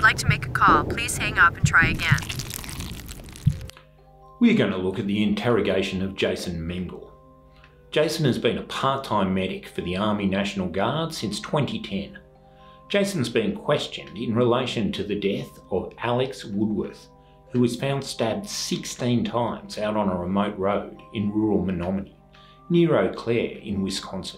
like to make a call, please hang up and try again. We're going to look at the interrogation of Jason Mengel. Jason has been a part-time medic for the Army National Guard since 2010. Jason's been questioned in relation to the death of Alex Woodworth, who was found stabbed 16 times out on a remote road in rural Menominee, near Eau Claire in Wisconsin.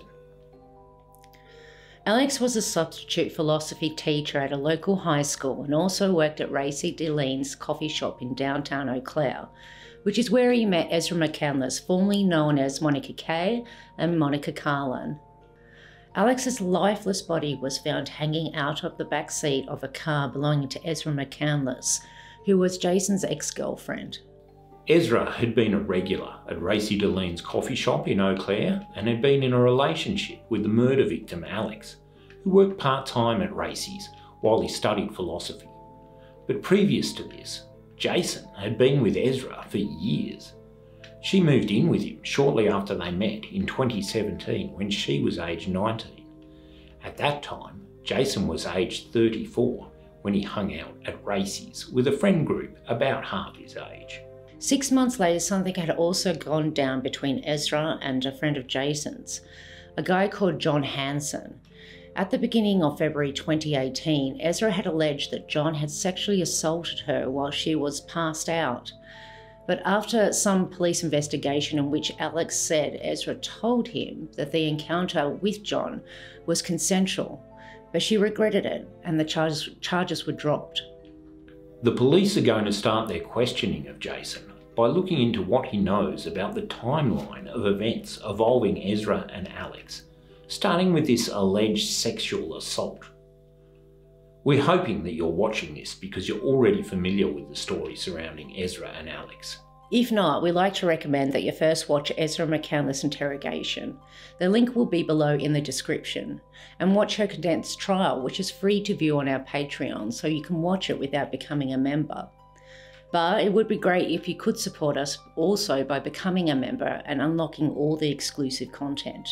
Alex was a substitute philosophy teacher at a local high school and also worked at Racy Delene's coffee shop in downtown Eau Claire, which is where he met Ezra McCandless, formerly known as Monica Kay and Monica Carlin. Alex's lifeless body was found hanging out of the back seat of a car belonging to Ezra McCandless, who was Jason's ex-girlfriend. Ezra had been a regular at Racy Delene's coffee shop in Eau Claire and had been in a relationship with the murder victim Alex, who worked part-time at Racy's while he studied philosophy. But previous to this, Jason had been with Ezra for years. She moved in with him shortly after they met in 2017 when she was aged 19. At that time, Jason was aged 34 when he hung out at Racy's with a friend group about half his age. 6 months later, something had also gone down between Ezra and a friend of Jason's, a guy called John Hansen. At the beginning of February 2018, Ezra had alleged that John had sexually assaulted her while she was passed out. But after some police investigation in which Alex said Ezra told him that the encounter with John was consensual, but she regretted it and the charges were dropped. The police are going to start their questioning of Jason by looking into what he knows about the timeline of events involving Ezra and Alex, starting with this alleged sexual assault. We're hoping that you're watching this because you're already familiar with the story surrounding Ezra and Alex. If not, we'd like to recommend that you first watch Ezra McCandless' interrogation. The link will be below in the description. And watch her condensed trial, which is free to view on our Patreon, so you can watch it without becoming a member. But it would be great if you could support us also by becoming a member and unlocking all the exclusive content.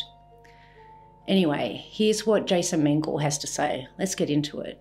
Anyway, here's what Jason Mengel has to say. Let's get into it.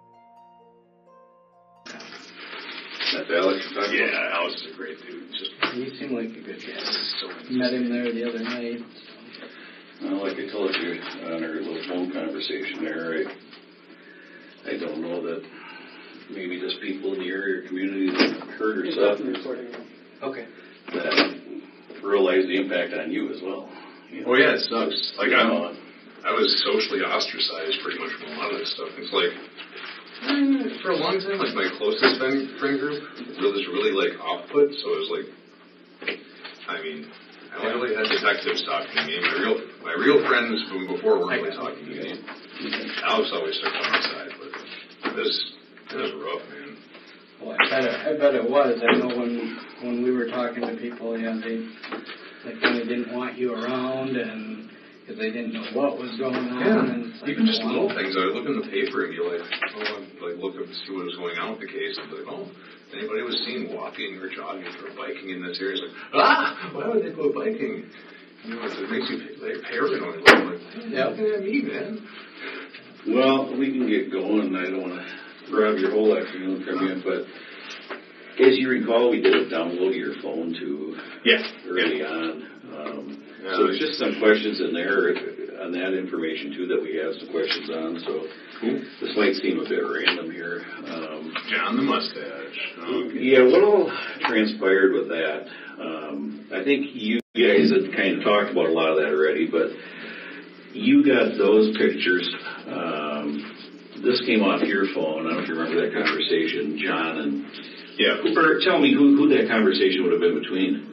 That's Alex you're talking about? Yeah, Alex is a great dude. He seemed like a good guy. Met him there the other night. Well, like I told you on our little phone conversation there, I don't know that maybe just people in the area community that heard or something. Okay. That realize the impact on you as well. You know? Oh yeah, it sucks. Like I was socially ostracized pretty much from a lot of this stuff. It's like for a long time, like my closest friend group was really like off-put. So it was like, I mean, I literally had detectives talking to me. My real friends from before weren't really talking to me. Alex always stuck on my side, but it was rough, man. Well, I bet it was. I know when we were talking to people, yeah, they kind of didn't want you around, and because they didn't know what was going on. Yeah, and it's like, even just little things. I would look in the paper and be like, look up to see what was going on with the case, and be like, anybody was seen walking or jogging or biking in this area? It's like, why would they go biking? You know, it makes you like paranoid. Like, yeah, looking at me, man. Well, we can get going. I don't want to grab your whole afternoon from you, but as you recall, we did a download of your phone too early on. So there's just some questions in there on that information too that we have some questions on. So this might seem a bit random here. John the mustache. Okay. Yeah, what all transpired with that? I think you guys had kind of talked about a lot of that already, but you got those pictures. This came off your phone. I don't know if you remember that conversation, John and... Yeah. Or tell me who that conversation would have been between.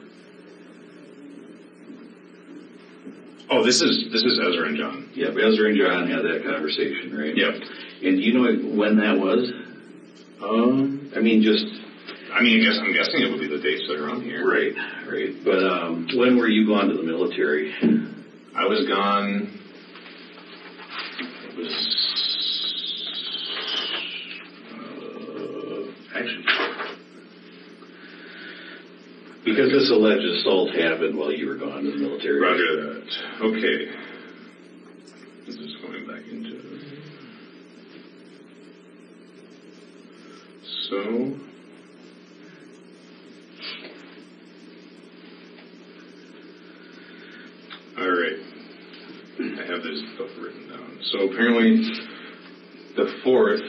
Oh, this is Ezra and John. Yep, Ezra and John had that conversation, right? Yep. And do you know when that was? I'm guessing it would be the dates that are on here. Right. But when were you gone to the military? I was gone. It was actually. Because this alleged assault happened while you were gone to the military. Roger that. Okay. This is going back into... So... Alright. I have this stuff written down. So apparently, the 4th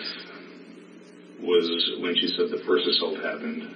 was when she said the first assault happened.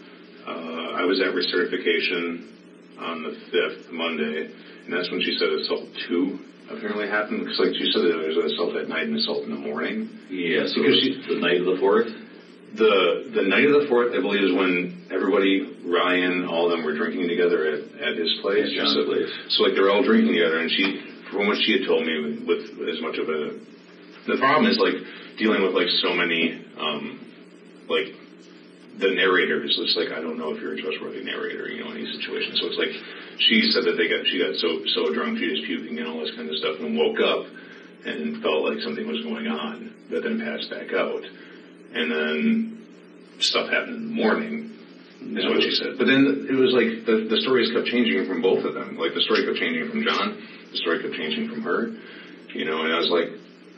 I was at recertification on the 5th, Monday, and that's when she said assault 2 apparently happened, because like she said there was an assault at night and assault in the morning. Yeah, so the night of the 4th? The night of the 4th, I believe, is when everybody, Ryan, all of them were drinking together at his place. At John's place. So like they were all drinking together, and from what she had told me, with as much of the problem is like dealing with like so many, like the narrators. It's like, I don't know if you're a trustworthy narrator, in these situations. So it's like she said that she got so drunk she was puking and all this kind of stuff, and woke up and felt like something was going on, but then passed back out. And then stuff happened in the morning, is what she said. But then it was like the stories kept changing from both of them. Like the story kept changing from John, the story kept changing from her. And I was like,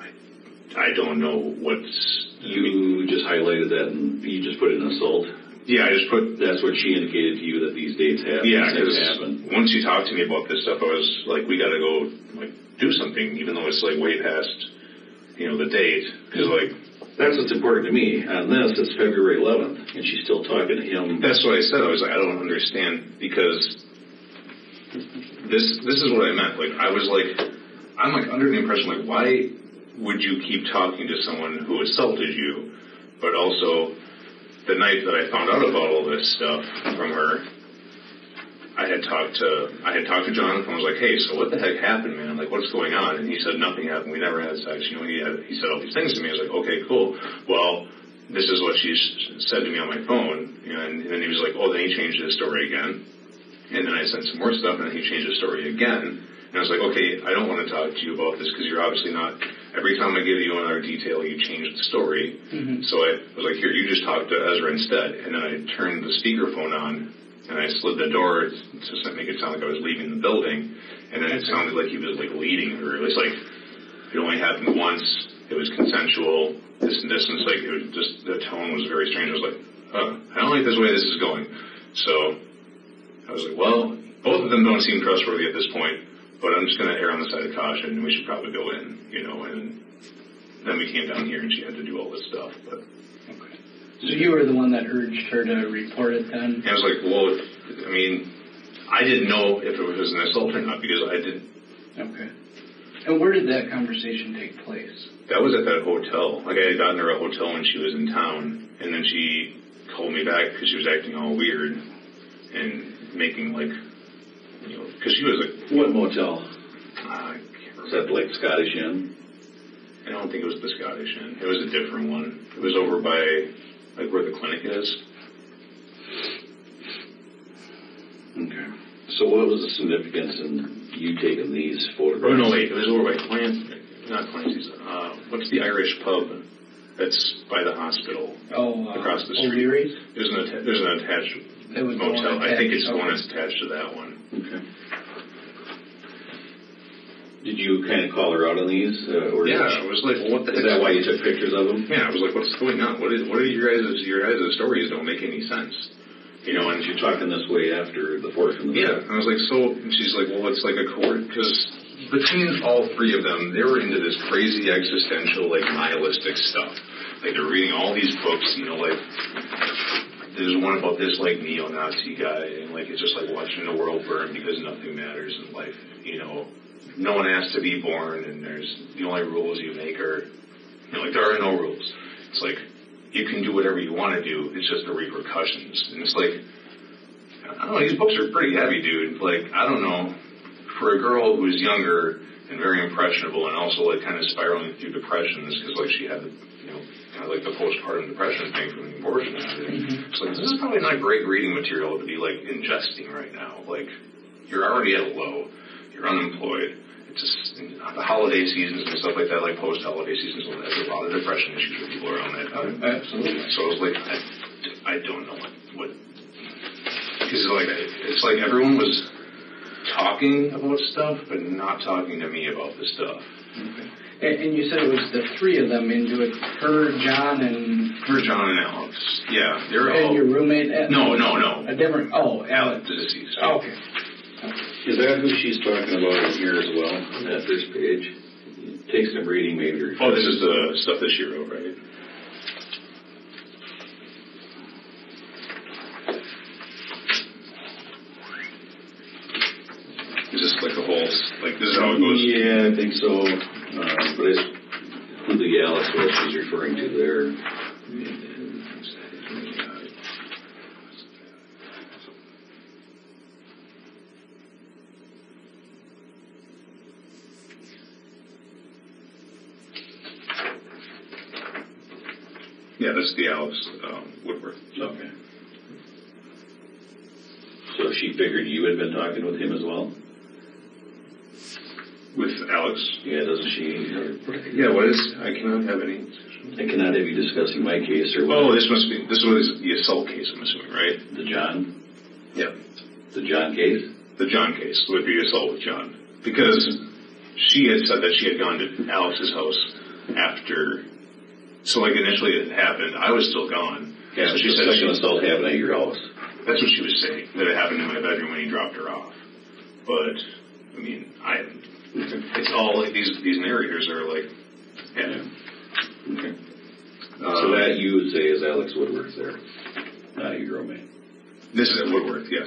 I don't know what's... You just highlighted that and you just put it in assault? Yeah, I just put... That's what she indicated to you, that these dates happen. Yeah, because once she talked to me about this stuff, I was like, we got to go do something, even though it's like way past, the date. Because that's what's important to me. On this, it's February 11th, and she's still talking to him. That's what I said. I was like, I don't understand, because this is what I meant. Like, I was like, I'm like under the impression, like, why would you keep talking to someone who assaulted you? But also, the night that I found out about all this stuff from her, I had talked to Jonathan. I was like, hey, so what the heck happened, man? Like, what's going on? And he said, nothing happened. We never had sex. He said all these things to me. I was like, okay, cool. Well, this is what she said to me on my phone. And then he was like, oh, then he changed his story again. And then I sent some more stuff, and then he changed his story again. And I was like, okay, I don't want to talk to you about this, because you're obviously not... Every time I give you another detail, you change the story. Mm-hmm. So I was like, here, you just talk to Ezra instead. And then I turned the speakerphone on, and I slid the door to make it sound like I was leaving the building. And then it sounded like he was, like, leading her. It was like, it only happened once. It was consensual. This and this. And it's like, it was just, the tone was very strange. I was like, I don't like this way this is going. So I was like, well, both of them don't seem trustworthy at this point, but I'm just going to err on the side of caution, and we should probably go in, and then we came down here, and she had to do all this stuff. But okay. So you were the one that urged her to report it then? And I was like, well, I didn't know if it was an assault or not, because I didn't. Okay. And where did that conversation take place? That was at that hotel. Like, I had gotten her a hotel when she was in town, and then she called me back because she was acting all weird and making, like, because she was like... What motel? I can't remember. Is that like Scottish Inn? I don't think it was the Scottish Inn. It was a different one. It was over by, like, where the clinic is. Okay. So what was the significance in you taking these photographs? Oh, no, wait. It was over by not Clancy's. What's the Irish pub that's by the hospital? Across the street. O'Leary's? There's an attached motel. I think it's the one that's attached to that one. Okay. Did you kind of call her out on these? Or yeah, I was like, well, what the heck? Is that why you took pictures of them? Yeah, I was like, what's going on? What are your guys' stories don't make any sense? And you're talking this way after the 4th and the 5th. Yeah, I was like, so, and she's like, well, it's like a court, because between all three of them, they were into this crazy existential, like, nihilistic stuff. Like, they're reading all these books, like, there's one about this, like, neo-Nazi guy, and, like, it's just like watching the world burn because nothing matters in life, No one has to be born, and the only rules you make are, like, there are no rules. It's like, you can do whatever you want to do, it's just the repercussions. And it's like, I don't know, these books are pretty heavy, dude. Like, I don't know, for a girl who's younger and very impressionable and also, like, kind of spiraling through depressions, because, like, she had, kind of like the postpartum depression thing from the abortion and everything. Mm-hmm. It's like, this is probably not great reading material to be, like, ingesting right now. Like, you're already at a low. You're unemployed. It's just the holiday seasons and stuff like that, like post-holiday seasons, there's a lot of depression issues with people around that time. Absolutely. So I was like, I don't know what because it's like everyone was talking about stuff, but not talking to me about the stuff. Okay. And you said it was the three of them into it, her, John, and Alex. Yeah, they're all. And your roommate? No. A different. Oh, Alex, the deceased. Oh, okay. Is that who she's talking about in here as well, on that first page? Take some reading, maybe. Oh, this is the stuff that she wrote, right? Is this like the whole, like this is how it goes? Yeah, I think so. But it's who the Alex was she's referring to there. Yeah, that's the Alex Woodworth. Okay. So she figured you had been talking with him as well? With Alex? Yeah, doesn't she? Yeah, what is? I cannot have any. I cannot have you discussing my case or what? Oh, this was the assault case, I'm assuming, right? The John? Yeah. The John case? The John case would be assault with John. Because she had said that she had gone to Alex's house after, so like initially it happened, I was still gone. Yeah, so she said said second assault happened at your house. That's what she was saying, that it happened in my bedroom when he dropped her off. But, I mean, it's all like these narrators are like, yeah. Okay. So that you would say is Alex Woodworth there, not your roommate. This is at Woodworth, yes.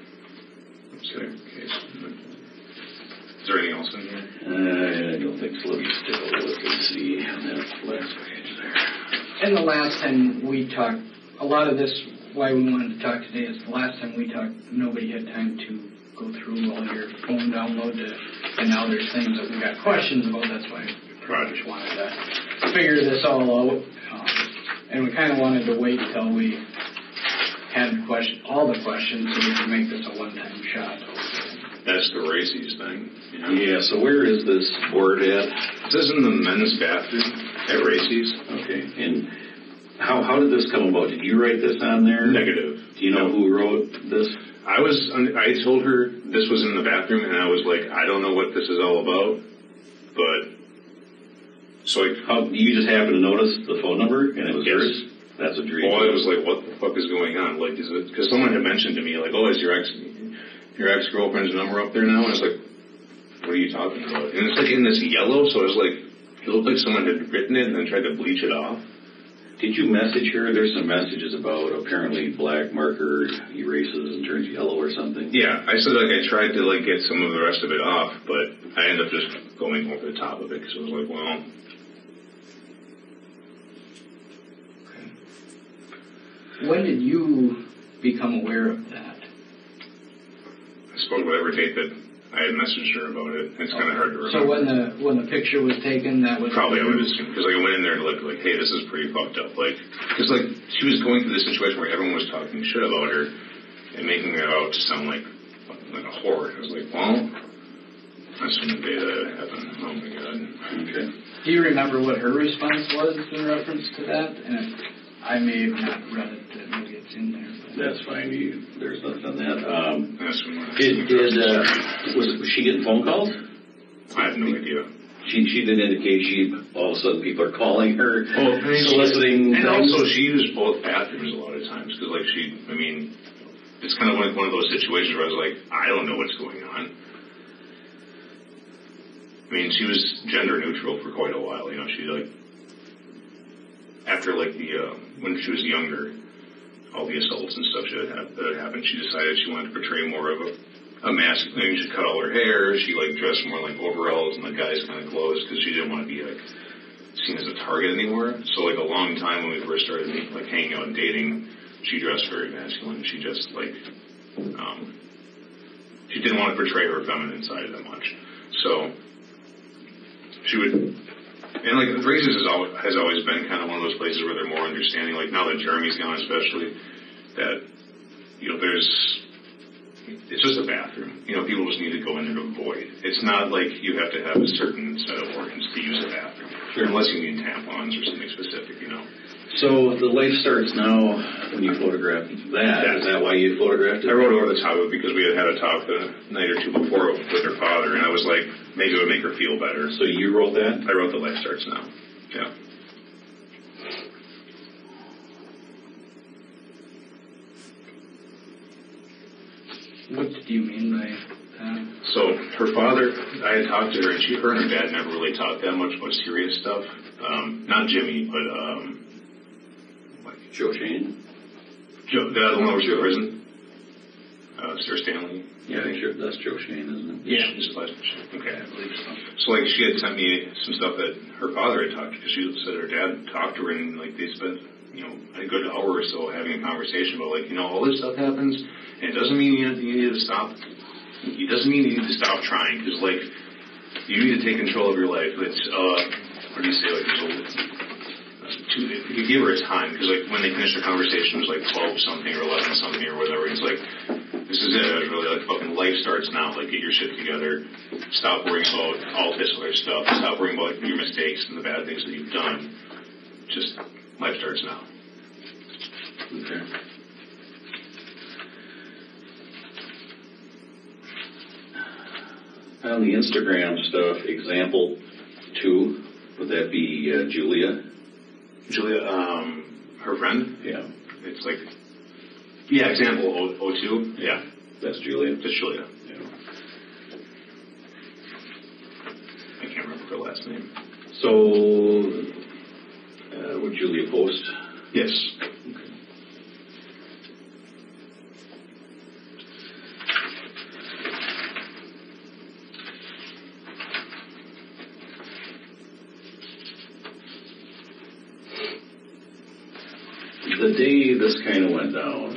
Okay. Is there anything else in here? I don't think so. Let me just take a look and see on that last page there. And the last time we talked, a lot of this, why we wanted to talk today is the last time we talked, nobody had time to go through all your phone download, and now there's things that we got questions about. That's why we probably just wanted to figure this all out. And we kind of wanted to wait till we had all the questions so we could make this a one-time shot. That's the Racy's thing. Yeah, so where is this board at? This is in the men's bathroom at Racy's. Okay, and how did this come about? Did you write this on there? Negative. Do you know who wrote this? I told her this was in the bathroom, and I was like, I don't know what this is all about, but so you just happened to notice the phone number, and it was yes. yours? That's what drew. Well, I was like, what the fuck is going on? Like, is it because someone had mentioned to me, like, oh, is your ex-girlfriend's number up there now? And I was like, what are you talking about? And it's like in this yellow, so I was like, it looked like someone had written it and then tried to bleach it off. Did you message her? There's some messages about apparently black marker erases and turns yellow or something. Yeah, I said like I tried to like get some of the rest of it off, but I ended up just going over the top of it because I was like, well. Okay. When did you become aware of that? I suppose whatever date that I had messaged her about it. It's kind of hard to remember. So when the picture was taken, that was probably I would assume because like I went in there and looked like, hey, this is pretty fucked up. Like, because like she was going through this situation where everyone was talking shit about her and making her out to sound like a whore. I was like, well, that's when the day that happened. Oh my god. Okay. Do you remember what her response was in reference to that? And I may have not read it. Maybe it's in there. That's fine. There's nothing on that. That's when was she getting phone calls? I have no idea. She did indicate all of a sudden people are calling her, soliciting and things. also she used both bathrooms a lot of times because like it's kind of like one of those situations where I was like, I don't know what's going on. I mean, she was gender neutral for quite a while. You know, she like after like when she was younger. All the assaults and stuff that happened, she decided she wanted to portray more of a masculine. She cut all her hair. She like dressed more like overalls and the guys kind of clothes because she didn't want to be like seen as a target anymore. So like a long time when we first started like hanging out and dating, she dressed very masculine. She just like she didn't want to portray her feminine side that much. So she would. And, like, the Races has always been kind of one of those places where they're more understanding. Like, now that Jeremy's gone especially, that, you know, there's it's just a bathroom. You know, people just need to go in and avoid. It's not like you have to have a certain set of organs to use a bathroom. Sure. Unless you need tampons or something specific, you know. So the life starts now when you photograph that. Is that why you photographed it? I wrote over the top of it because we had a talk the night or two before with her father, and I was like, maybe it would make her feel better. So you wrote that? I wrote the life starts now. Yeah. What do you mean by that? So her father, I had talked to her, and her and her dad never really talked that much about serious stuff. Not Jimmy, but Joe Shane? Joe, the other one that was in prison. Sir Stanley. Yeah, I think sure that's Joe Shane, isn't it? Yeah, his last name. Okay, I believe so. So like she had sent me some stuff that her father had talked to, because she said her dad talked to her, and like they spent, you know, a good hour or so having a conversation about like, you know, all this stuff happens, and it doesn't mean you need to stop. It doesn't mean you need to stop trying, because like you need to take control of your life. It's what do you say, like you give her a time, because like when they finished the conversation it was like 12 something or 11 something or whatever. It's like, this is it. It was really like fucking life starts now. Like get your shit together. Stop worrying about all this other stuff. Stop worrying about your mistakes and the bad things that you've done. Just life starts now. Okay. On the Instagram stuff, example 2, would that be Julia? Julia, her friend? Yeah. It's like, yeah, example 02? Yeah. That's Julia? That's Julia. Yeah. I can't remember her last name. So, would Julia post? Yes. Okay. The day this kind of went down.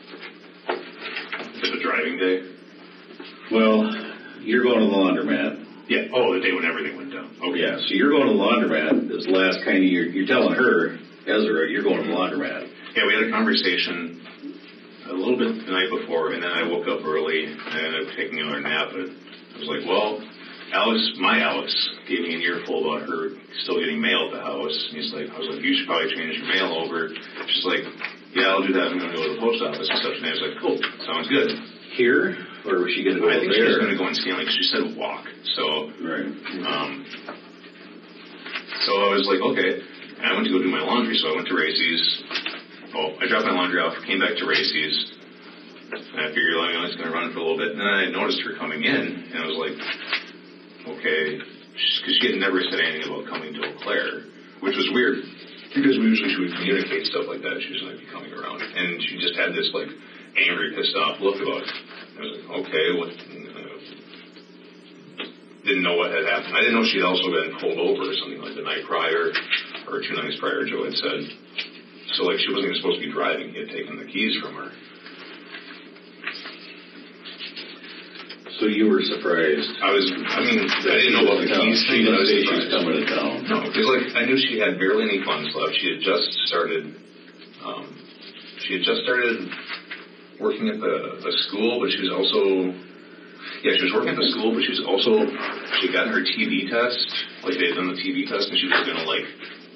Is it a driving day? Well, you're going to the laundromat. Yeah. Oh, the day when everything went down. Okay. Yeah, so you're going to the laundromat. This last kind of you're telling her, Ezra, you're going to the laundromat. Yeah, we had a conversation a little bit the night before, and then I woke up early and I ended up taking another nap. But I was like, well, my Alex gave me an earful about her still getting mail at the house. And I was like, you should probably change your mail over. She's like, yeah, I'll do that. I'm going to go to the post office and stuff. And I was like, cool, sounds good. Here? Or was she going to go I think there? she was going to go in Stanley because she said walk. So, right. So I was like, okay. And I went to go do my laundry, so I went to Racy's. Oh, I dropped my laundry off, came back to Racy's. And I figured, I was going to run for a little bit. And then I noticed her coming in, and I was like, okay. Because she had never said anything about coming to Eau Claire, which was weird. Because usually she would communicate stuff like that. She was going to be coming around. And she just had this, like, angry, pissed off look about it. I was like, okay, what? Didn't know what had happened. I didn't know she'd also been pulled over or something like the night prior, or 2 nights prior, Joe had said. So, like, she wasn't even supposed to be driving. He had taken the keys from her. So you were surprised. I didn't know about the keys thing, but I was surprised. She was coming to town. No, because, like, I knew she had barely any funds left. She had just started working at the school, but she was also, she was working at the school, but she had gotten her TB test, like they had done the TB test, and she was going to, like,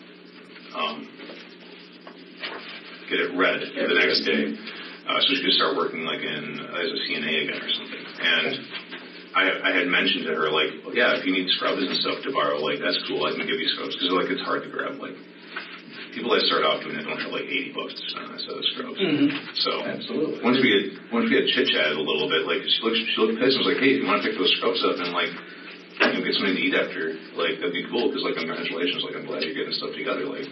get it read the next day. So she could start working, like, as a CNA again or something. And I had mentioned to her, like, yeah, if you need scrubs and stuff to borrow, like, that's cool, I can give you scrubs, because, like, it's hard to grab, like, people that start off doing it don't have like $80 to spend on a set of scrubs. Mm-hmm. So absolutely. Once we had chit chatted a little bit, like she looked pissed and was like, hey, if you want to pick those scrubs up and like get something to eat after, like that'd be cool because like congratulations, like I'm glad you're getting stuff together, like.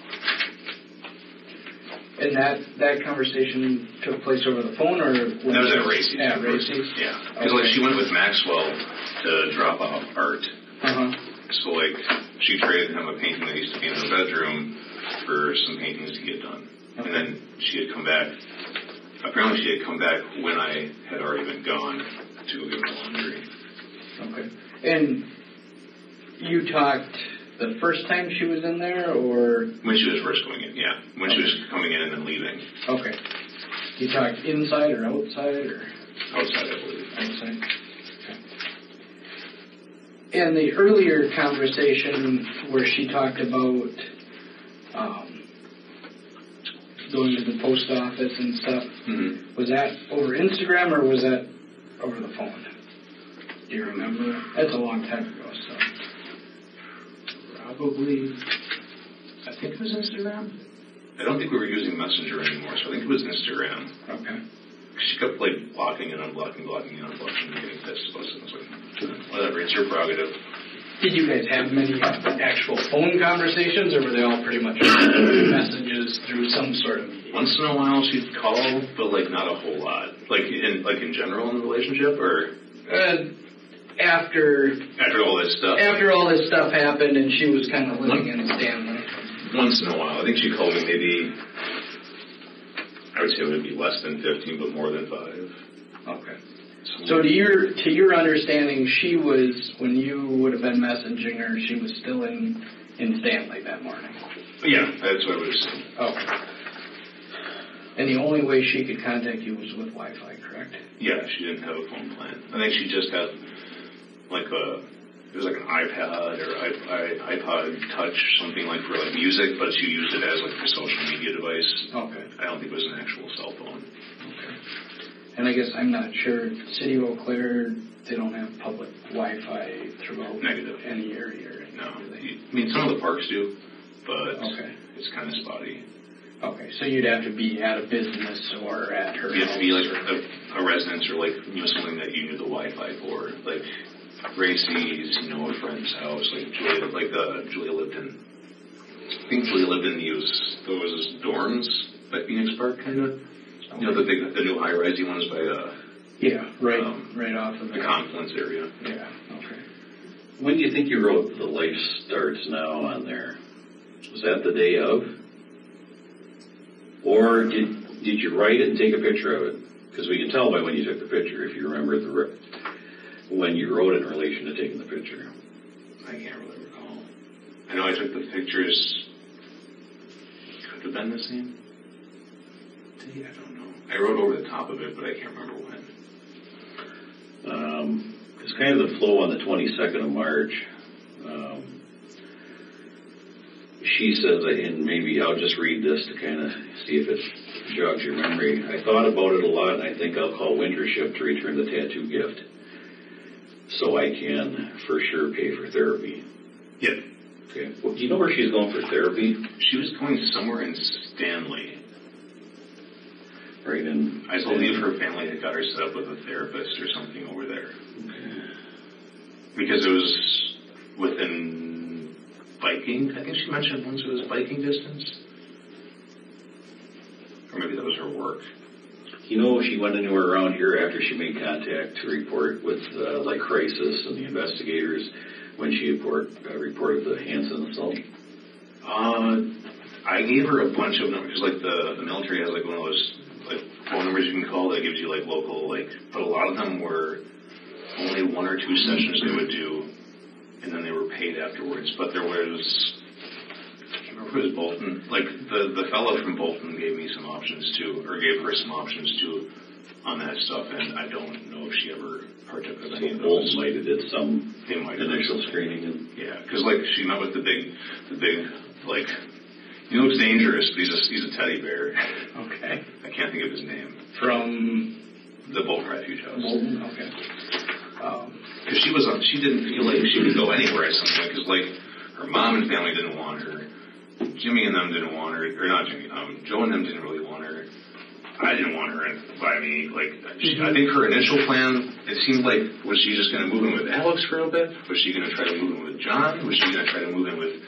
And that conversation took place over the phone, or that was at Racy's. At Racy's. Yeah, because like she went with Maxwell to drop off art. So like she traded him a painting that used to be in her bedroom for some paintings to get done. Okay. And then she had come back. Apparently she had come back when I had already been gone to go get my laundry. Okay. And you talked the first time she was in there, or? When she was first going in, yeah. When she was coming in and then leaving. Okay. You talked inside or outside, or? Outside, I believe. Outside. Okay. And the earlier conversation where she talked about going to the post office and stuff, was that over Instagram or was that over the phone? Do you remember? That's a long time ago, so. Probably, I think it was Instagram. I don't think we were using Messenger anymore, so I think it was Instagram. Okay. She kept like blocking and unblocking, blocking and unblocking, and getting pissed about it. I was like, whatever, it's your prerogative. Did you guys have many actual phone conversations, or were they all pretty much messages through some sort of medium? Once in a while she'd call, but like not a whole lot. Like in general in the relationship, or after all this stuff. After all this stuff happened, and she was kind of living in Stanley. Once in a while, I think she called me maybe. I would say it would be less than 15, but more than 5. Okay. So to your understanding, she was, when you would have been messaging her, she was still in Stanley that morning? Yeah, that's what I would assume. Okay. And the only way she could contact you was with Wi-Fi, correct? Yeah, she didn't have a phone plan. I think she just had like it was like an iPad or iPod Touch, something like for like music, but she used it as like a social media device. Okay. I don't think it was an actual cell phone. Okay. And I guess I'm not sure, City of Eau Claire, they don't have public Wi-Fi throughout any area or anything, no. do they? I mean, some of the parks do, but okay. It's kind of spotty. Okay, so you'd have to be at a business or at her You have to be like or a residence or like, something that you knew the Wi-Fi for, like Gracie's, a friend's house, like Julia lived in, I think Julia lived in those dorms by Phoenix Park, kind of. Okay. The new high-risey ones by right off of the Confluence area. Yeah. Okay. When do you think you wrote "The Life Starts Now" on there? Was that the day of, or did you write it and take a picture of it? Because we can tell by when you took the picture if you remember when you wrote it in relation to taking the picture. I can't really recall. I know I took the pictures. Could have been the same day. I don't know. I wrote over the top of it, but I can't remember when. It's kind of the flow on the 22nd of March. She says, and maybe I'll just read this to kind of see if it jogs your memory. I thought about it a lot, and I think I'll call Wintership to return the tattoo gift so I can for sure pay for therapy. Yeah. Okay. Well, do you know where she's going for therapy? She was going somewhere in Stanley. Right in. I believe her family had got her set up with a therapist or something over there. Okay. Because it was within biking. I think she mentioned once it was biking distance. Or maybe that was her work. She went anywhere around here after she made contact to report with crisis and the investigators when she reported the Hansen assault? I gave her a bunch of numbers, because the military has one of those phone numbers you can call that gives you local, but a lot of them were only 1 or 2 sessions they would do, and then they were paid afterwards. But there was, I can't remember if it was Bolton, the fellow from Bolton gave me some options too, or gave her some options too on that stuff, and I don't know if she ever partook of any of those. Bolton might have did some initial screening. Yeah, because she met with the big, he looks dangerous, but he's a teddy bear. Okay. I can't think of his name. From the Bolton Refuge House. Bolton, okay. Because she didn't feel like she could go anywhere at some point, because her mom and family didn't want her. Jimmy and them didn't want her, or not Jimmy, Joe and them didn't really want her. I didn't want her by me. I think her initial plan, it seemed was she just going to move in with Alex for a bit? Was she going to try to move in with John? Was she going to try to move in with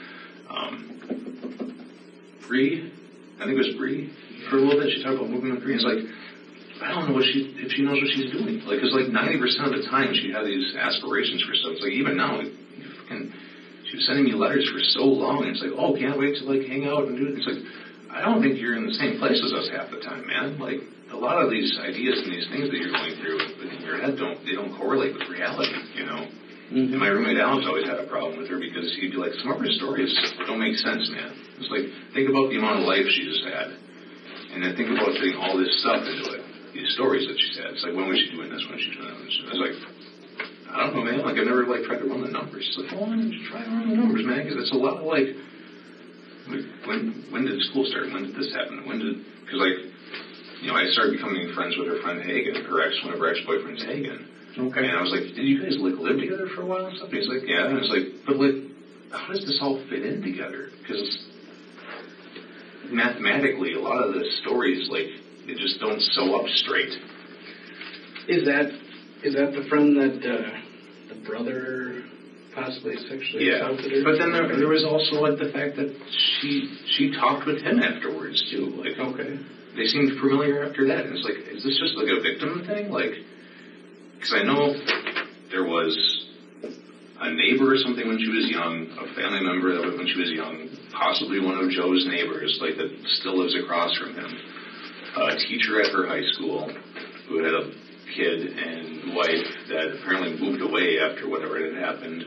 Bree? I think it was Bree for a little bit. She talked about moving with Bree. It's I don't know if she knows what she's doing. Because 90% of the time she had these aspirations for stuff. It's even now, she was sending me letters for so long. And it's oh, can't wait to hang out and do it. It's I don't think you're in the same place as us half the time, man. A lot of these ideas and these things that you're going through in your head don't correlate with reality, Mm-hmm. And my roommate Alex always had a problem with her because he'd be some of her stories don't make sense, man. It's think about the amount of life she just had, and then think about putting all this stuff into it. these stories that she's had. It's like, when was she doing this? When was she doing that? I was like, I don't know, man. Like, I've never, like, tried to run the numbers. She's like, well, why don't you try to run the numbers, man? Because it's a lot of, like, when did school start? When did this happen? Because, like, you know, I started becoming friends with her friend Hagen, one of her ex-boyfriends, Hagen. Okay. And I was like, did you guys, like, live together for a while and stuff? And he's like, yeah. And I was like, but, like, how does this all fit in together? Because mathematically, a lot of the stories, like, they just don't sew up straight. Is that the friend that the brother possibly sexually assaulted her? But then there was also, like, the fact that she talked with him afterwards too. Like, okay, they seemed familiar after that, and it's like, is this just like a victim thing? Like, because I know there was a neighbor or something when she was young, a family member of it when she was young, possibly one of Joe's neighbors, like, that still lives across from him, a teacher at her high school who had a kid and wife that apparently moved away after whatever had happened.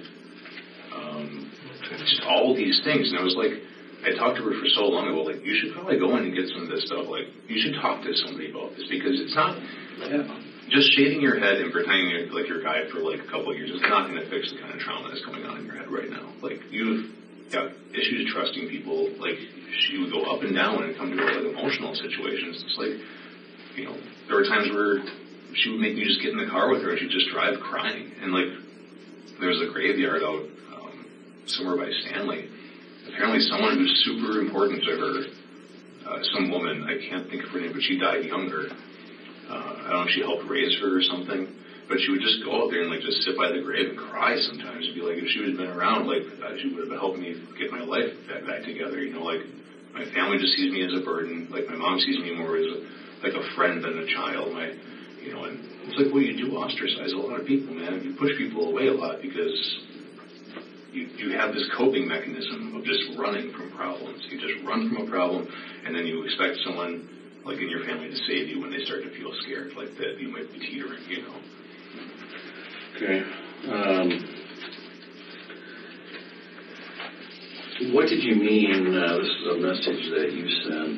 Just all these things, and I was like, I talked to her for so long ago, like, you should probably go in and get some of this stuff. Like, you should talk to somebody about this, because it's not just shaving your head and pretending you're like your guy for like a couple of years is not going to fix the kind of trauma that's going on in your head right now. Like, you've got issues trusting people. Like, she would go up and down when it comes to like emotional situations. It's like, you know, there were times where she would make me just get in the car with her and she'd just drive crying. And, like, there was a graveyard out somewhere by Stanley. Apparently someone who's super important to her, some woman, I can't think of her name, but she died younger. I don't know if she helped raise her or something, but she would just go out there and, like, just sit by the grave and cry sometimes. It'd be like, if she would have been around, like, she would have helped me get my life back together. You know, like, my family just sees me as a burden. Like, my mom sees me more as like a friend than a child. You know, and it's like, well, you do ostracize a lot of people, man. You push people away a lot because you have this coping mechanism of just running from problems. You just run from a problem, and then you expect someone, like, in your family to save you when they start to feel scared, like that you might be teetering, you know. Okay. What did you mean, this is a message that you sent,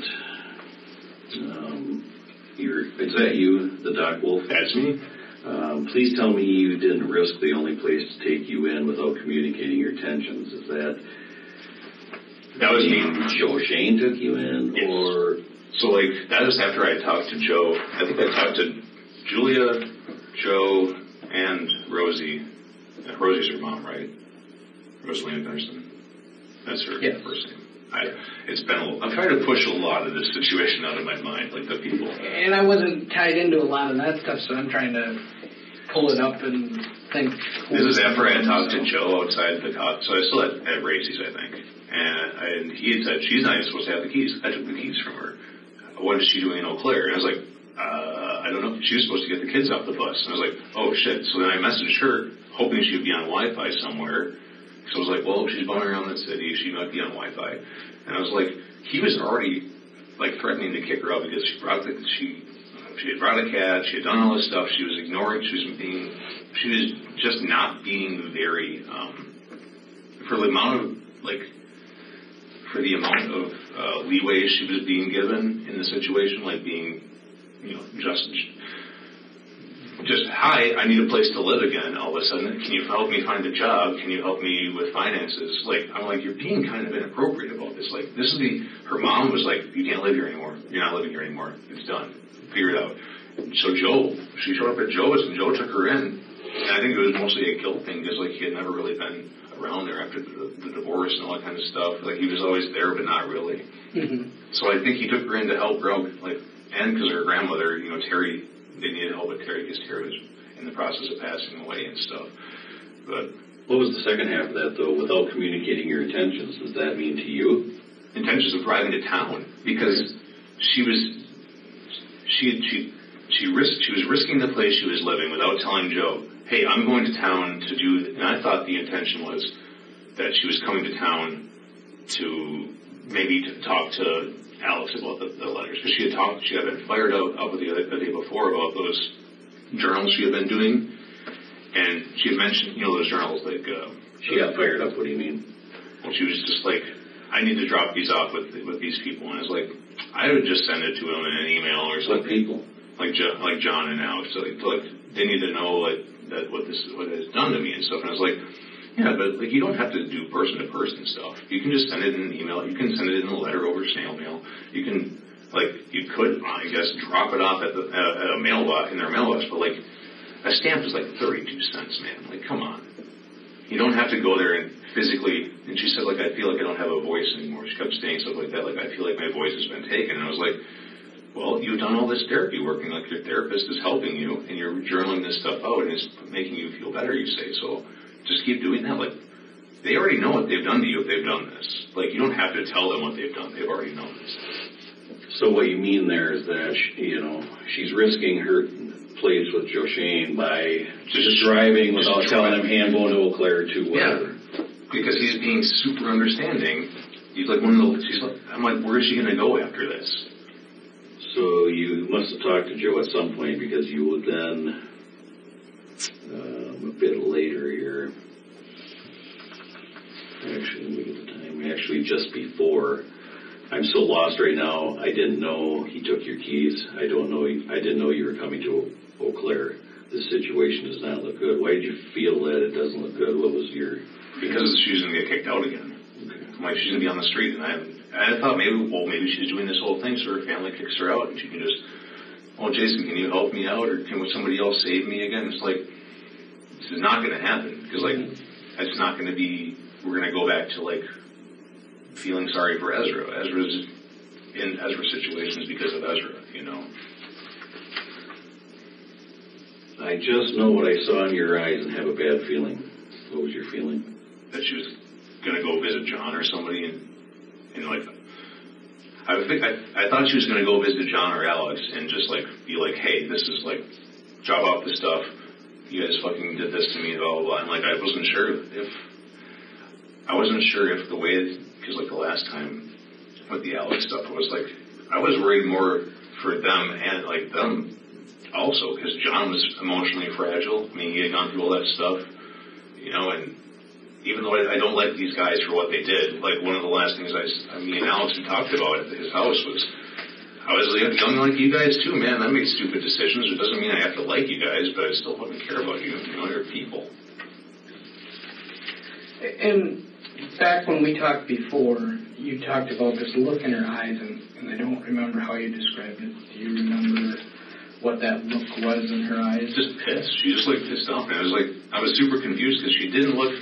is that you, the Doc Wolf? That's me. Please tell me you didn't risk the only place to take you in without communicating your intentions. Is that was me. Joe Shane took you in? Yes. Or so, like, that was after I talked to Joe. I think I talked to Julia, Joe, and Rosie. Rosie's her mom, right? Rosalie Anderson. That's her first name. I'm trying to push a lot of this situation out of my mind, like the people. And I wasn't tied into a lot of that stuff, so I'm trying to pull it up and think. This is after I had talked to Joe outside the cop, so I was still at Racey's, I think. And he had said, she's not even supposed to have the keys. I took the keys from her. What is she doing in Eau Claire? And I was like, I don't know. She was supposed to get the kids off the bus. And I was like, oh, shit. So then I messaged her, hoping she would be on Wi-Fi somewhere. So I was like, well, if she's bumming around the city, she might be on Wi-Fi. And I was like, he was already, like, threatening to kick her out because she had brought a cat, she had done all this stuff, she was ignoring, she was just not being very, for the amount of leeway she was being given in the situation, like being, you know, just, hi, I need a place to live again, all of a sudden. Can you help me find a job? Can you help me with finances? Like, I'm like, you're being kind of inappropriate about this. Like, her mom was like, you can't live here anymore. You're not living here anymore. It's done. Figure it out. So she showed up at Joe's, and Joe took her in. And I think it was mostly a guilt thing, because, like, he had never really been around there after the divorce and all that kind of stuff. Like, he was always there, but not really. Mm-hmm. So I think he took her in to help her out, like, and because her grandmother, you know, Terry, they needed help with Terry because Terry was in the process of passing away and stuff. But what was the second half of that, though? Without communicating your intentions, does that mean to you? Intentions of driving to town, because she was risking the place she was living without telling Joe, hey, I'm going to town to do, and I thought the intention was that she was coming to town to maybe to talk to Alex about the letters, because she had been fired out the day before about those journals she had been doing, and she had mentioned, you know, those journals, like, she got fired up. What do you mean? Well, she was just like, I need to drop these off with these people, and I was like, I would just send it to them in an email or something. What people? like John and Alex, like they need to know like that what it's done to me and stuff. And I was like, yeah, but like you don't have to do person to person stuff. You can just send it in an email. You can send it in a letter over snail mail. You can you could, I guess, drop it off at a mailbox in their mailbox, but like a stamp is like 32 cents, man. Like, come on. You don't have to go there and physically. And she said, like, I feel like I don't have a voice anymore. She kept saying stuff like that. Like, I feel like my voice has been taken. And I was like, well, you've done all this therapy work, and like your therapist is helping you, and you're journaling this stuff out, and it's making you feel better. You say so. Just keep doing that. Like, they already know what they've done to you if they've done this. Like, you don't have to tell them what they've done. They've already known this. So what you mean there is that, she's risking her place with Joshane by just driving without telling him, hey, I'm going to Eau Claire to whatever. Yeah, because he's being super understanding. He's like I'm like, where is she going to go after this? So you must have talked to Joe at some point, because you would then, a bit later here, actually, let me get the time, actually just before, I'm so lost right now, I didn't know he took your keys. I didn't know you were coming to Eau Claire. The situation does not look good. Why did you feel that it doesn't look good? What was your... Because she's going to get kicked out again. Okay. I'm like, she's going to be on the street, and I thought maybe she's doing this whole thing so her family kicks her out, and she can just, oh, Jason, can you help me out, or can somebody else save me again? It's like, this is not going to happen, because, like, it's not going to be, we're going to go back to, like, feeling sorry for Ezra. Ezra's in Ezra's situations because of Ezra, I just know what I saw in your eyes and have a bad feeling. What was your feeling? That she was going to go visit John or somebody, and like, I thought she was going to go visit John or Alex and just, like, be like, hey, this is, like, drop off the stuff. You guys fucking did this to me, blah, blah, blah. And, like, I wasn't sure if the way, because, like, the last time with the Alex stuff, it was, like, I was worried more for them and, like, them also, because John was emotionally fragile. I mean, he had gone through all that stuff, and even though I don't like these guys for what they did, like, one of the last things me and Alex had talked about at his house was, I was young like you guys too, man. I make stupid decisions. It doesn't mean I have to like you guys, but I still fucking care about you. You're people. And back when we talked before, you talked about this look in her eyes, and I don't remember how you described it. Do you remember what that look was in her eyes? Just pissed. She just looked pissed off. And I was super confused because she didn't look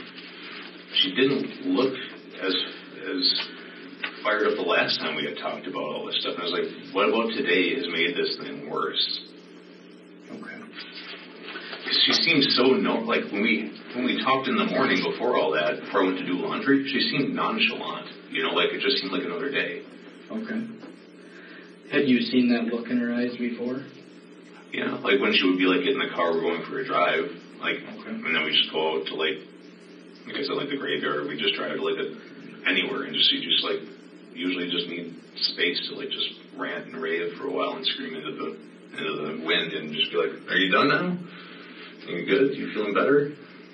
as fired up the last time we had talked about all this stuff. And I was like, what about today has made this thing worse? Okay. Because she seemed so like when we talked in the morning before all that, before I went to do laundry, she seemed nonchalant. Like it just seemed like another day. Okay. Had you seen that look in her eyes before? Yeah, like when she would be like, get in the car, we're going for a drive, like, okay. And then we just go out to like I said, like the graveyard, or we just drive to like anywhere, and you just like usually just need space to like just rant and rave for a while and scream into the wind and just be like, are you done now? Are you good? You feeling better?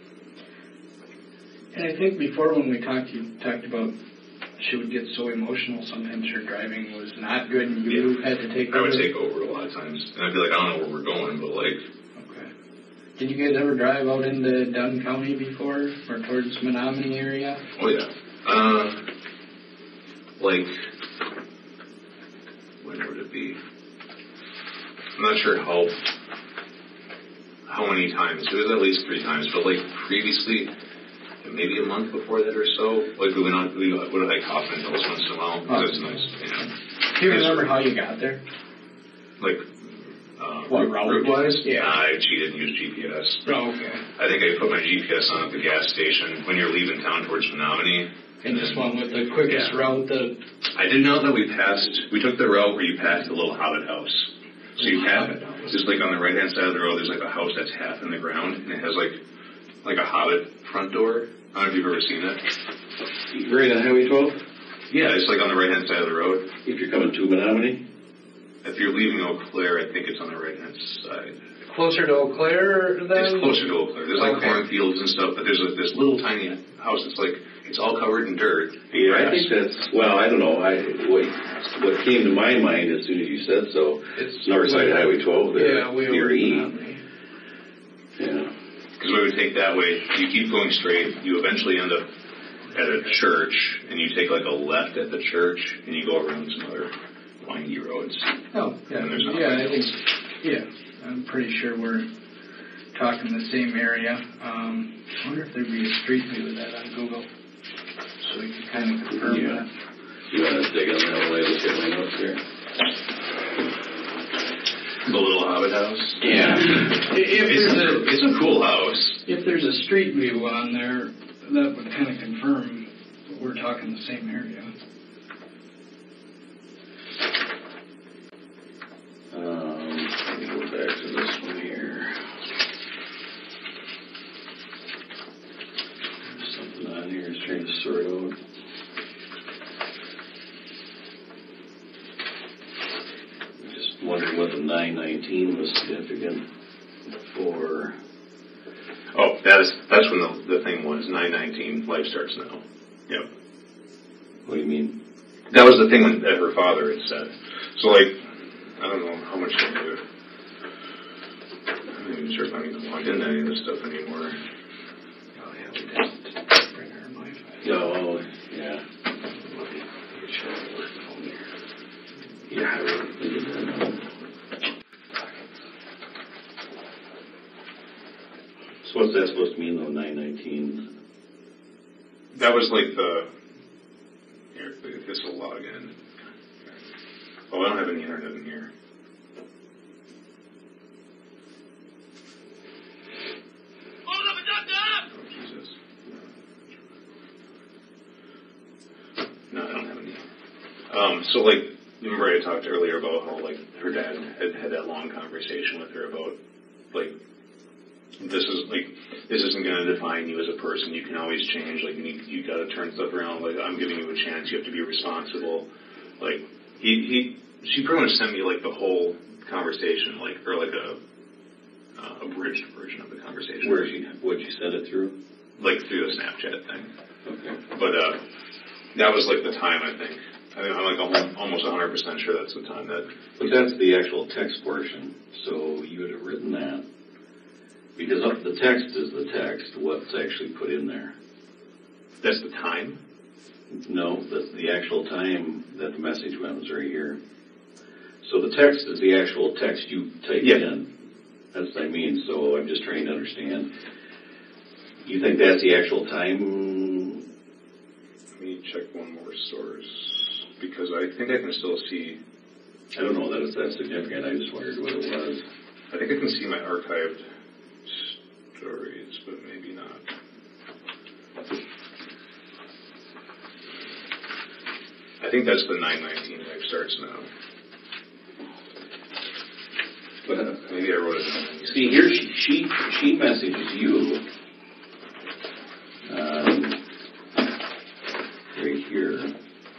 And I think before when we talked, you talked about she would get so emotional. Sometimes her driving was not good, and you had to take over. I would take over a lot of times, and I'd be like, I don't know where we're going, but like. Okay. Did you guys ever drive out into Dunn County before, or towards Menominee area? Oh yeah. Like, when would it be? I'm not sure how many times. It was at least 3 times, but like previously. Maybe a month before that or so. Like we would like Hoffman Hills once in a while. That's nice. Do you remember how you got there? Like, what route wise? Yeah. I cheated and used GPS. Oh, okay. I think I put my GPS on at the gas station when you're leaving town towards Menominee. And this one with the quickest route. I didn't know that we took the route where you passed the little Hobbit house. So you pass it. Just like on the right hand side of the road, there's like a house that's half in the ground, and it has like a Hobbit front door. I don't know if you've ever seen that. Right on Highway 12? Yeah, it's like on the right-hand side of the road. If you're coming to Menominee? If you're leaving Eau Claire, I think it's on the right-hand side. Closer to Eau Claire, then? It's closer to Eau Claire. There's like cornfields and stuff, but there's this little tiny house that's like it's all covered in dirt. Yeah, I think that's, well, I don't know. What came to my mind as soon as you said so, it's Northside Highway 12 there, near E. Yeah. Because we would take that way, you keep going straight, you eventually end up at a church, and you take like a left at the church, and you go around some other windy roads. Oh, yeah. I'm pretty sure we're talking the same area. I wonder if there'd be a street view of that on Google, so we can kind of confirm that. You want to dig on that while I look at my notes here? The little Hobbit house? Yeah. It's a cool house. If there's a street view on there, that would kind of confirm that we're talking the same area. Let me go back to this one here. There's something on here I was trying to sort out. I'm just wondering what the 919 was significant for. Oh, that's when the thing was, 919, life starts now. Yep. What do you mean? That was the thing that her father had said. So, like, I don't know how much they do. I'm not even sure if I'm even logged into any of this stuff anymore. Oh, yeah, we did bring our Wi-Fi. Oh, yeah. Yeah, I really did that. So what's that supposed to mean, though, 919? That was like here, this will log in. Oh, I don't have any internet in here. Oh, Jesus. No, I don't have any. So, like, remember I talked earlier about how, like, her dad had that long conversation with her about, like, this isn't going to define you as a person. You can always change. Like, you got to turn stuff around. Like, I'm giving you a chance. You have to be responsible. Like, she pretty much sent me like the whole conversation, like, or like a abridged version of the conversation. What'd you send it through? Like through the Snapchat thing. Okay. But that was like the time, I think. I'm like almost 100% sure that's the time that. But that's the actual text portion. So you would have written that. Because the text is the text, what's actually put in there. That's the time? No, that's the actual time that the message went was right here. So the text is the actual text you typed in. That's what I mean. So I'm just trying to understand. You think that's the actual time? Let me check one more source. Because I think I can still see. I don't know that it's that significant. I just wondered what it was. I think I can see my archived stories, but maybe not. I think that's the 919 life starts now. But maybe I wrote it down. See, here she messages you right here.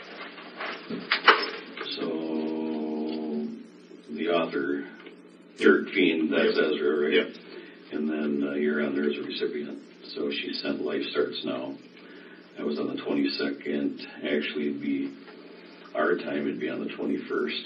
So the author, Gene, that's Ezra, right? Yep. And then you're on there as a recipient. So she sent Life Starts Now. That was on the 22nd. Actually, it'd be our time. It'd be on the 21st.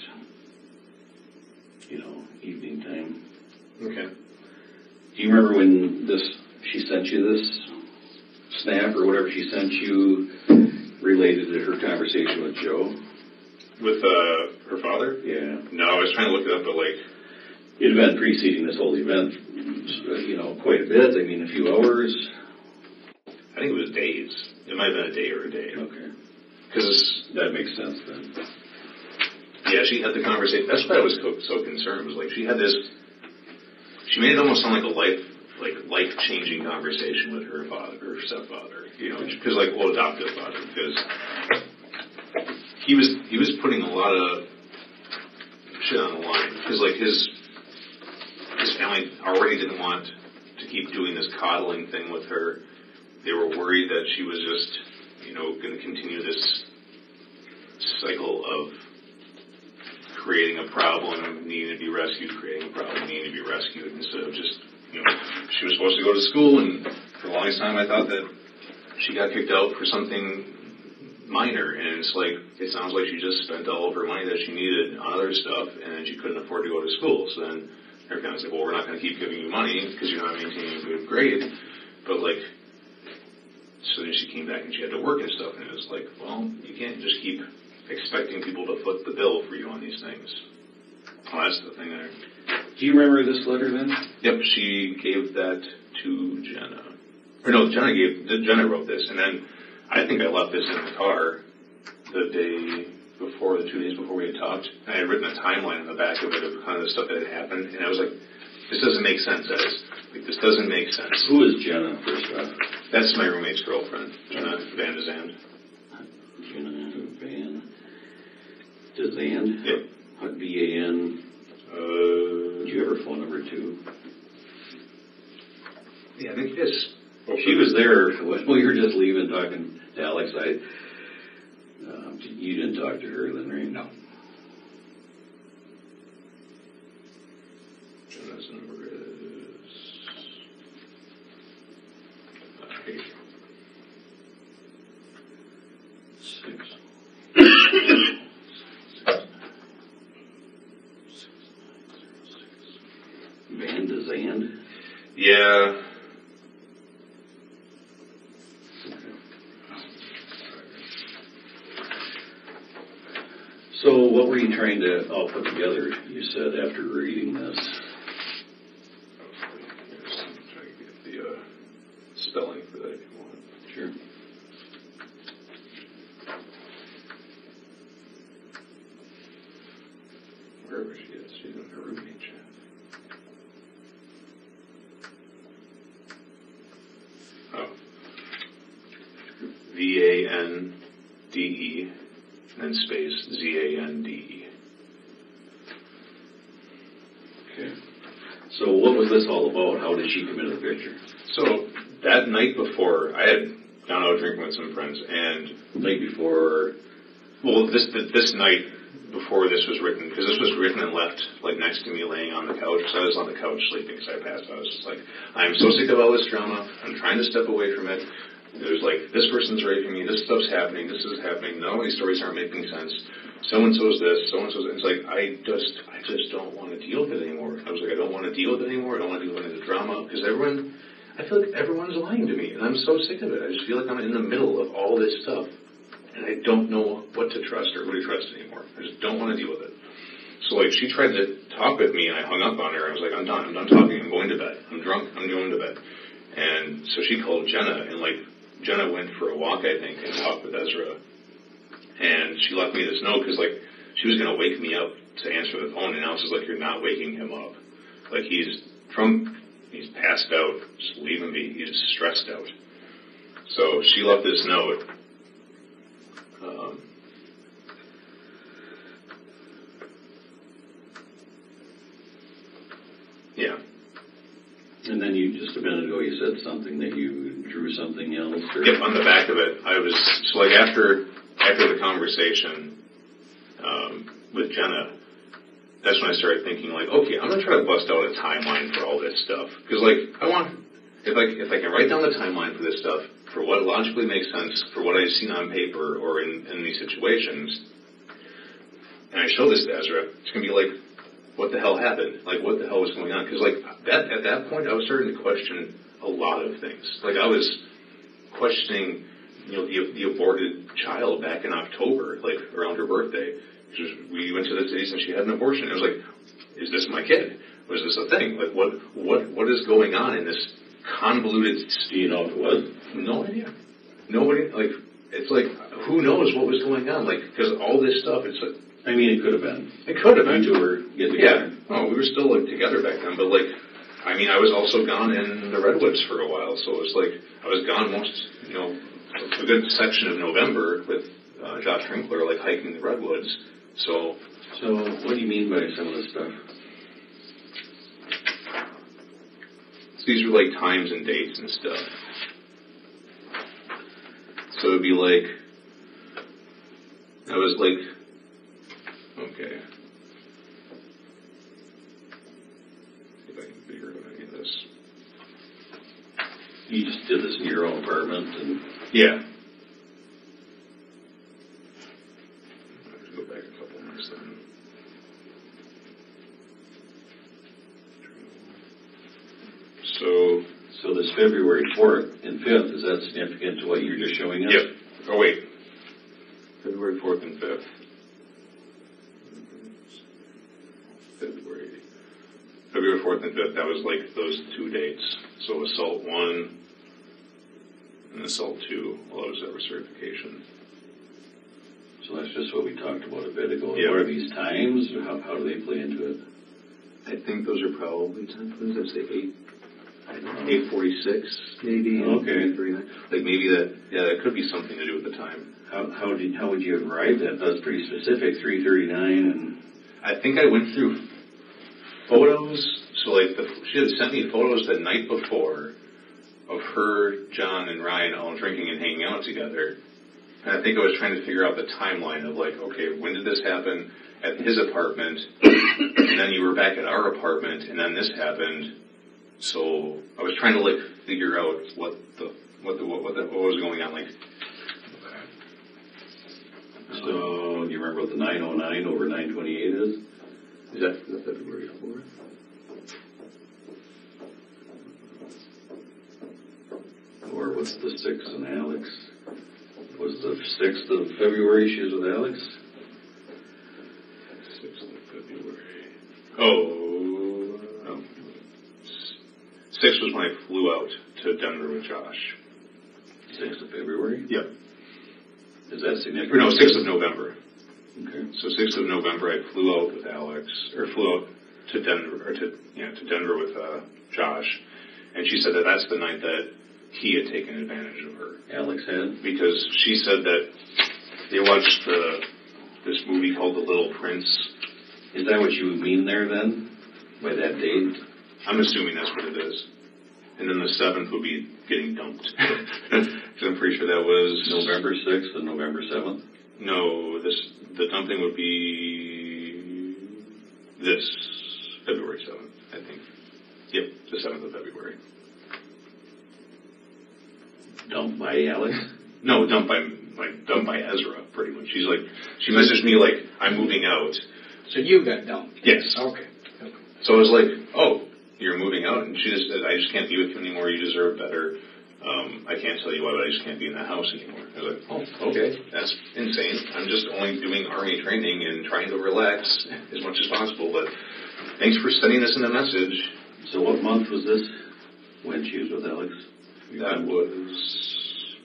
Evening time. Okay. Do you remember when she sent you this snap or whatever she sent you related to her conversation with Joe? With her father? Yeah. No, I was trying to look it up, but like... It had been preceding this whole event, quite a bit. I mean, a few hours. I think it was days. It might have been a day or a day. Okay. Because that makes sense then. Yeah, she had the conversation. That's why I was so concerned. It was like she had this. She made it almost sound like a life-changing conversation with her father, her stepfather. Because adoptive father, because he was putting a lot of shit on the line. Because his family already didn't want to keep doing this coddling thing with her. They were worried that she was just, going to continue this cycle of creating a problem, needing to be rescued, creating a problem, needing to be rescued, instead of just, she was supposed to go to school, and for the longest time I thought that she got kicked out for something minor, and it's like, it sounds like she just spent all of her money that she needed on other stuff, and she couldn't afford to go to school. So then her parents like, well, we're not going to keep giving you money because you're not maintaining a good grade. But like, so then she came back and she had to work and stuff, and it was like, well, you can't just keep expecting people to foot the bill for you on these things. Well, that's the thing there. Do you remember this letter then? Yep, she gave that to Jenna. Or no, Jenna wrote this, and then I think I left this in the car the day before, the 2 days before we had talked. And I had written a timeline on the back of it of kind of the stuff that had happened, and I was like, this doesn't make sense, Ez. Like, this doesn't make sense. Who is Jenna, first off? That's my roommate's girlfriend, Jenna Van de Zand. Jenna Van de Zand? Yep. V-A-N. Do you have her phone number too? Yeah, I think this. She was there when we were just leaving, talking to Alex. You didn't talk to her then, right? No. Jenna's number is. Here you go. 6. Van de Zand? Yeah. So what were you trying to all put together, you said, after reading this? I'm trying to get the spelling for that if you want. Sure. Wherever she is, she's in her roommate chat. Oh. V-A-N-D-E, and then space Z-A-N-D-E. Okay. So what was this all about? How did she come into the picture? So that night before, I had gone out drinking with some friends, and Night before? well, this night before this was written, because this was written and left like next to me laying on the couch, so I was on the couch sleeping because I passed out. I was just like, I'm so sick of all this drama. I'm trying to step away from it. There's like, this person's raping me, this stuff's happening, this is happening, none of these stories aren't making sense. So-and-so's this, so-and-so's that. It's like, I just don't want to deal with it anymore. I was like, I don't want to deal with it anymore. I don't want to deal with any of the drama, because I feel like everyone's lying to me, and I'm so sick of it. I just feel like I'm in the middle of all this stuff, and I don't know what to trust or who to trust anymore. I just don't want to deal with it. So like, she tried to talk with me, and I hung up on her. I was like, I'm done talking, I'm going to bed. I'm drunk, I'm going to bed. And so she called Jenna, and like, Jenna went for a walk, I think, and talked with Ezra. And she left me this note because, like, she was going to wake me up to answer the phone, and now it's like, you're not waking him up. Like, he's passed out. Just leave him be. He's stressed out. So she left this note. Yeah. And then you, just a minute ago, you said something that you drew something else? Or? Yep, on the back of it, I was, so like after the conversation with Jenna, that's when I started thinking like, okay, I'm going to try to bust out a timeline for all this stuff. Because like, if I can write down the timeline for this stuff, for what logically makes sense, for what I've seen on paper or in these situations, and I show this to Ezra, it's going to be like, what the hell happened? Like, what the hell was going on? Because, like, at that point, I was starting to question a lot of things. Like, I was questioning, the aborted child back in October, like, around her birthday. We went to the cities and she had an abortion. It was like, is this my kid? Was this a thing? Like, what is going on in this convoluted... Do you know if it was? No idea. Nobody, like, it's like, who knows what was going on? Like, because all this stuff, it's like, I mean, it could have been. It could have been. You two were getting together. Yeah. Oh, we were still like together back then, but like, I mean, I was also gone in the Redwoods for a while, so it was like, I was gone most, a good section of November with Josh Trinkler, like hiking the Redwoods. So what do you mean by some of this stuff? So these were like times and dates and stuff. So it'd be like, I was like, okay. See if I can figure out any of this. You just did this in your own apartment, and Yeah. Go back a couple months then. So this February 4th and 5th, is that significant to what you're just showing us? Yep. Oh, wait. February 4th and 5th. February 4th and 5th, that was like those 2 dates. So assault 1 and assault 2 while I was at certification. So that's just what we talked about a bit ago. Yeah. What are these times? Or how do they play into it? I think those are probably times. I'd say 8:46 maybe. Okay. 8:39. Like maybe that could be something to do with the time. How would you have arrived at? That's pretty specific. 3:39 and. I think I went through photos. So like she had sent me photos the night before of her, John, and Ryan all drinking and hanging out together. And I think I was trying to figure out the timeline of like, okay, when did this happen at his apartment? And then you were back at our apartment, and then this happened. So I was trying to like figure out what was going on. Like, so do you remember what the 909 over 928 is? Is that the February 4th? Or what's the 6th and Alex? Was the 6th of February she was with Alex? 6th of February. Oh. 6th was when I flew out to Denver with Josh. 6th of February? Yep. Is that significant? Or no, 6th of November. Okay. So 6th of November, I flew out with Alex, or flew out to Denver, to Denver with Josh, and she said that that's the night that he had taken advantage of her. Alex had? Because she said that they watched this movie called The Little Prince. Is that what you mean there then? By that date? I'm assuming that's what it is. And then the 7th would be getting dumped. Because I'm pretty sure that was... November 6th and November 7th? No, the dumping would be this February 7th, I think. Yep, the 7th of February. Dumped by Alex? No, dumped by Ezra, pretty much. She's like, she messaged me like, I'm moving out. So you got dumped? Yes. Okay. So I was like, oh, you're moving out? And she just said, I just can't be with you anymore. You deserve better. I can't tell you why, but I just can't be in that house anymore. I was like, oh, okay, that's insane. I'm just only doing Army training and trying to relax as much as possible, but thanks for sending this in a message. So what month was this when she was with Alex? That was...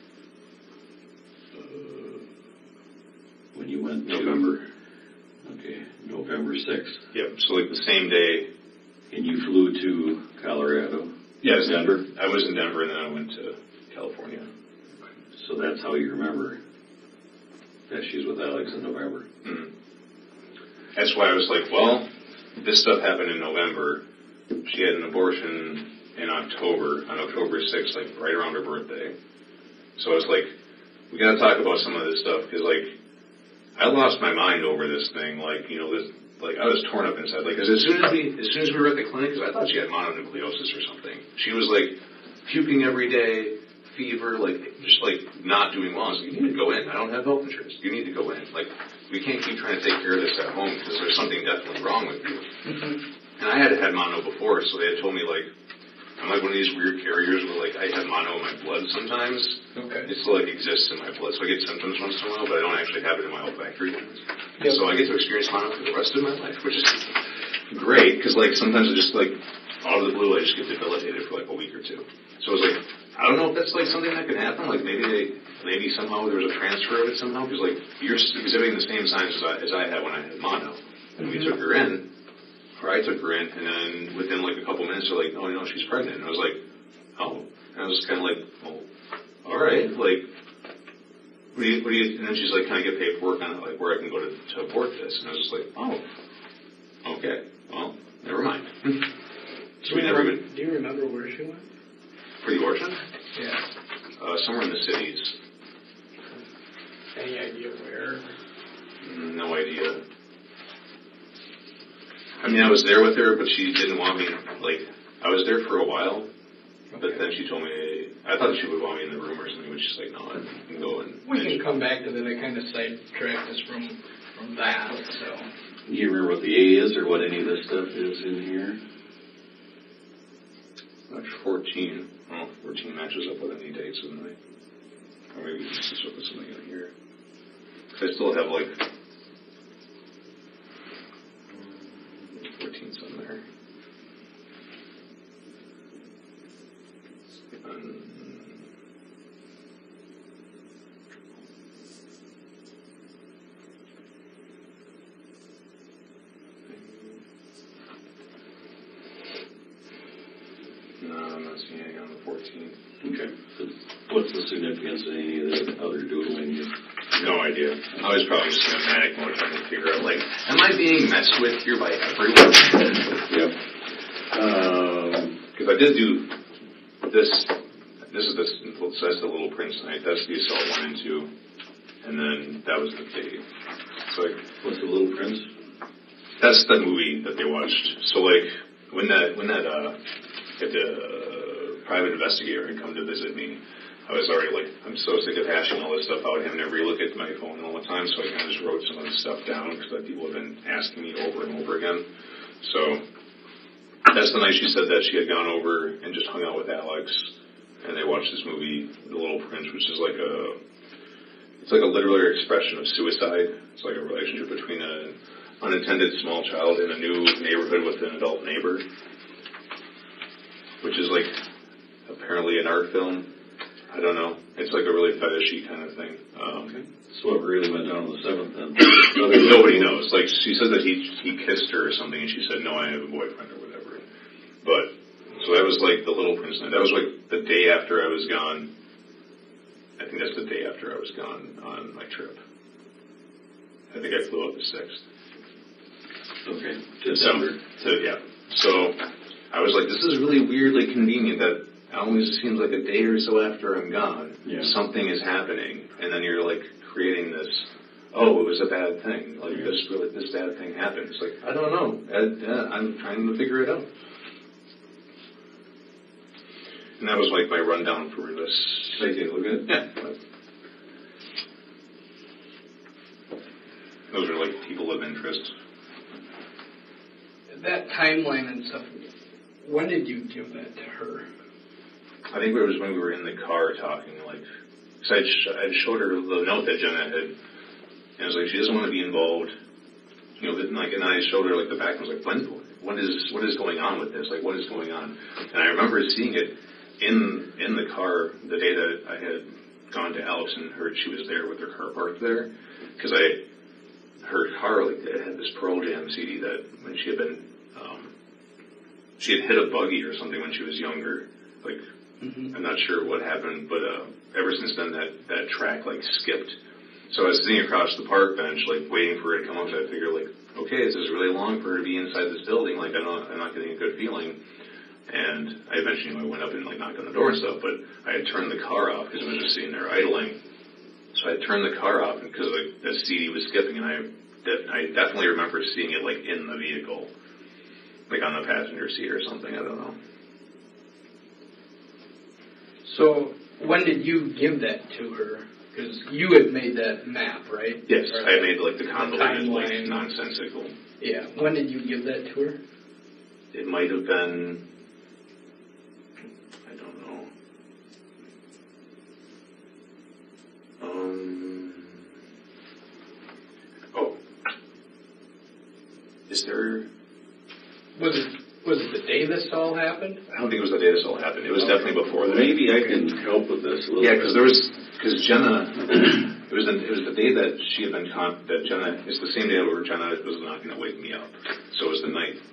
when you went to... November. Okay, November 6th. Yep, so like the same day. And you flew to Colorado? Yeah, Denver? I was in Denver and then I went to California. So that's how you remember that she's with Alex in November. Mm-hmm. That's why I was like, well, this stuff happened in November. She had an abortion in October, on October 6th, like right around her birthday. So I was like, we got to talk about some of this stuff because, like, I lost my mind over this thing. Like, you know, this, like I was torn up inside. Like, because as soon as we were at the clinic, because I thought she had mononucleosis or something. She was like puking every day, fever, like just like not doing well. I was like, you need to go in. I don't have health insurance. You need to go in. Like, we can't keep trying to take care of this at home because there's something definitely wrong with you. Mm-hmm. And I had had mono before, so they had told me like, I'm like one of these weird carriers where like I have mono in my blood sometimes. Okay. It still like exists in my blood, so I get symptoms once in a while, but I don't actually have it in my olfactory glands. Yep. So I get to experience mono for the rest of my life, which is great because like sometimes I just like out of the blue I just get debilitated for like a week or two. So I was like, I don't know if that's like something that could happen. Like maybe somehow there was a transfer of it somehow because like you're exhibiting the same signs as I had when I had mono. And we took her in. Or I took her in, and then within like a couple minutes, they're like, "Oh, you know, she's pregnant." And I was like, "Oh," and I was kind of like, "Well, all right." Like, what do you? And then she's like, "Can I get paperwork on it, like where I can go to abort this?" And I was just like, "Oh, okay. Well, never mind." So we never even. Do you remember where she went? For the abortion? Yeah. Somewhere in the cities. Any idea where? No idea. I mean, I was there with her, but she didn't want me, like, I was there for a while, but then she told me I thought she would want me in the room or something, but she's like, no, I can go and... We can come back to that. I kind of sidetracked us from that, so... Do you remember what the A is or what any of this stuff is in here? March 14. Oh, 14 matches up with any dates, wouldn't they? Or maybe we can just put something in here. Because I still have, like... 14's on there. No, I'm not seeing anything on the 14th. Okay. So what's the significance of any of the other doodling? No idea. I was probably just in a manic mode trying to figure out, like, am I being messed with here by everyone? Yep. Because I did do this. This is that's the Little Prince night. That's the Assault 1 and 2. And then that was the day. So, like, What's the Little Prince? that's the movie that they watched. So, like, when that private investigator had come to visit me, I was already like, I'm so sick of hashing all this stuff out, having to relook at my phone all the time, so I kind of just wrote some of the stuff down because people have been asking me over and over again. So that's the night she said that she had gone over and just hung out with Alex, and they watched this movie, The Little Prince, which is like it's like a literary expression of suicide. It's like a relationship between an unattended small child in a new neighborhood with an adult neighbor, which is like apparently an art film. I don't know. It's like a really fetishy kind of thing. Okay. So what really went down on the 7th then? Nobody knows. Like, she said that he kissed her or something, and she said, no, I have a boyfriend or whatever. But, so that was like the Little Prince night. That was like the day after I was gone. I think that's the day after I was gone on my trip. I think I flew out the 6th. Okay. December. Yeah. So, I was like, this is really weirdly convenient that it always seems like a day or so after I'm gone, something is happening, and then you're like creating this, oh, it was a bad thing, like this bad thing happened. It's like, I don't know, I'm trying to figure it out. And that was like my rundown for this. Should I take a look at it? Yeah. Those are like people of interest. That timeline and stuff, when did you give that to her? I think it was when we were in the car talking, like, because I'd showed her the note that Jenna had, and I was like, she doesn't want to be involved, you know, and I showed her, like, the back, and I was like, what is going on with this? Like, what is going on? And I remember seeing it in the car the day that I had gone to Alex and heard she was there with her car parked there, because her car, like, it had this Pearl Jam CD that when she had been, she had hit a buggy or something when she was younger, like, I'm not sure what happened, but ever since then that track like skipped. So I was sitting across the park bench, like waiting for it to come up. So I figured, like, okay, this is really long for her to be inside this building. Like, I'm not getting a good feeling. And I eventually went up and like knocked on the door and stuff. But I had turned the car off because it was just sitting there idling. So I turned the car off because like the CD was skipping, and I definitely remember seeing it like in the vehicle, like on the passenger seat or something. I don't know. So, when did you give that to her? Because you had made that map, right? Yes, or I made like the convoluted, like timeline. nonsensical. Yeah. When did you give that to her? It might have been, I don't know. Is there? Was it the day this all happened? I don't think it was the day this all happened. It was definitely before that. Maybe I can help with this a little bit. Because Jenna, it was the day that she had been that Jenna. It's the same day where Jenna was not going to wake me up. So it was the night.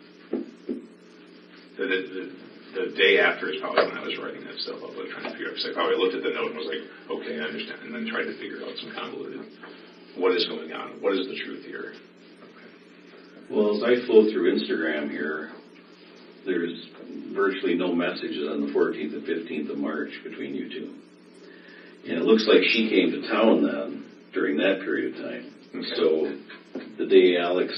The day after is probably when I was writing that stuff up, like trying to figure out. Because I probably looked at the note and was like, okay, I understand, and then tried to figure out some convoluted. What is going on? What is the truth here? Okay. Well, as I flow through Instagram here, there's virtually no messages on the 14th and 15th of March between you two. And it looks like she came to town then, during that period of time. Okay. So the day Alex,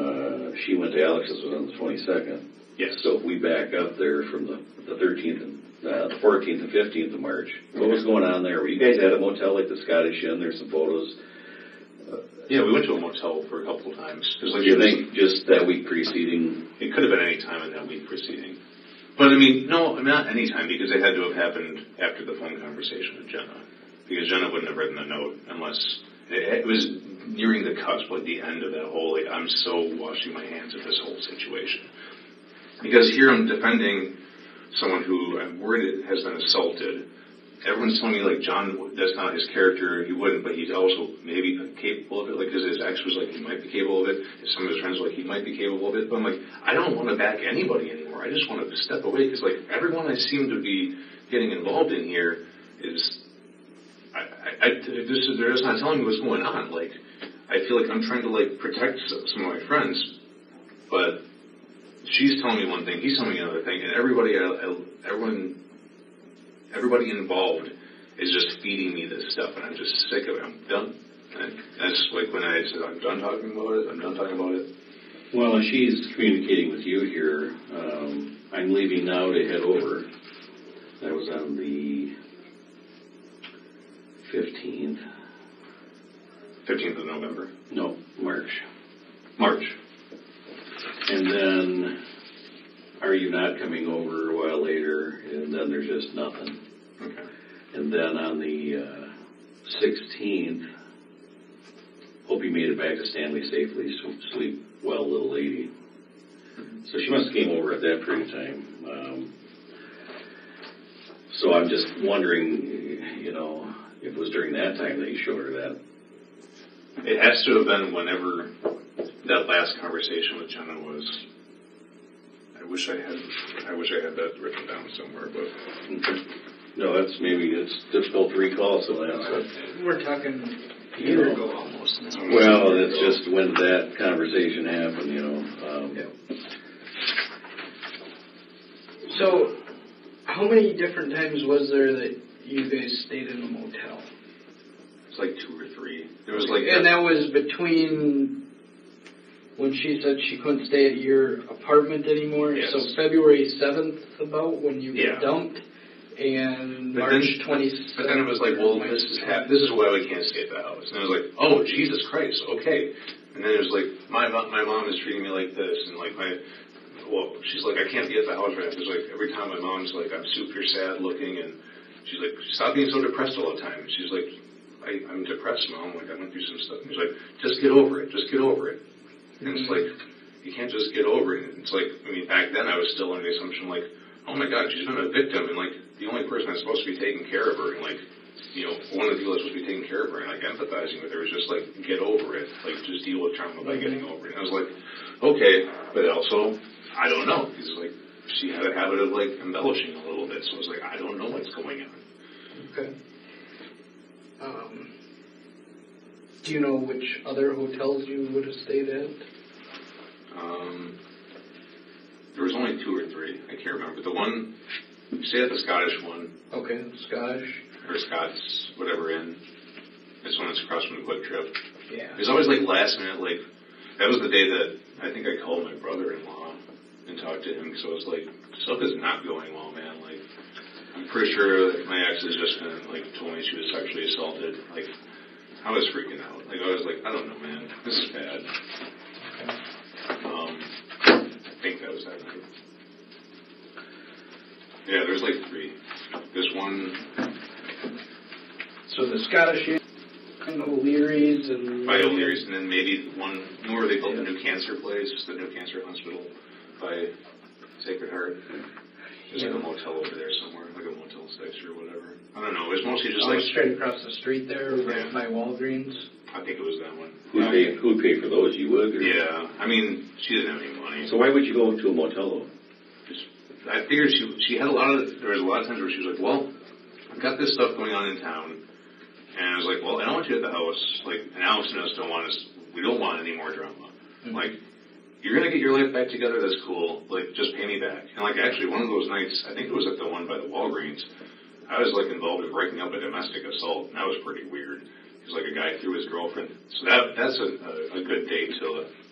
she went to Alex's was on the 22nd. Yes. So if we back up there from the 13th and the 14th and 15th of March. What was going on there? You guys at a motel like the Scottish Inn? There's some photos. Yeah, we went to a motel for a couple of times. Do you think just that week preceding? It could have been any time in that week preceding. But I mean, no, not any time, because it had to have happened after the phone conversation with Jenna. Because Jenna wouldn't have written the note unless it was nearing the cusp, like the end of that whole, like, I'm so washing my hands of this whole situation. Because here I'm defending someone who I'm worried has been assaulted. Everyone's telling me, like, John, that's not his character, he wouldn't, but he's also maybe capable of it, like, because his ex was like, he might be capable of it, some of his friends were like, he might be capable of it, but I'm like, I don't want to back anybody anymore, I just want to step away, because, like, everyone I seem to be getting involved in here is, they're just not telling me what's going on, like, I feel like I'm trying to, like, protect some of my friends, but she's telling me one thing, he's telling me another thing, and everybody involved is just feeding me this stuff, and I'm just sick of it. I'm done. And that's like when I said, I'm done talking about it. Well, and she's communicating with you here. I'm leaving now to head over. That was on the 15th. 15th of November? No, March. And then, are you not coming over a while later? And then there's just nothing. Okay. And then on the 16th, hope you made it back to Stanley safely. So sleep well, little lady. So she must have came over at that period of time. So I'm just wondering, if it was during that time that you showed her that. It has to have been whenever that last conversation with Jenna was. I wish I had that written down somewhere, but. No, it's difficult to recall, so that's We're talking a year ago almost. Well, it's just when that conversation happened, So, how many different times was there that you guys stayed in a motel? It's like 2 or 3. There was like. And that was between when she said she couldn't stay at your apartment anymore. Yes. So February 7th, about when you got dumped. And but March 27th. But then it was like, well, this is why we can't stay at the house. And I was like, oh, Jesus Christ, okay. And then it was like, my mom is treating me like this, and like she's like, I can't be at the house right now. Because like every time my mom's like, I'm super sad looking, and she's like, stop being so depressed all the time. And she's like, I'm depressed, Mom. Like I went through some stuff. And she's like, just get over it. And it's like, you can't just get over it. It's like, I mean, back then I was still under the assumption like, oh my God, she's been a victim, and like the only person that's supposed to be taking care of her, and like, one of the people that's supposed to be taking care of her and like empathizing with her was just like, get over it, like just deal with trauma by getting over it. And I was like, okay, but also, I don't know, because like she had a habit of like embellishing a little bit, so I was like, I don't know what's going on. Okay. Do you know which other hotels you would have stayed at? There was only 2 or 3. I can't remember. The one, we stayed at the Scottish one. Okay, Scottish. Or Scots, whatever inn. This one is across from the Quick Trip. Yeah. It was always like last minute, like, that was the day that I think I called my brother-in-law and talked to him, because I was like, stuff is not going well, man. Like, I'm pretty sure that my ex has just been, like, told me she was sexually assaulted. Like, I was freaking out. Like, I was like, I don't know, man. This is bad. Okay. I think that was that night. Yeah, there's like 3. There's one. So the Scottish Inn, O'Leary's, and. By O'Leary's, and then maybe one. Where they built the new cancer place, the new cancer hospital by Sacred Heart. There's like a motel over there somewhere, like a Motel 6 or whatever. I don't know. It was mostly just like straight across the street there, right by Walgreens. I think it was that one. Who'd pay for those? You would? Or? Yeah. I mean, she didn't have any money. So why would you go to a motel? I figured she had there was a lot of times where she was like, well, I've got this stuff going on in town. And I was like, well, I don't want you at the house. Like, and Alex and us we don't want any more drama. Mm-hmm. Like, you're going to get your life back together, that's cool. Like, just pay me back. And like, actually, one of those nights, I think it was at the one by the Walgreens, I was like involved in breaking up a domestic assault. And that was pretty weird. Because like a guy threw his girlfriend. So that's a good date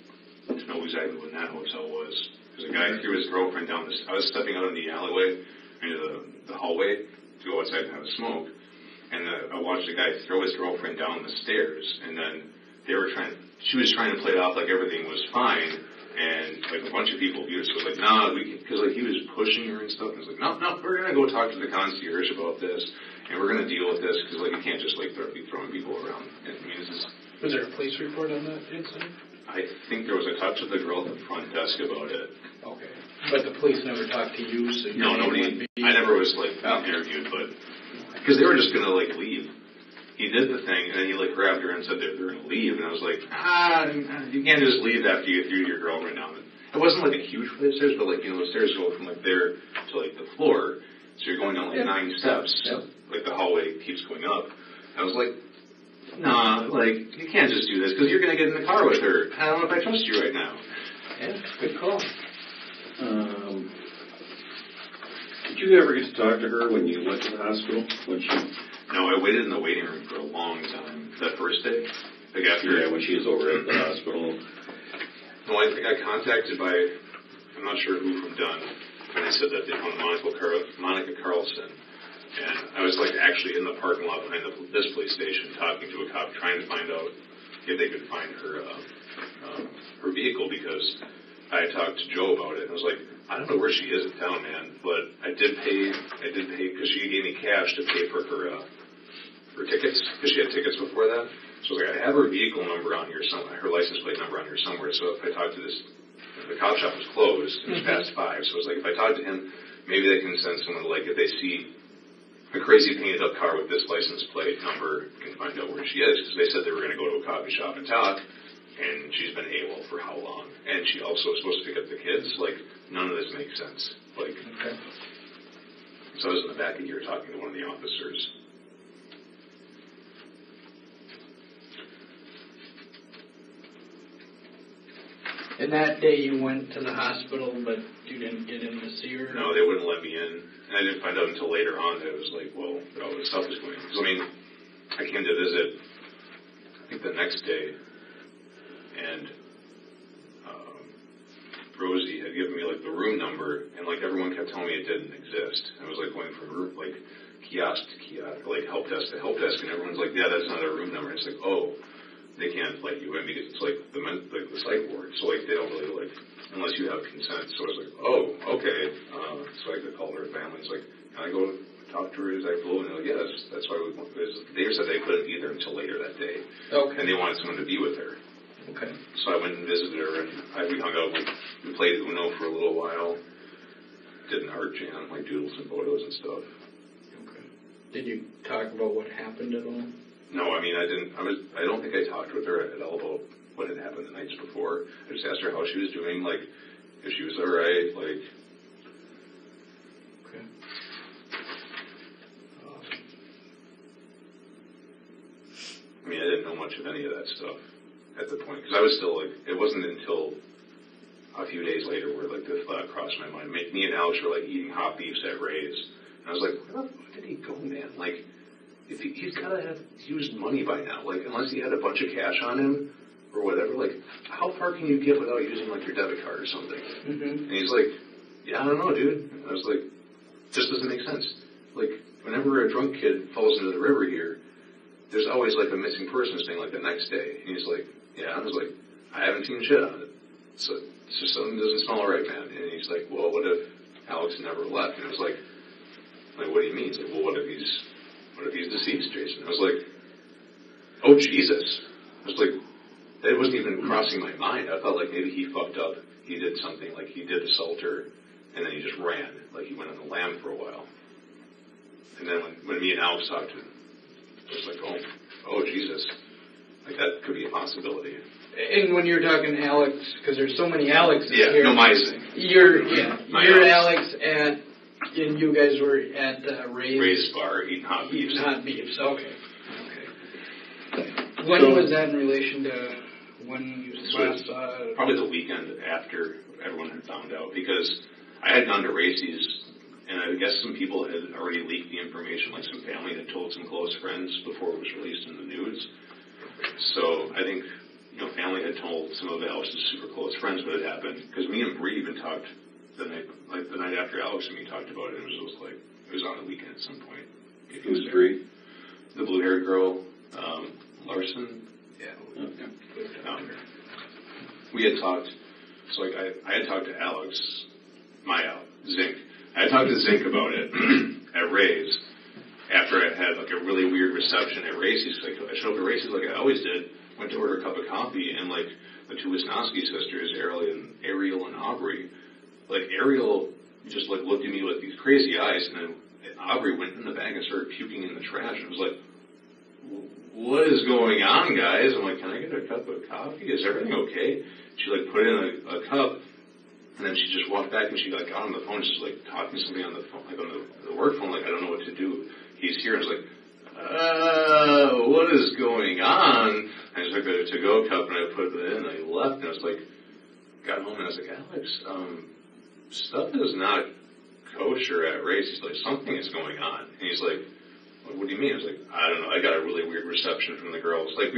to know exactly when that hotel was. Because a guy threw his girlfriend down I was stepping out in the alleyway, into the hallway to go outside and have a smoke. And I watched a guy throw his girlfriend down the stairs, and then she was trying to play it off like everything was fine, and like a bunch of people viewed it, so it was like, nah, because like he was pushing her and stuff, and it was like, no, we're going to go talk to the concierge about this, and we're going to deal with this, because like you can't just like be throwing people around. I mean, Was there a police report on that incident? I think there was a touch of the girl at the front desk about it. Okay. But the police never talked to you, so you No, nobody. I never was like interviewed, but because they were just gonna like leave. He did the thing, and then he like grabbed her and said they're gonna leave, and I was like, you can't just leave after you threw your girlfriend down. It wasn't like a huge flight of stairs, but like the stairs go from like there to like the floor, so you're going down like 9 steps. Yep. Like the hallway keeps going up. I was like, nah, like you can't just do this because you're gonna get in the car with her. I don't know if I trust you right now. Yeah, good call. Did you ever get to talk to her when you went to the hospital? No, I waited in the waiting room for a long time. That first day, like after. Yeah, when she was over at the hospital. No, I think I contacted by, I'm not sure who from Dunn, and they said that they found Monica Carlson. And I was like actually in the parking lot behind this police station talking to a cop trying to find out if they could find her vehicle, because I had talked to Joe about it. And I was like, I don't know where she is in town, man, but I did pay because she gave me cash to pay for her tickets, because she had tickets before that. So I was like, I have her vehicle number on here somewhere, her license plate number on here somewhere. So if I talk to the cop shop was closed, it was past 5. So I was like, if I talk to him, maybe they can send someone, like if they see a crazy painted up car with this license plate number, can find out where she is, because they said they were going to go to a coffee shop and talk, and she's been AWOL for how long? And she also was supposed to pick up the kids. Like, none of this makes sense. Like, okay. So I was in the back of here talking to one of the officers. And that day you went to the hospital, but you didn't get in to see her? No, they wouldn't let me in. And I didn't find out until later on that it was like, well, all this stuff is going on. Because, I mean, I came to visit, I think the next day, and Rosie had given me, like, the room number, and, like, everyone kept telling me it didn't exist. I was, like, going from, like, kiosk to kiosk, like, help desk to help desk, and everyone's like, yeah, that's not a room number. And it's like, oh, they can't let you in because it's, like, the psych ward. So, like, they don't really, like, unless you have consent. So I was like, oh, okay. So I could call her family. It's like, can I go talk to her as I flew? And they're like, yeah, that's why we want this. They said they couldn't either until later that day. Okay. And they wanted someone to be with her. Okay. So I went and visited her, and we hung out. We played Uno for a little while. Did an art jam, like doodles and photos and stuff. Okay. Did you talk about what happened at all? No, I mean, I didn't. I don't think I talked with her at all about what had happened the nights before. I just asked her how she was doing, like if she was all right, like. Okay. I mean, I didn't know much of any of that stuff at the point, because I was still like, it wasn't until a few days later where like the thought crossed my mind. Me and Alex were like eating hot beefs at Ray's, and I was like, where the fuck did he go, man? Like, if he's gotta have used money by now. Like, unless he had a bunch of cash on him or whatever. Like, how far can you get without using like your debit card or something? Mm-hmm. And he's like, yeah, I don't know, dude. And I was like, this doesn't make sense. Like, whenever a drunk kid falls into the river here, there's always like a missing person thing like the next day. And he's like, yeah. I was like, I haven't seen shit on it. So it's just something doesn't smell right, man. And he's like, well, what if Alex never left? And I was like, what do you mean? He's like, well, what if he's deceased, Jason? I was like, oh, Jesus. I was like, that wasn't even crossing my mind. I thought like maybe he fucked up. He did something, like he did assault her, and then he just ran. Like he went on the lam for a while. And then when me and Alex talked to him, I was like, oh, Jesus. Like that could be a possibility. And when you're talking Alex, because there's so many Alexes here. No, my thing. You're Alex. And you guys were at Ray's. Ray's bar eating hot beefs. Eating hot beefs, okay. When was that in relation to when you last saw it? Probably the weekend after everyone had found out, because I had gone to Racy's, and I guess some people had already leaked the information, like some family had told some close friends before it was released in the news. So I think, family had told some of Alex's super close friends what had happened, because me and Bree even talked the night after Alex and me talked about it, it was on the weekend at some point. It was free. The blue-haired girl, Larson. Yeah. We had talked. So I had talked to Alex, Zink. I had talked to Zink about it at Ray's after I had like a really weird reception at Racey's. Like I showed up at Racey's like I always did. Went to order a cup of coffee, and like the two Wisnowski sisters, Ariel and Aubrey, like Ariel just like looked at me with these crazy eyes, and then Aubrey went in the bag and started puking in the trash. I was like, what is going on, guys? I'm like, can I get a cup of coffee? Is everything okay? She like put in a cup, and then she just walked back and she like got on the phone, just like talking to somebody on the phone, like on the work phone, like I don't know what to do. He's here. I was like, what is going on? I just took a to-go cup and I put it in and I left, and I was like, got home and I was like, Alex, stuff is not kosher at Race. He's like, something is going on. And he's like, what do you mean? I was like, I don't know. I got a really weird reception from the girls. Like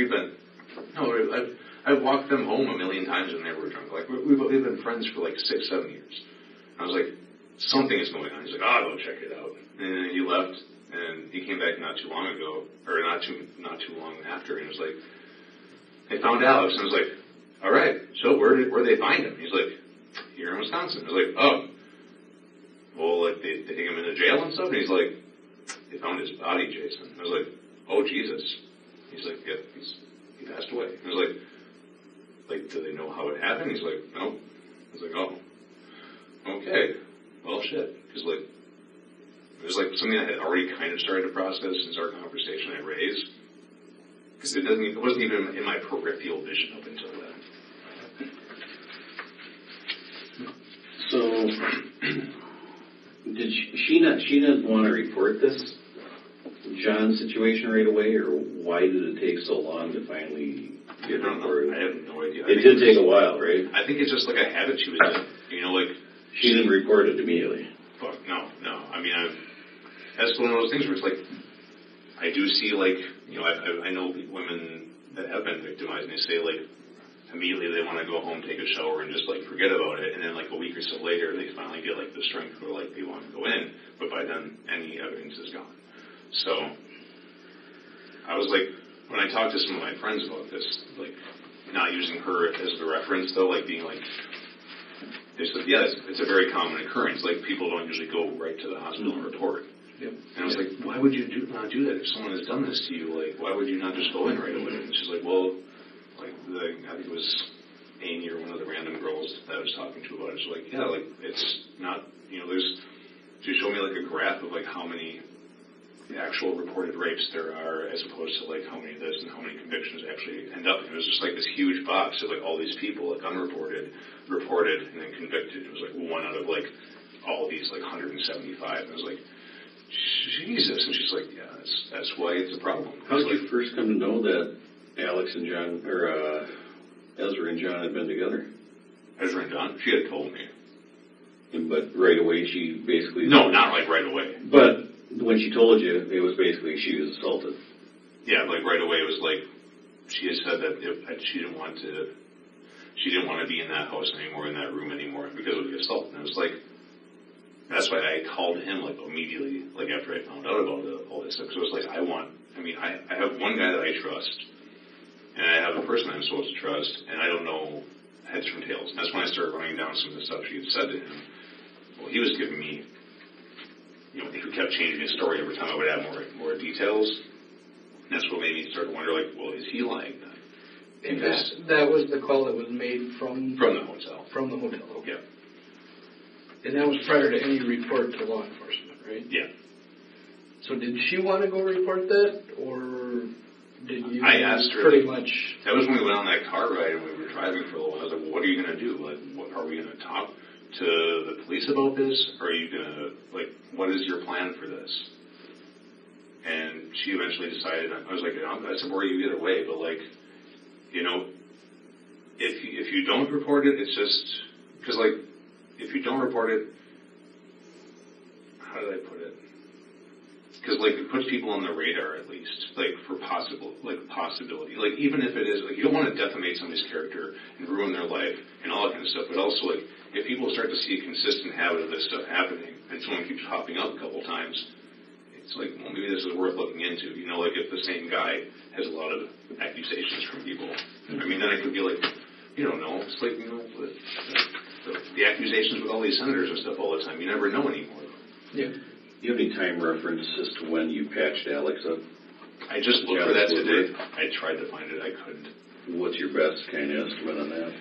I've walked them home a million times when they were drunk. Like we've been friends for like 6-7 years. I was like, something is going on. He's like, I'll go check it out. And then he left, and he came back not too long ago, or not too long after, and he was like, they found Alex. And I was like, all right, so where'd they find him? He's like, here in Wisconsin. I was like, oh, well, like they take him into jail and stuff. And he's like, they found his body, Jason. I was like, oh Jesus. He's like, yeah, he passed away. I was like, do they know how it happened? He's like, no. I was like, oh, okay, well, shit, because like it was like something I had already kind of started to process since our conversation at Ray's, because it wasn't even in my peripheral vision up until then. So, did she didn't want to report this John situation right away, or why did it take so long to finally get reported? I have no idea. It did take a while, right? I think it's just like a habit she was in. You know, like she didn't report it immediately. Fuck no. I mean, that's one of those things where it's like I do see like I know women that have been victimized, and they say like immediately they want to go home, take a shower, and just like forget about it, and then like a week or so later they finally get like the strength where like they want to go in, but by then any evidence is gone. So I was like, when I talked to some of my friends about this, like not using her as the reference though, like being like, they said, yeah, it's a very common occurrence. Like people don't usually go right to the hospital and report. Yep. And I was like, why would you not do that if someone has done this to you? Like, why would you not just go in right away? And she's like, well, like I think it was Amy or one of the random girls that I was talking to about it. She's like, yeah, like it's not, she showed me like a graph of like how many actual reported rapes there are as opposed to like how many of this and how many convictions actually end up. And it was just like this huge box of like all these people like unreported, reported, and then convicted. It was like one out of like all of these like 175. And I was like, Jesus. And she's like, yeah, that's why it's a problem. How did you first come to know that Alex and John, or Ezra and John had been together? Ezra and John? She had told me. But right away she basically... No, not like right away. But when she told you, it was basically she was assaulted. Yeah, like right away it was like, she had said that she didn't want to be in that house anymore, in that room anymore, because of the assault. And it was like, that's why I called him like immediately, like after I found out about all this stuff. Because it was like, I have one guy that I trust, and I have a person I'm supposed to trust, and I don't know heads from tails. And that's when I started running down some of the stuff she had said to him. Well, he was giving me, he kept changing his story every time I would add more details. And that's what made me start to wonder, like, well, is he lying then? And that was the call that was made from the hotel. From the hotel. Okay. Yeah. And that was prior to any report to law enforcement, right? Yeah. So did she want to go report that, or did you? I asked her. Pretty much. That was when we went on that car ride and we were driving for a little while. I was like, well, what are you going to do? Like, are we going to talk to the police about this? Or are you going to, like, what is your plan for this? And she eventually decided, I was like, I support you either way, but like, if you don't report it, it's just, because like, if you don't report it, how did I put it? Because like it puts people on the radar at least, like for possibility. Like even if it is, like you don't want to defamate somebody's character and ruin their life and all that kind of stuff, but also like if people start to see a consistent habit of this stuff happening, and someone keeps popping up a couple times, it's like, well, maybe this is worth looking into. You know, like if the same guy has a lot of accusations from people. I mean, then it could be like, you don't know. It's like, you know, the accusations with all these senators and stuff all the time. You never know anymore. Yeah. Do you have any time reference as to when you patched Alex up? I just looked for that today. I tried to find it. I couldn't. What's your best kind of estimate on that?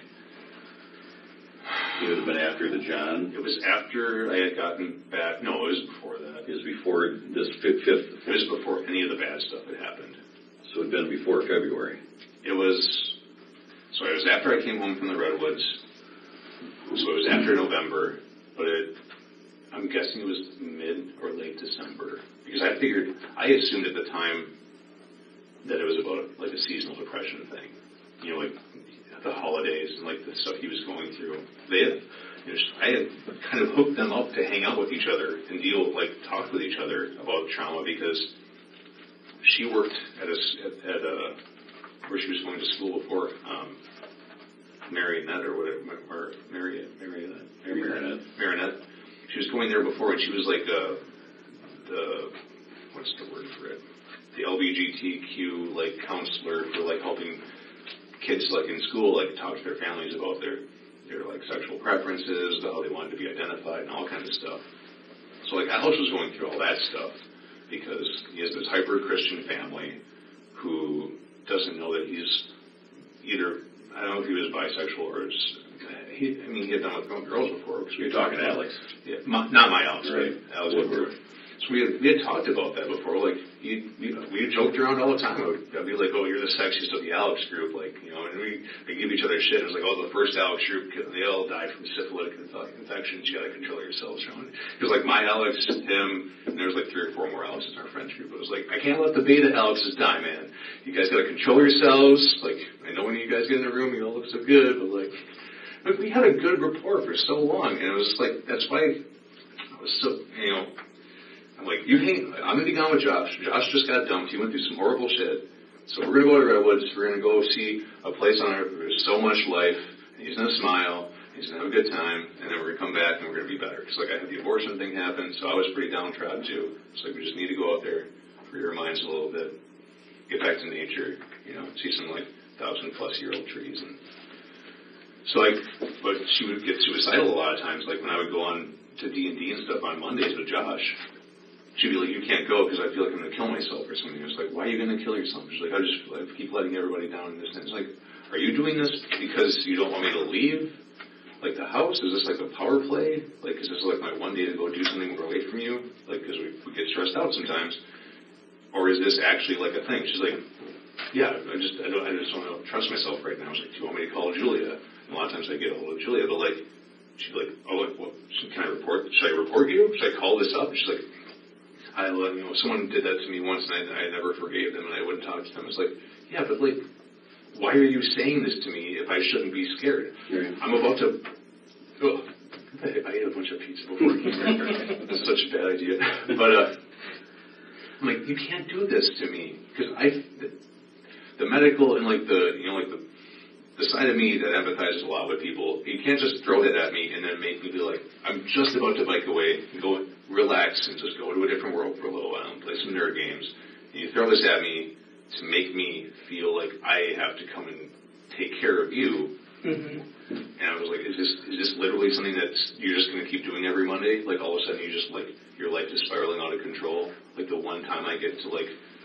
It would have been after the John? It was after I had gotten back. No, it was before that. It was before this 5th? It was before any of the bad stuff had happened. So it had been before February? It was after I came home from the Redwoods. So it was after November, but I'm guessing it was mid or late December. Because I assumed at the time that it was about like a seasonal depression thing. You know, like the holidays and like the stuff he was going through. I had kind of hooked them up to hang out with each other and talk with each other about trauma, because she worked at where she was going to school before, Marionette or whatever, Marionette. She was going there before, and she was like what's the word for it? The LGBTQ counselor for helping kids in school talk to their families about their sexual preferences, how they wanted to be identified, and all kinds of stuff. So Alex was going through all that stuff because he has this hyper-Christian family who doesn't know that he's either, I don't know if he was bisexual or he had done with girls before. You're talking Alex. Yeah, not my Alex, right? Alex Woodworth. So we had talked about that before. We had joked around all the time. I'd be like, "Oh, you're the sexiest of the Alex group," and we give each other shit. It was like, "Oh, the first Alex group, they all died from syphilitic infections. You got to control yourselves." It was like my Alex, him, and there was 3 or 4 more Alexes in our friends group. It was like, I can't let the beta Alexes die, man. You guys got to control yourselves. I know when you guys get in the room, you all look so good, but we had a good rapport for so long, and it was that's why I was so, I'm I'm going to be gone with Josh. Josh just got dumped. He went through some horrible shit. So we're going to go to Redwoods. We're going to go see a place on earth where there's so much life. And he's going to smile. He's going to have a good time. And then we're going to come back and we're going to be better. Because I had the abortion thing happen, so I was pretty downtrodden too. So we just need to go out there, free our minds a little bit, get back to nature, see some 1,000-plus-year-old trees. And so but she would get suicidal a lot of times. When I would go on to D&D and stuff on Mondays with Josh, she'd be like, "You can't go because I feel like I'm going to kill myself or something." I was like, "Why are you going to kill yourself?" She's like, I keep letting everybody down in this." And it's like, "Are you doing this because you don't want me to leave? The house? Is this a power play? Is this my one day to go do something away from you? Because we get stressed out sometimes. Or is this actually a thing?" She's like, "Yeah, I just don't trust myself right now." I was like, "Do you want me to call Julia?" And a lot of times I get a hold of Julia, but she'd be like, "Oh, well, can I report? Should I report you? Should I call this up?" And she's like, someone did that to me once, and I never forgave them, and I wouldn't talk to them. It's yeah, but why are you saying this to me if I shouldn't be scared? Right. I'm about to. Oh, I ate a bunch of pizza before I came here. That's such a bad idea. But I'm like, you can't do this to me, because the medical and the side of me that empathizes a lot with people, you can't just throw that at me and then make me be like, I'm just about to bike away and go relax and just go to a different world for a little while and play some nerd games. And you throw this at me to make me feel like I have to come and take care of you. Mm-hmm. And I was like, is this literally something that you're just going to keep doing every Monday? All of a sudden you just your life is spiraling out of control? The one time I get to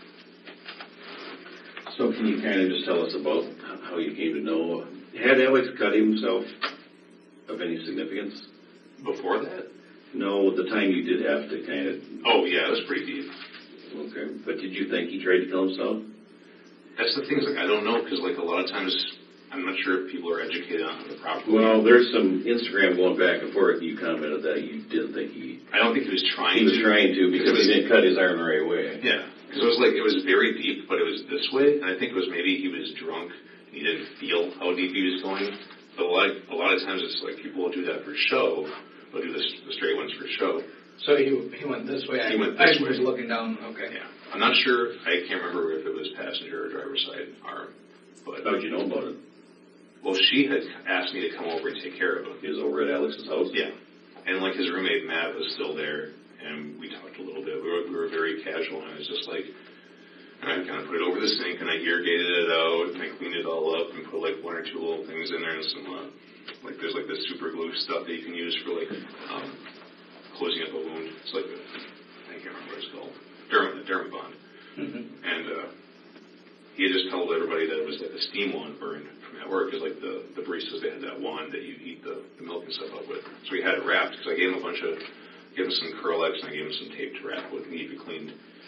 So can you kind of just tell us about how you came to know? Had Alex cut himself of any significance? Before that? No, the time you did have to kind of... Oh, yeah, it was pretty deep. Okay. But did you think he tried to kill himself? That's the thing, I don't know, because a lot of times I'm not sure if people are educated on the proper way. Well, there's some Instagram going back and forth. You commented that you didn't think he... I don't think he was trying to. He was trying to because he didn't cut his arm the right way. Yeah. Because it was very deep, but it was this way, and I think it was maybe he was drunk and he didn't feel how deep he was going. But a lot of times it's people will do that for show. They'll do the straight ones for show. So he went this way. He went this way. I was looking down. Okay. Yeah. I'm not sure. I can't remember if it was passenger or driver's side arm. But how did you know about it? Well, she had asked me to come over and take care of him. He was over at Alex's house? Yeah. And, like, his roommate, Matt, was still there, and we talked a little bit. We were very casual, and I was just like, I kind of put it over the sink, and I irrigated it out, and I cleaned it all up, and put, like, one or two little things in there, and some, like, there's, like, this super glue stuff that you can use for, like, closing up a wound. It's like, I can't remember what it's called. Dermabond. Mm-hmm. And, he had just told everybody that it was like a steam wand burned from at work, because like the baristas, they had that wand that you heat the milk and stuff up with. So he had it wrapped, because I gave him gave him some Curl-X, and I gave him some tape to wrap with and keep it cleaned.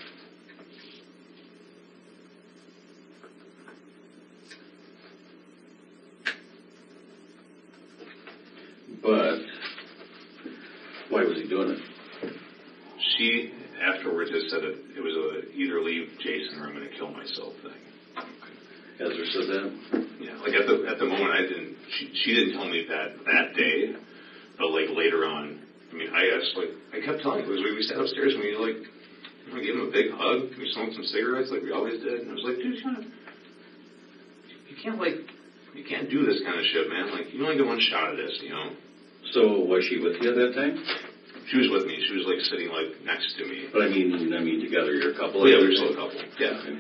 But why was he doing it? She afterwards has said it was a either leave Jason or I'm going to kill myself thing. Ezra said that? Yeah, like at the moment she didn't tell me that day, but like later on, I mean, I kept telling her, we sat upstairs and we like, I gave him a big hug, we smoked some cigarettes like we always did, and I was like, dude, you can't do this kind of shit, man. Like, you only get one shot at this, you know? So was she with you at that time? She was with me. She was like sitting like next to me. But I mean together you're a couple? Oh, yeah, we were still a couple. Yeah. Okay.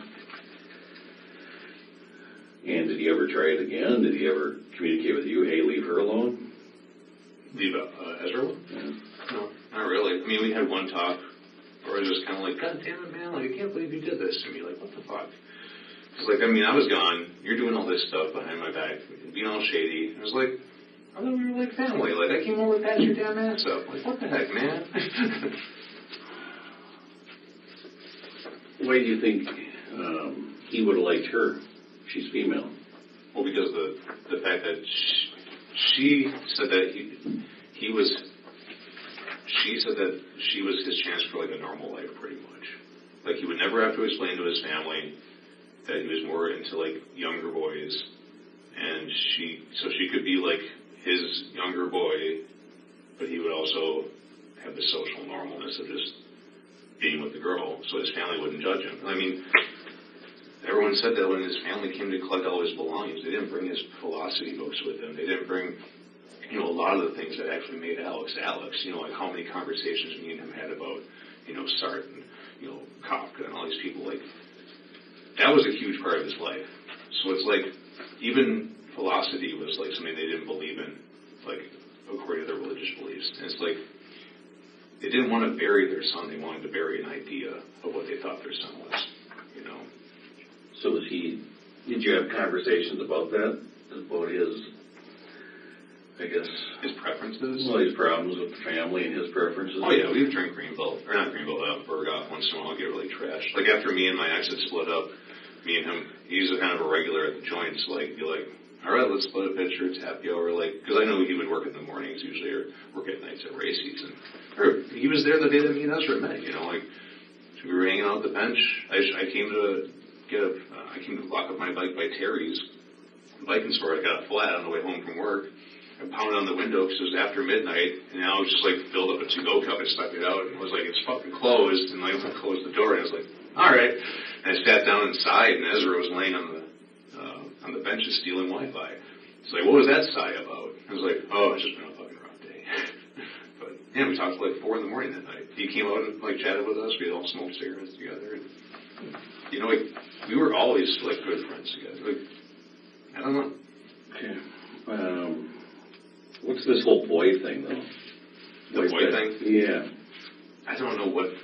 And did he ever try it again? Did he ever communicate with you, hey, leave her alone? Leave Ezra? Yeah. No, not really. I mean, we had one talk where I was just kind of like, God damn it, man, like, I can't believe you did this to me. Like, what the fuck? It's like, I mean, I was gone. You're doing all this stuff behind my back, being all shady. I was like, I thought we were like family. Like, I came over to patch your damn ass up. Like, what the heck, man? Why do you think he would have liked her? She's female. Well, because the fact that she said that he was, she said that she was his chance for like a normal life, pretty much. Like, he would never have to explain to his family that he was more into like younger boys, and so she could be like his younger boy, but he would also have the social normalness of just being with the girl, so his family wouldn't judge him. I mean, everyone said that when his family came to collect all his belongings, they didn't bring his philosophy books with them. They didn't bring, you know, a lot of the things that actually made Alex, you know, like how many conversations me and him had about, you know, Sartre and, you know, Kafka and all these people. Like, that was a huge part of his life. So it's like, even philosophy was like something they didn't believe in, like, according to their religious beliefs. And it's like, they didn't want to bury their son, they wanted to bury an idea of what they thought their son was, you know. So did you have conversations about that? About his, I guess, his preferences? Well, his problems with the family and his preferences? Oh yeah, we would drink Greenville, or not Greenville, Berghoff once in a while, get really trashed. Like, after me and my ex had split up, me and him, he's a kind of a regular at the joints, like, be like, all right, let's split a pitcher, it's happy hour, like, because I know he would work in the mornings usually, or work at nights at races, or he was there the day that me and Ezra met, you know, like, we were hanging out at the bench. I came to lock up my bike by Terry's biking store. I got it flat on the way home from work. I pounded on the window because it was after midnight, and I was just like filled up a to-go cup and stuck it out, and it was like, it's fucking closed, and I closed the door, and I was like, all right. And I sat down inside, and Ezra was laying on the benches stealing Wi-Fi. It's like, what was that sigh about? I was like, oh, it's just been a fucking rough day. But yeah, we talked till like 4 a.m. that night. He came out and like chatted with us. We all smoked cigarettes together. And, you know, like, we were always like good friends together. Like, I don't know. Okay. What's this whole boy thing though? The boy thing? Yeah. I don't know what.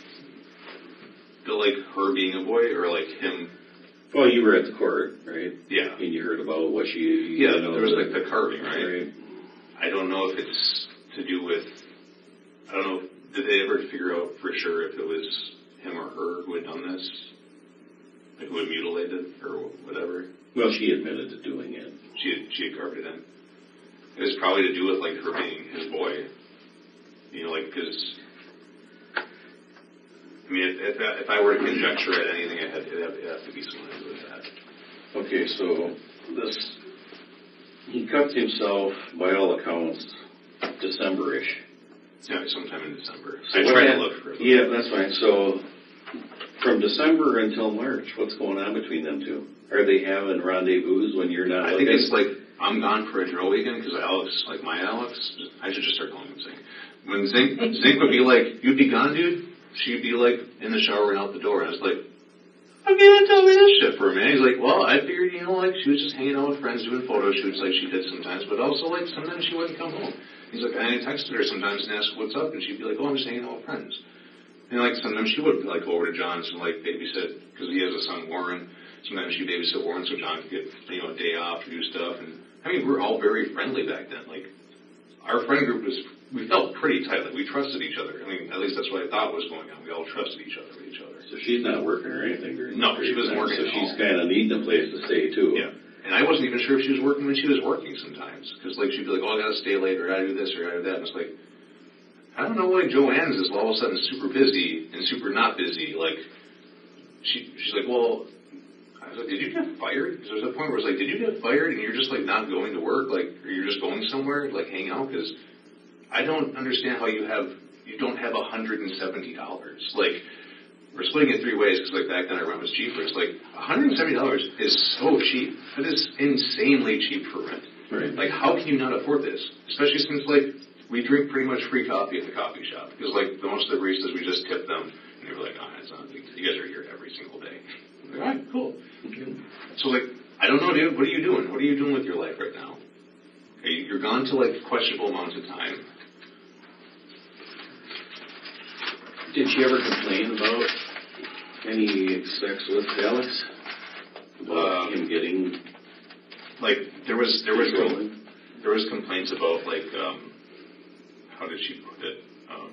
Like her being a boy, or like him. Well, you were at the court, right? Yeah. And you heard about what she... Yeah, there was like the carving, right? Right. I don't know if it's to do with... I don't know, did they ever figure out for sure if it was him or her who had done this? Like, who had mutilated or whatever? Well, she admitted to doing it. She had carved it in. It was probably to do with, like, her being his boy. You know, like, because... I mean, if I were to conjecture at anything, it'd have to be something to do with that. Okay, so he cut himself, by all accounts, December-ish. Yeah, sometime in December. So I tried to look for it. Yeah, that's fine. So from December until March, what's going on between them two? Are they having rendezvous when you're not looking? I think it's like I'm gone for a drill weekend because Alex, like my Alex, I should just start calling him Zink. When Zink would be like, you'd be gone, dude, she'd be like in the shower and out the door. And I was like, how can you tell me this shit for a minute? He's like, well, I figured, like she was just hanging out with friends doing photo shoots like she did sometimes, but also like sometimes she wouldn't come home. He's like, I texted her sometimes and asked what's up, and she'd be like, oh, I'm just hanging out with friends. And like sometimes she would like go over to John's and like babysit, because he has a son, Warren. Sometimes she'd babysit Warren so John could get, a day off to do stuff. And I mean, we were all very friendly back then. Like, our friend group we felt pretty tight. Like, we trusted each other. I mean, at least that's what I thought was going on. We all trusted each other with each other. So she's not working or anything? No, she wasn't working. So she's kind of needing a place to stay, too. Yeah. And I wasn't even sure if she was working when she was working sometimes. Because, like, she'd be like, oh, I got to stay late, or I got to do this, or I got to do that. And it's like, I don't know why Joanne's is all of a sudden super busy and super not busy. Like, she's like, well, I was like, did you get fired? Because there's a point where it's like, did you get fired and you're just, like, not going to work? Like, or you're just going somewhere, like, hang out? Because I don't understand how you don't have $170. Like, we're splitting it 3 ways because, like, back then our rent was cheaper. It's like, $170 is so cheap. That is insanely cheap for rent. Right. Like, how can you not afford this? Especially since, like, we drink pretty much free coffee at the coffee shop. Because, like, most of the baristas, we just tip them. And they were like, oh, it's not a big deal. You guys are here every single day. I'm like, all right, cool. Okay. So, like, I don't know, dude. What are you doing? What are you doing with your life right now? Okay, you're gone to, like, questionable amounts of time. Did she ever complain about any sex with Alex? About him getting, like, there was complaints about, like, how did she put it?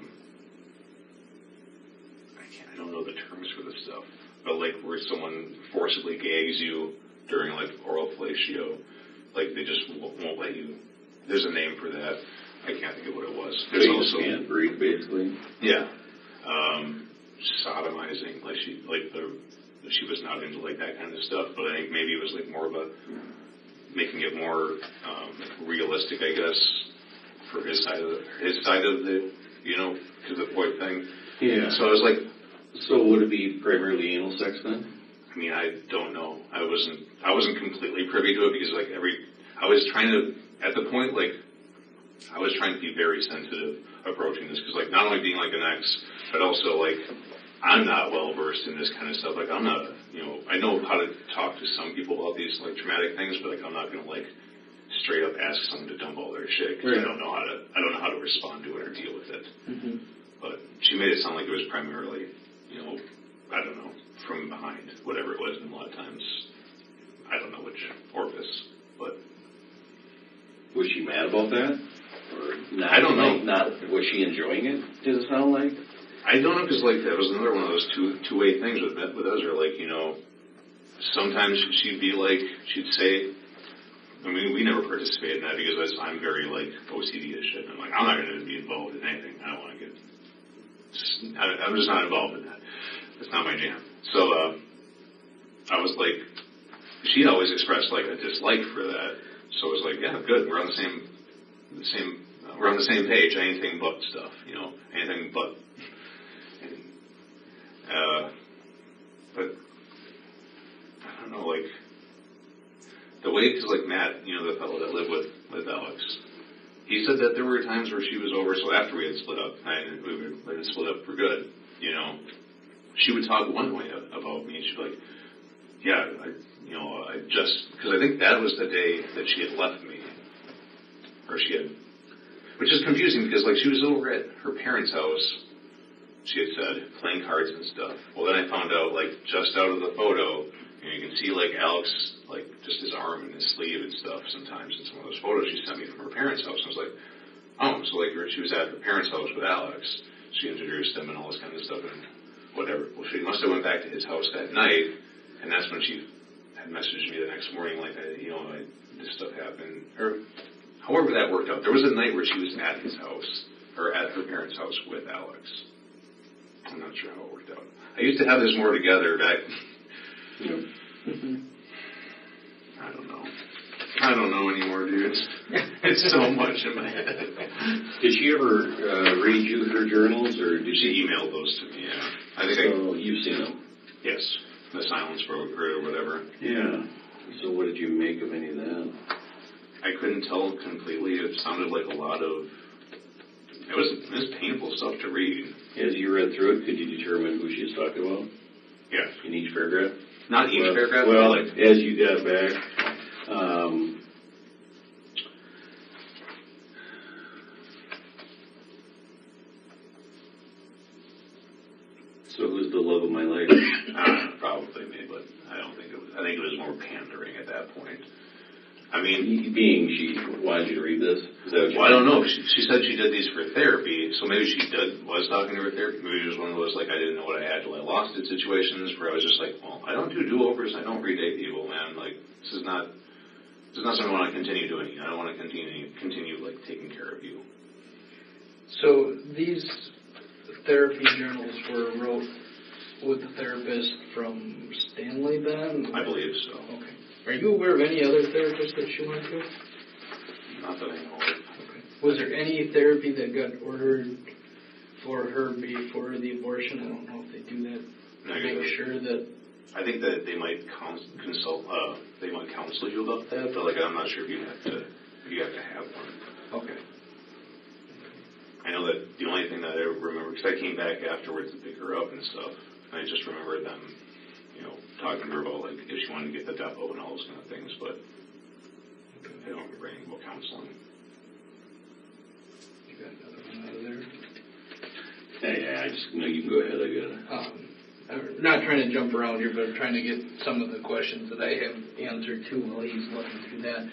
I don't know the terms for this stuff, but like where someone forcibly gags you during like oral fellatio, like they just won't let you. There's a name for that. I can't think of what it was. There's also can't breathe, basically. Yeah. Sodomizing, like she was not into like that kind of stuff, but I think maybe it was like more of a making it more realistic, I guess, for his side of the to the boy thing. Yeah. So I was like, so would it be primarily anal sex then? I mean, I don't know. I wasn't completely privy to it because like I was trying to at the point like I was trying to be very sensitive approaching this because like not only being like an ex, but also like I'm not well versed in this kind of stuff. Like I'm not, I know how to talk to some people about these like traumatic things, but like I'm not going to like straight up ask someone to dump all their shit because I don't know how to respond to it or deal with it. Mm-hmm. But she made it sound like it was primarily, I don't know, from behind, whatever it was. And a lot of times, I don't know which orifice, but was she mad about that? Or not? I don't know. Not was she enjoying it? Does it sound like? I don't know because like that was another one of those two-way things with Ezra. Like sometimes she'd be like she'd say. I mean, we never participated in that because I'm very like OCD as shit. I'm like I'm not going to be involved in anything. I don't want to get. I'm just not involved in that. It's not my jam. So I was like, she always expressed like a dislike for that. So I was like, yeah, good. We're on the same. We're on the same page. Anything but stuff, anything but. But I don't know, like the way, because like Matt, the fellow that lived with Alex, he said that there were times where she was over. So after we had split up, we had split up for good. She would talk one way about me. She'd be like, yeah, I just because I think that was the day that she had left me, or she had, which is confusing because like she was over at her parents' house. She had said, playing cards and stuff. Well, then I found out, like, just out of the photo, you can see, like, Alex, like, just his arm and his sleeve and stuff sometimes in some of those photos she sent me from her parents' house. I was like, oh, so, like, she was at her parents' house with Alex. She introduced them and all this kind of stuff and whatever. Well, she must have went back to his house that night, and that's when she had messaged me the next morning, like, this stuff happened. Or however that worked out. There was a night where she was at his house, or at her parents' house with Alex. I'm not sure how it worked out. I used to have this more together back. I don't know anymore, dude. It's so much in my head. Did she ever read you her journals, or did she email those to me? Yeah, I think so. You've seen them? Yes, the silence broker or whatever. Yeah. So what did you make of any of that? couldn't tell completely. It sounded like a lot of, it was painful stuff to read. As you read through it, could you determine who she was talking about? Yeah. In each paragraph? Not each paragraph, well, but like, as you got back, so who's the love of my life? probably me, but I don't think it was. I think it was more pandering at that point. I mean, she wanted you to read this? Is that what you I don't know. She said she did these for therapy, so maybe she was talking to her therapist. Maybe it was one of those, like, I didn't know what I had till I lost it situations where I was just like, well, I don't do do-overs. I don't redate people, man. Like, this is not something I want to continue doing. I don't want to continue like, taking care of you. So these therapy journals were wrote with the therapist from Stanley then? I believe so. Okay. Are you aware of any other therapists that she went to? Not that I know of. Okay. Was there any therapy that got ordered for her before the abortion? I don't know if they do that to make sure that... I think that they might they might counsel you about that, but like I'm not sure if you have to have one. Okay. I know that the only thing that I remember, because I came back afterwards to pick her up and stuff, and I just remember them, talking to her about like if she wanted to get the depot and all those kind of things, but I don't remember anything about counseling. You got another one out of there? Yeah, I just, you can go ahead, I got it. I'm not trying to jump around here, but I'm trying to get some of the questions that I have answered too while he's looking through that.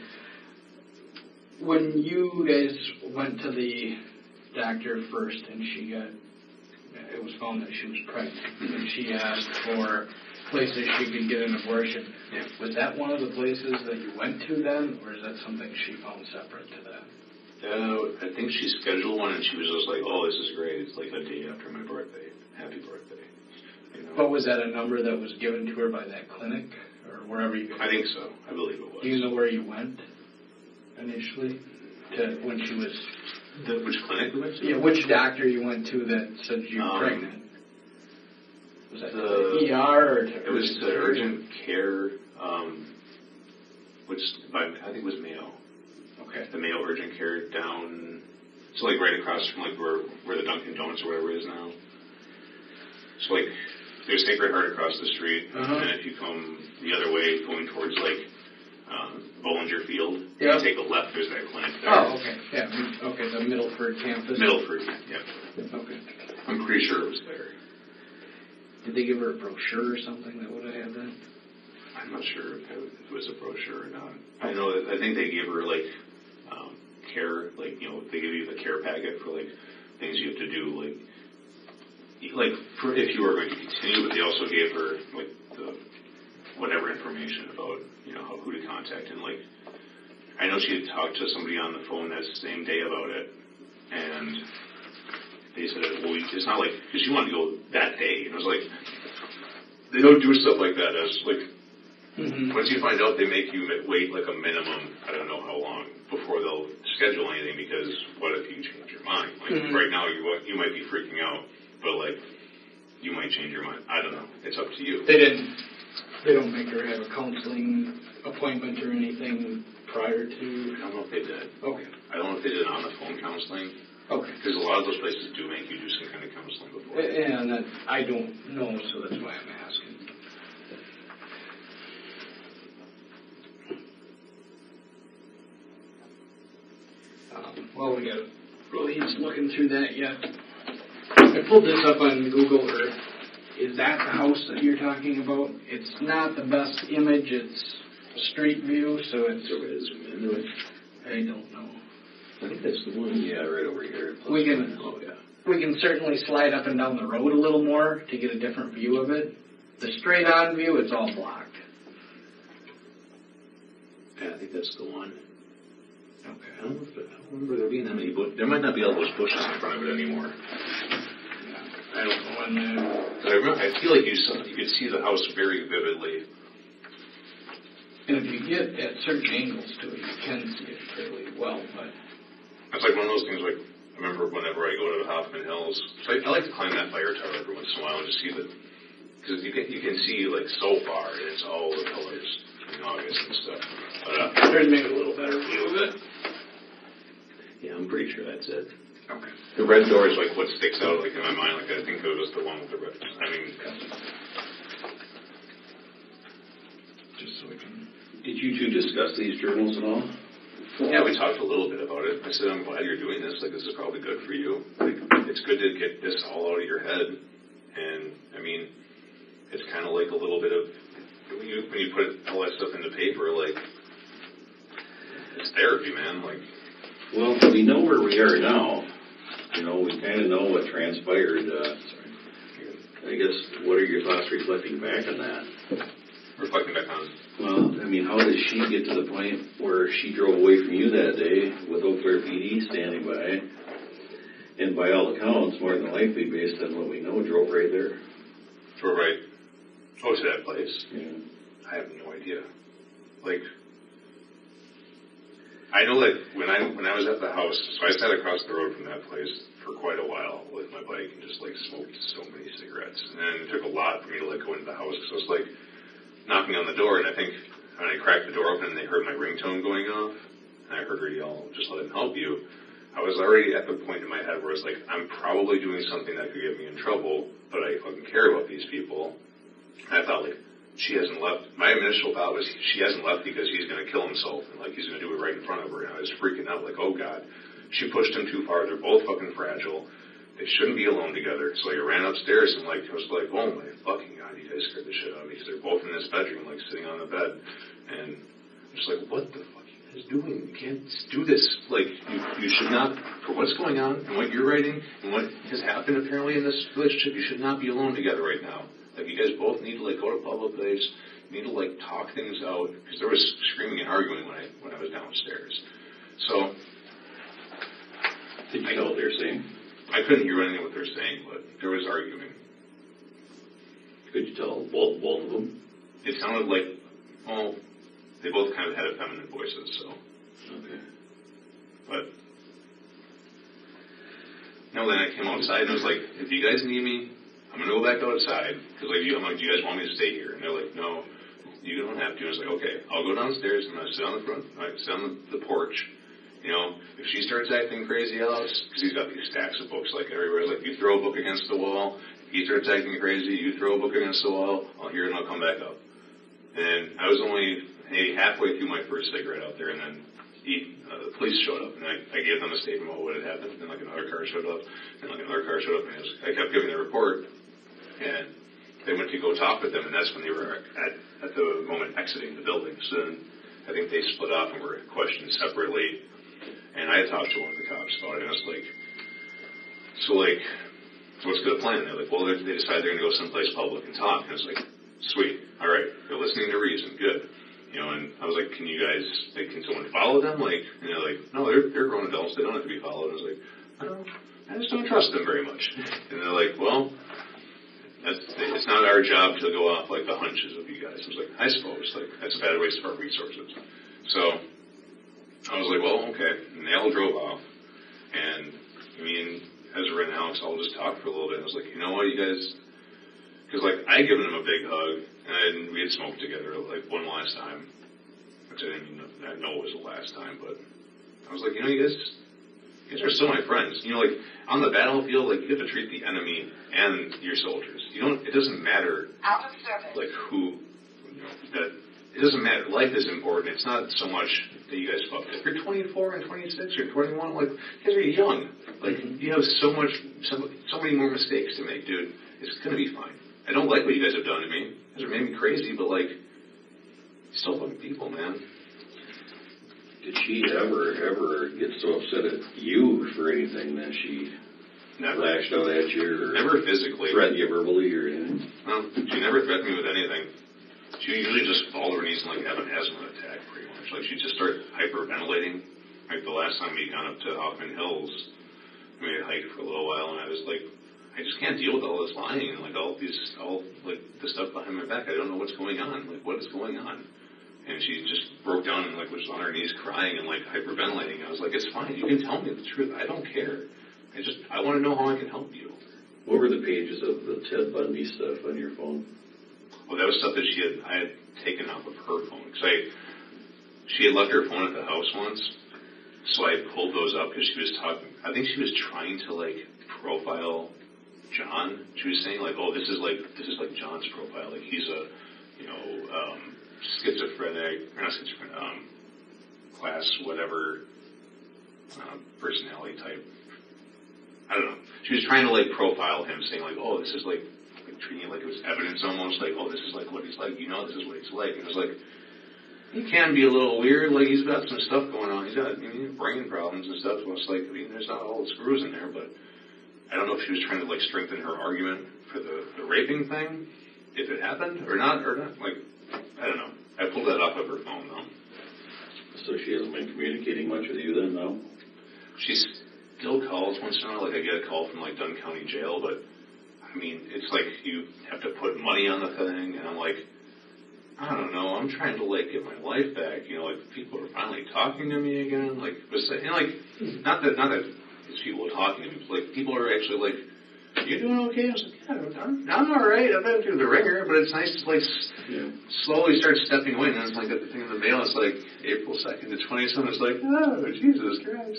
When you guys went to the doctor first and it was found that she was pregnant, and she asked for places she could get an abortion. Yeah. Was that one of the places that you went to then, or is that something she found separate to that? I think she scheduled one, and she was just like, "Oh, this is great! It's like a day after my birthday. Happy birthday!" But was that a number that was given to her by that clinic, or wherever you? I think so. I believe it was. Do you know where you went initially, to when she was? Which clinic we went to? Yeah, which doctor you went to that said you were pregnant? Was that the ER or? It was the urgent care, which I think was Mayo. Okay. The Mayo urgent care down, so like right across from like where the Dunkin' Donuts or whatever is now. So like there's Sacred Heart across the street, and if you come the other way going towards like Bollinger Field, you take a left. There's that clinic there. Oh, okay. Yeah. Okay. The Middleford campus. Middleford. Yeah. Okay. I'm pretty sure it was there. Did they give her a brochure or something that would have had that? I'm not sure if it was a brochure or not. I know that I think they gave her like care, like they give you the care packet for like things you have to do, like for if you were going to continue. But they also gave her like the whatever information about who to contact, and like I know she had talked to somebody on the phone that same day about it, and they said, well, it's not like, because she wanted to go that day, and I was like, they don't do stuff like that as like once you find out, they make you wait like a minimum, I don't know how long, before they'll schedule anything, because what if you change your mind? Like right now you might be freaking out, but like you might change your mind. I don't know. It's up to you. They don't make her have a counseling appointment or anything prior to? I don't know if they did. Okay. I don't know if they did on the phone counseling. Okay. Because a lot of those places do make you do some kind of counseling before. And that I don't know, so that's why I'm asking. Well, he's looking through that yet. I pulled this up on Google Earth. Is that the house that you're talking about? It's not the best image. It's street view, so it's... I don't know. I think that's the one, yeah, right over here. We can certainly slide up and down the road a little more to get a different view of it. The straight-on view, it's all blocked. Yeah, I think that's the one. Okay. I don't remember there being that many bushes. There might not be all those bushes in front of it anymore. I don't know when I feel like you could see the house very vividly. and if you get at certain angles to it, you can see it fairly well, but... It's like one of those things, like, I remember whenever I go to the Hoffman Hills, so I like to climb that fire tower every once in a while and just see because you can see, like, so far, and it's all the colors in August and stuff. But, try to make it a little better You with it? Yeah, I'm pretty sure that's it. Okay. The red door is like what sticks out like in my mind. Like I think it was the one with the red. I mean, just so we can. Did you two discuss these journals at all? Yeah, we talked a little bit about it. I said, I'm glad you're doing this. Like, this is probably good for you. Like, it's good to get this all out of your head. And, I mean, it's kind of like a little bit of, when you put all that stuff into paper, like, it's therapy, man. Like, well, we know where we are now. You know, we kind of know what transpired. I guess, what are your thoughts reflecting back on that? Reflecting back on? Well, I mean, how did she get to the point where she drove away from you that day with Eau Claire PD standing by? And by all accounts, more than likely, based on what we know, drove right there. Drove right. Oh, to that place? Yeah. I have no idea. Like, I know that when I was at the house, so I sat across the road from that place for quite a while with my bike and just like smoked so many cigarettes. And then it took a lot for me to like go into the house because I was like knocking on the door, and I think when I cracked the door open and they heard my ringtone going off, and I heard her yell, "Just let him help you." I was already at the point in my head where I was like, I'm probably doing something that could get me in trouble, but I fucking care about these people. And I thought, like, she hasn't left. My initial thought was she hasn't left because he's going to kill himself and, like, he's going to do it right in front of her. And I was freaking out, like, oh, God. She pushed him too far. They're both fucking fragile. They shouldn't be alone together. So I ran upstairs and, like, I was like, oh, my fucking God, you guys scared the shit out of me because they're both in this bedroom, like, sitting on the bed. And I'm just like, what the fuck are you guys doing? You can't do this. Like, you should not, for what's going on and what you're writing and what has happened apparently in this relationship, you should not be alone together right now. Like, you guys both need to, like, go to a public place. You need to, like, talk things out. Because there was screaming and arguing when I was downstairs. So. Did you know what they were saying? I couldn't hear anything what they were saying, but there was arguing. Could you tell both of them? It sounded like, well, they both kind of had feminine voices, so. Okay. But. No, then I came outside and I was like, if you guys need me, I'm going to go back outside, because like, I'm like, do you guys want me to stay here? And they're like, no, you don't have to. And I was like, okay, I'll go downstairs, I'm going to sit on the front, sit on the porch. You know, if she starts acting crazy, Alex, because he's got these stacks of books like everywhere, like you throw a book against the wall, he starts acting crazy, you throw a book against the wall, I'll hear it and I'll come back up. And I was only maybe halfway through my first cigarette out there, and then the police showed up, and I gave them a statement about what had happened, and like another car showed up, and like another car showed up, and I kept giving the report. And they went to go talk with them, and that's when they were at the moment exiting the building. So then I think they split off and were questioned separately. And I had talked to one of the cops about it, and I was like, so like, what's the plan? They're like, well, they decided they're going to go someplace public and talk. And I was like, sweet, all right, they're listening to reason, good. You know, and I was like, can you guys, like, can someone follow them? Like, and they're like, no, they're grown adults, they don't have to be followed. And I was like, I just don't trust them very much. And they're like, well, it's not our job to go off like the hunches of you guys. I was like, I suppose, like, that's a bad waste of our resources. So I was like, well, okay. And they all drove off. And me and Ezra and Alex all just talked for a little bit. And I was like, you know what, you guys, because like I had given them a big hug, and we had smoked together like one last time, which I didn't know it was the last time, but I was like, you know, you guys are still my friends. You know, like on the battlefield, like you have to treat the enemy and your soldiers. It doesn't matter, like who, you know, that it doesn't matter. Life is important. It's not so much that you guys fucked. If you're 24 and 26 or 21, like, you guys are young. Like, you have so many more mistakes to make, dude. It's gonna be fine. I don't like what you guys have done to me. You guys are making me crazy, but like, still fucking people, man. Did she ever get so upset at you for anything that she never lashed out at you? Or never physically. Threatened you verbally or anything? No, she never threatened me with anything. She usually just fall to her knees and like have an asthma attack pretty much. Like she'd just start hyperventilating. Like the last time we got up to Hoffman Hills, we had hiked for a little while, and I was like, I just can't deal with all this lying and like all like the stuff behind my back. I don't know what's going on. Like, what is going on? And she just broke down and like was on her knees crying and like hyperventilating. I was like, it's fine. You can tell me the truth. I don't care. I want to know how I can help you. What were the pages of the Ted Bundy stuff on your phone? Well, that was stuff that I had taken off of her phone. Because she She had left her phone at the house once, so I pulled those up because she was talking. I think she was trying to like profile John. She was saying like, "Oh, this is like John's profile. Like he's a, schizophrenic, or not schizophrenic, class whatever, personality type. I don't know. She was trying to like profile him, saying like, "Oh, this is like treating it like it was evidence almost. Like, oh, this is like what he's like. This is what he's like." And it was like, he can be a little weird. Like he's got some stuff going on. He's got brain problems and stuff. So it's like, there's not all the screws in there, but I don't know if she was trying to like strengthen her argument for the raping thing, if it happened or not. Like, I don't know. I pulled that off of her phone though. So she hasn't been communicating much with you then, no? She still calls once in a while. Like I get a call from like Dunn County Jail, but I mean, it's like you have to put money on the thing, and I'm like, I don't know. I'm trying to like get my life back. Like people are finally talking to me again. Like, and like, not that it's people talking to me. Like people are actually like, "You doing okay?" I was like, "Yeah, I'm all right. I've been through the ringer, but it's nice to like slowly start stepping away." And then it's like the thing in the mail. It's like April 2nd to 27th. It's like, oh Jesus Christ.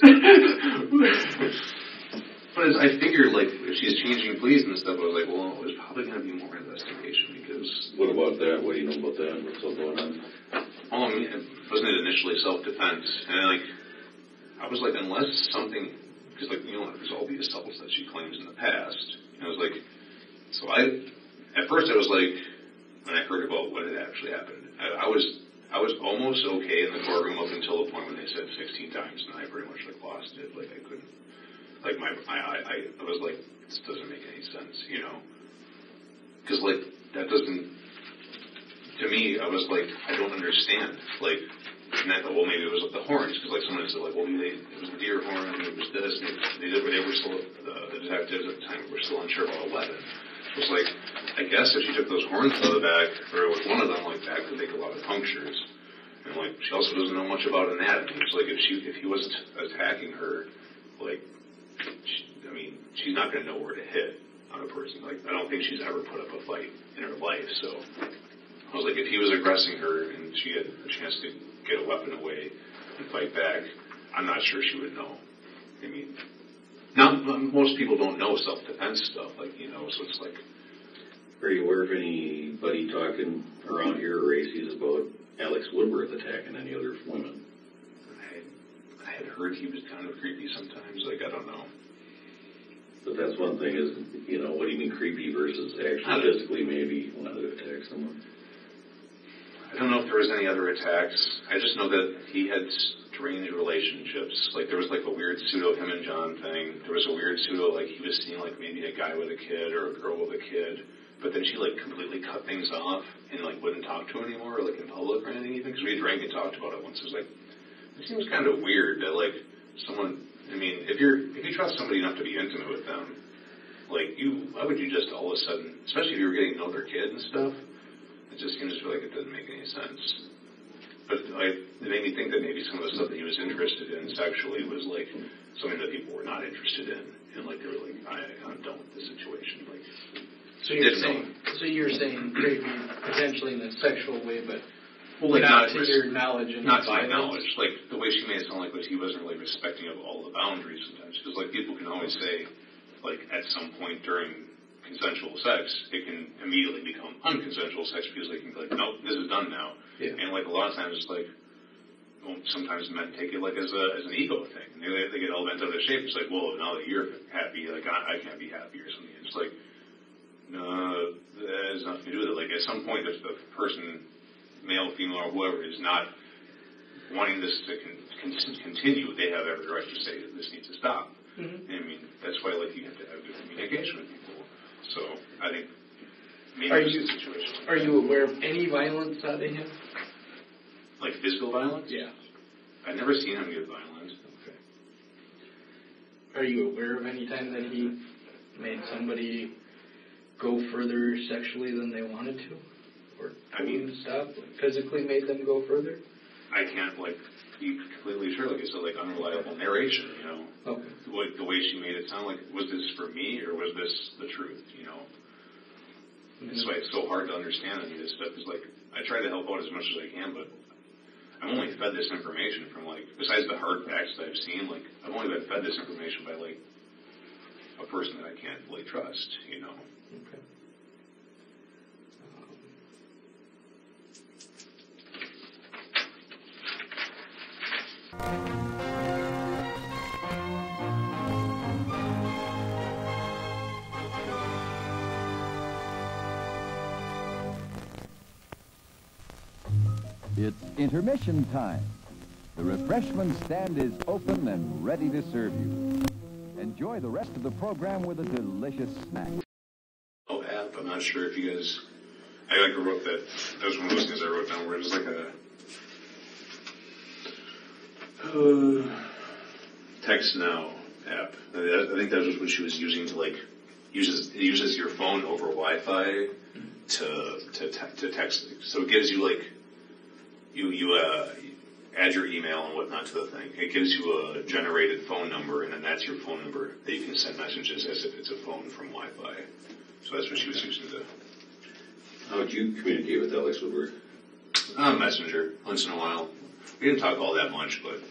But as I figured, like, if she's changing pleas and stuff, I was like, well, there's probably going to be more investigation because... What about that? What do you know about that? What's all going on? Well, I mean, wasn't it initially self-defense? And, like, I was like, unless something... Because, like, there's all the assaults that she claims in the past. And I was like... So at first I was like, when I heard about what had actually happened, I was almost okay in the courtroom up until the point when they said 16 times, and I pretty much, like, lost it. Like, I couldn't... Like, I was like, this doesn't make any sense, Because, like, that doesn't, to me, I was like, I don't understand. Like, and I thought, well, maybe it was like the horns, because, like, someone said, like, well, it was a deer horn, and it was this, and they were still, the detectives at the time were still unsure about a weapon. It was like, I guess if she took those horns out of the back, or with one of them, like, that could make a lot of punctures. And, like, she also doesn't know much about anatomy. It's like, if he wasn't attacking her, like, she's not going to know where to hit on a person. Like, I don't think she's ever put up a fight in her life. So I was like, if he was aggressing her and she had a chance to get a weapon away and fight back, I'm not sure she would know. I mean, most people don't know self-defense stuff, like, so it's like... Are you aware of anybody talking around here or races about Alex Woodworth attacking any other women? I had heard he was kind of creepy sometimes. Like, I don't know. But that's one thing is, what do you mean creepy versus actually physically maybe wanted to attack someone? I don't know if there was any other attacks. I just know that he had strange relationships. Like, there was like a weird pseudo him and John thing. There was a weird pseudo, like, he was seeing like maybe a guy with a kid or a girl with a kid. But then she like completely cut things off and like wouldn't talk to him anymore, or, like in public or anything even. Because we drank and talked about it once. It was like, it seems kind of weird that like someone... I mean, if you trust somebody enough to be intimate with them, like why would you just all of a sudden, especially if you were getting to know their kid and stuff, it just seems like it doesn't make any sense. But it made me think that maybe some of the stuff that he was interested in sexually was like something that people were not interested in, and like they were like, I'm done with this situation. Like, so you're saying creepy potentially in a sexual way, but. Well, like not to your knowledge and not to my knowledge. Like, the way she made it sound like he wasn't really respecting of all the boundaries sometimes. Because, like, people can always say, like, at some point during consensual sex, it can immediately become unconsensual sex because they can be like, nope, this is done now. Yeah. And, like, a lot of times it's like, well, sometimes men take it, like, as an ego thing. And they get all bent out of shape. It's like, well, now that you're happy, like, I can't be happy or something. It's like, no, that has nothing to do with it. Like, at some point, if the person... male, female, or whoever is not wanting this to continue, they have every right to say that this needs to stop. Mm-hmm. I mean, that's why like you have to have good communication with people. So I think maybe it's a situation. Are you aware of any violence out of him? Like physical violence? Yeah. I've never seen him get violent. Okay. Are you aware of any time that he made somebody go further sexually than they wanted to? Or stop, physically made them go further? I can't, like, be completely sure. Like I said, like, unreliable narration, Okay. The way she made it sound like, was this for me or was this the truth, Mm-hmm. That's why it's so hard to understand any of this stuff. Because, like, I try to help out as much as I can, but I'm only fed this information from, like, besides the hard facts that I've seen, like, I've only been fed this information by, like, a person that I can't fully trust, you know. Okay. It's intermission time. The refreshment stand is open and ready to serve you. Enjoy the rest of the program with a delicious snack. Oh, app, I'm not sure if you guys, I like wrote that was one of those things I wrote down where it was like a text now app. I think that was what she was using to, like, uses your phone over Wi-Fi to text. So it gives you, like, you add your email and whatnot to the thing. It gives you a generated phone number, and then that's your phone number that you can send messages as if it's a phone from Wi-Fi. So that's what she was using to. How would you communicate with Alex Woodworth? Messenger, once in a while. We didn't talk all that much, but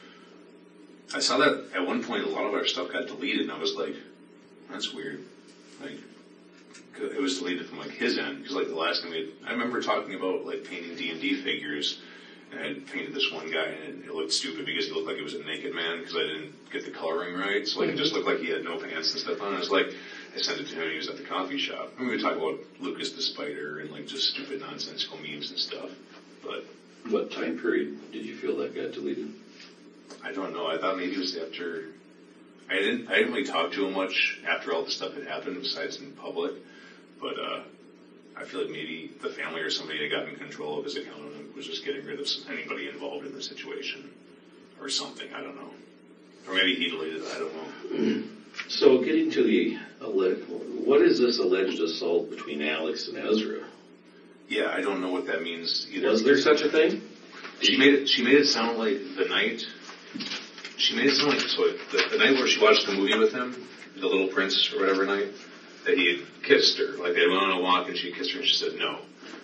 I saw that at one point a lot of our stuff got deleted, and I was like, that's weird. Like, it was deleted from, like, his end, because, like, the last thing I remember talking about, like, painting D&D figures, and I had painted this one guy, and it looked stupid because he looked like he was a naked man, because I didn't get the coloring right, so, like, it just looked like he had no pants and stuff on. I was like, I sent it to him, he was at the coffee shop, and we would talk about Lucas the Spider, and, like, just stupid nonsensical memes and stuff, but... What time period did you feel that got deleted? I don't know, I thought maybe it was after... I didn't really talk to him much after all the stuff had happened, besides in public. But I feel like maybe the family or somebody had gotten control of his account and was just getting rid of anybody involved in the situation or something. I don't know. Or maybe he deleted it. I don't know. So getting to the what is this alleged assault between Alex and Ezra? Yeah, I don't know what that means either. Was there such a thing? She made it sound like the night. She made it sound like the night where she watched the movie with him, The Little Prince or whatever night, that he had kissed her. Like, they went on a walk and she kissed her and she said no.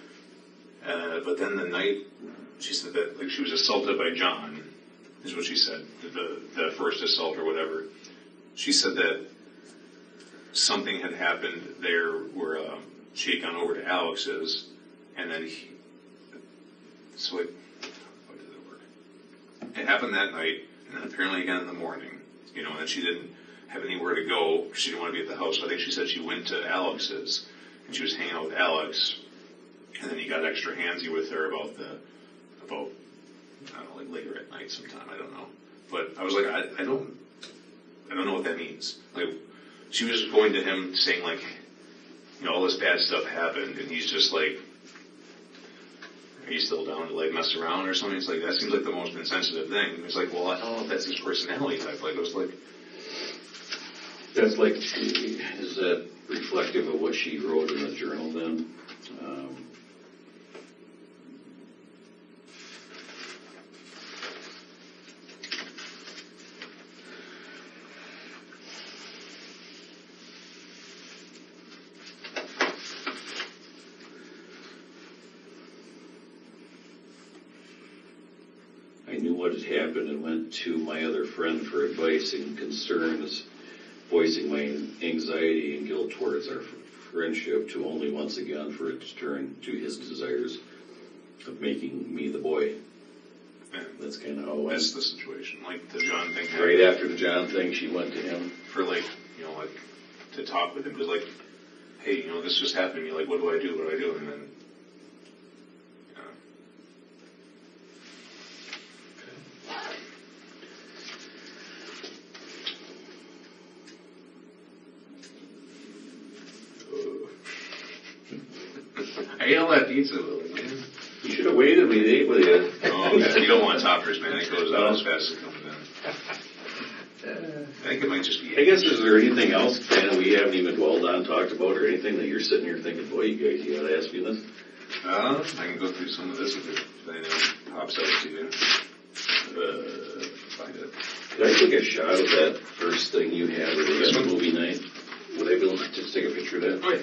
But then the night, she said that, like, she was assaulted by John, is what she said, the first assault or whatever. She said that something had happened there where she had gone over to Alex's, and then how did it work? It happened that night, and then apparently again in the morning, you know, and then she didn't have anywhere to go because she didn't want to be at the house. So I think she said she went to Alex's, and she was hanging out with Alex, and then he got extra handsy with her about I don't know, like later at night sometime, I don't know. But I was like, I don't know what that means. Like, she was going to him saying, like, you know, all this bad stuff happened, and he's just like, are you still down to, like, mess around or something? It's like, that seems like the most insensitive thing. It's like, well, I don't know if that's his personality type. Like, it was like... That's like, is that reflective of what she wrote in the journal then? I knew what had happened and went to my other friend for advice and concerns, voicing my anxiety and guilt towards our friendship, to only once again for it to turn to his desires of making me the boy. Yeah. That's kind of how it went. That's the situation. Like, the John thing. Right after the John thing, she went to him. For, like, you know, like, to talk with him. Because, like, hey, you know, this just happened to me. Like, what do I do? What do I do? And then, I ate all that pizza, Lily, man. You should have waited. We ate with you. Oh, yeah. You don't want toppers, man. It goes out as fast as it comes in. I think it might just be... I guess, is there anything else, Ken, we haven't even dwelled on, talked about, or anything that you're sitting here thinking, boy, you guys, you gotta ask me this? I can go through some of this if anything pops out to you. Find it. Could I take a shot of that first thing you had with the movie night? Would I be able to just take a picture of that? Oh, yeah.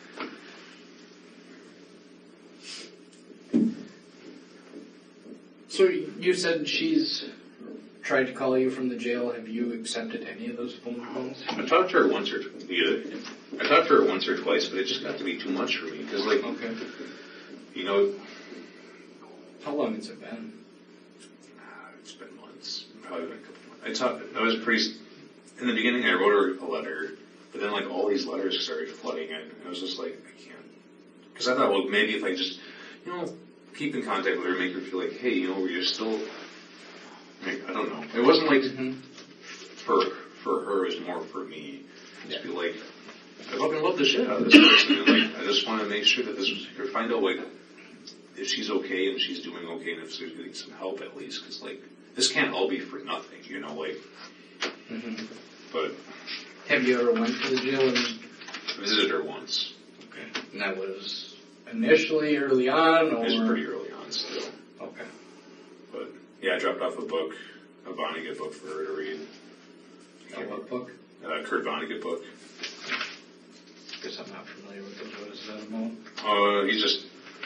So So you said she's tried to call you from the jail. Have you accepted any of those phone calls? I talked to her once or twice, but it just got to be too much for me. Because, like, okay. You know... How long has it been? It's been months. Probably been a couple months. I was pretty... In the beginning, I wrote her a letter, but then, like, all these letters started flooding in. And I was just like, I can't... Because I thought, well, maybe if I just, keep in contact with her, make her feel like, hey, you're still... I don't know. It wasn't like for her, it was more for me. Just be like, I fucking love the shit out of this person. And, like, I just want to make sure that or find out, like, if she's okay and she's doing okay and if she's getting some help at least. Because, like, this can't all be for nothing, like. But. Have you ever went to the jail and visited her once? Okay. And that was initially early on, or? It was pretty early on still. Okay. But, yeah, I dropped off a Vonnegut book for her to read. What book? Kurt Vonnegut book. Guess I'm not familiar with those. What is that about? He's just...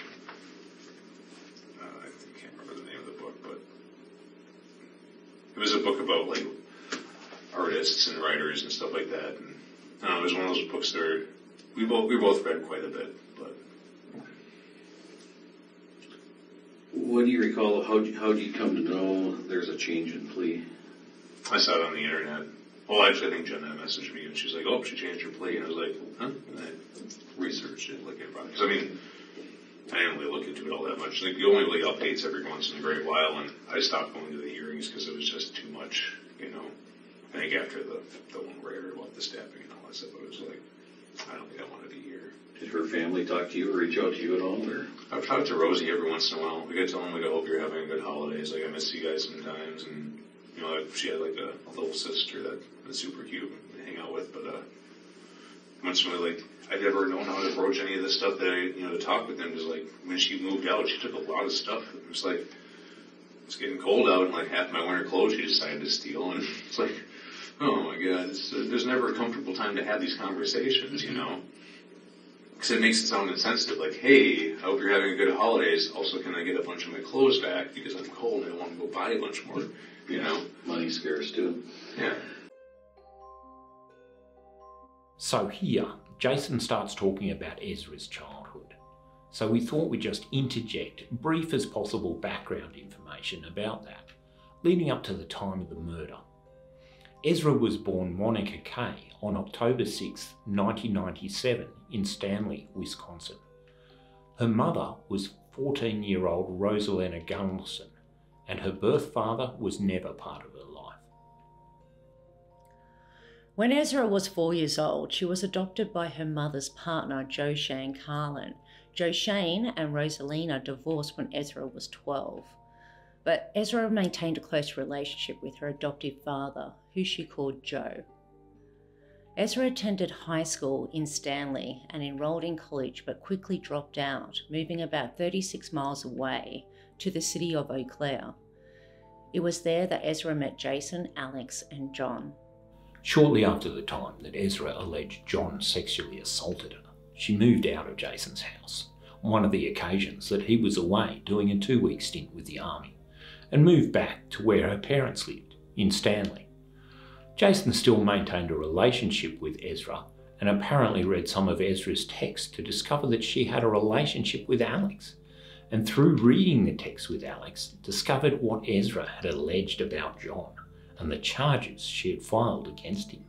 I can't remember the name of the book, but... It was a book about, like, artists and writers and stuff like that. And, I don't know, it was one of those books that we both read quite a bit, but... What do you recall? How do you come to know there's a change in plea? I saw it on the internet. Well, actually, I think Jenna messaged me, and she's like, "Oh, she changed her plea," and I was like, "Huh?" And I researched it, like, because I didn't really look into it all that much. Like, the only really updates every once in a great while, and I stopped going to the hearings because it was just too much, I think after the one where I heard about the stabbing and all that stuff, I was like, I don't think I want to be here. Did her family talk to you or reach out to you at all? Or? I've talked to Rosie every once in a while. Like, I tell them, like, I hope you're having a good holidays. Like, I miss you guys sometimes. And, she had, like, a little sister that was super cute to hang out with. But, once in a while, like, I've never known how to approach any of this stuff that to talk with them. Just, like, when she moved out, she took a lot of stuff. It was, like, it's getting cold out, and, like, half my winter clothes she decided to steal. And it's like, oh, my God, there's never a comfortable time to have these conversations, Because it makes it sound insensitive, like, hey, I hope you're having a good holidays. Also, can I get a bunch of my clothes back because I'm cold and I want to go buy a bunch more, Money's scarce, too. Yeah. So here, Jason starts talking about Ezra's childhood. So we thought we'd just interject brief as possible background information about that, leading up to the time of the murder. Ezra was born Monica Kay on October 6, 1997 in Stanley, Wisconsin. Her mother was 14-year-old Rosalina Gunnarsson, and her birth father was never part of her life. When Ezra was 4 years old, she was adopted by her mother's partner, Joe Shane Carlin. Joe Shane and Rosalina divorced when Ezra was 12. But Ezra maintained a close relationship with her adoptive father, who she called Joe. Ezra attended high school in Stanley and enrolled in college, but quickly dropped out, moving about 36 miles away to the city of Eau Claire. It was there that Ezra met Jason, Alex, and John. Shortly after the time that Ezra alleged John sexually assaulted her, she moved out of Jason's house on one of the occasions that he was away doing a 2-week stint with the army, and moved back to where her parents lived, in Stanley. Jason still maintained a relationship with Ezra and apparently read some of Ezra's texts to discover that she had a relationship with Alex, and through reading the text with Alex, discovered what Ezra had alleged about John and the charges she had filed against him.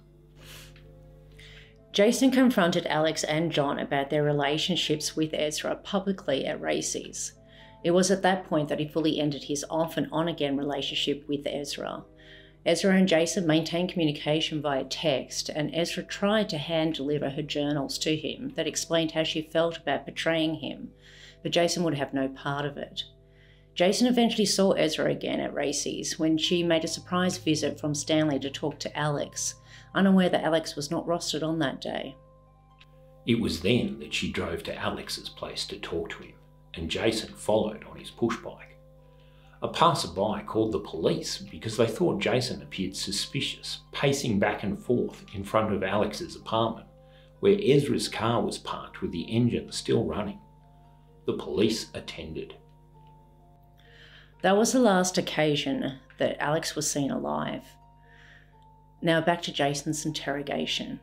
Jason confronted Alex and John about their relationships with Ezra publicly at races. It was at that point that he fully ended his off and on again relationship with Ezra. Ezra and Jason maintained communication via text, and Ezra tried to hand deliver her journals to him that explained how she felt about betraying him, but Jason would have no part of it. Jason eventually saw Ezra again at races when she made a surprise visit from Stanley to talk to Alex, unaware that Alex was not rostered on that day. It was then that she drove to Alex's place to talk to him, and Jason followed on his push bike. A passerby called the police because they thought Jason appeared suspicious, pacing back and forth in front of Alex's apartment, where Ezra's car was parked with the engine still running. The police attended. That was the last occasion that Alex was seen alive. Now back to Jason's interrogation.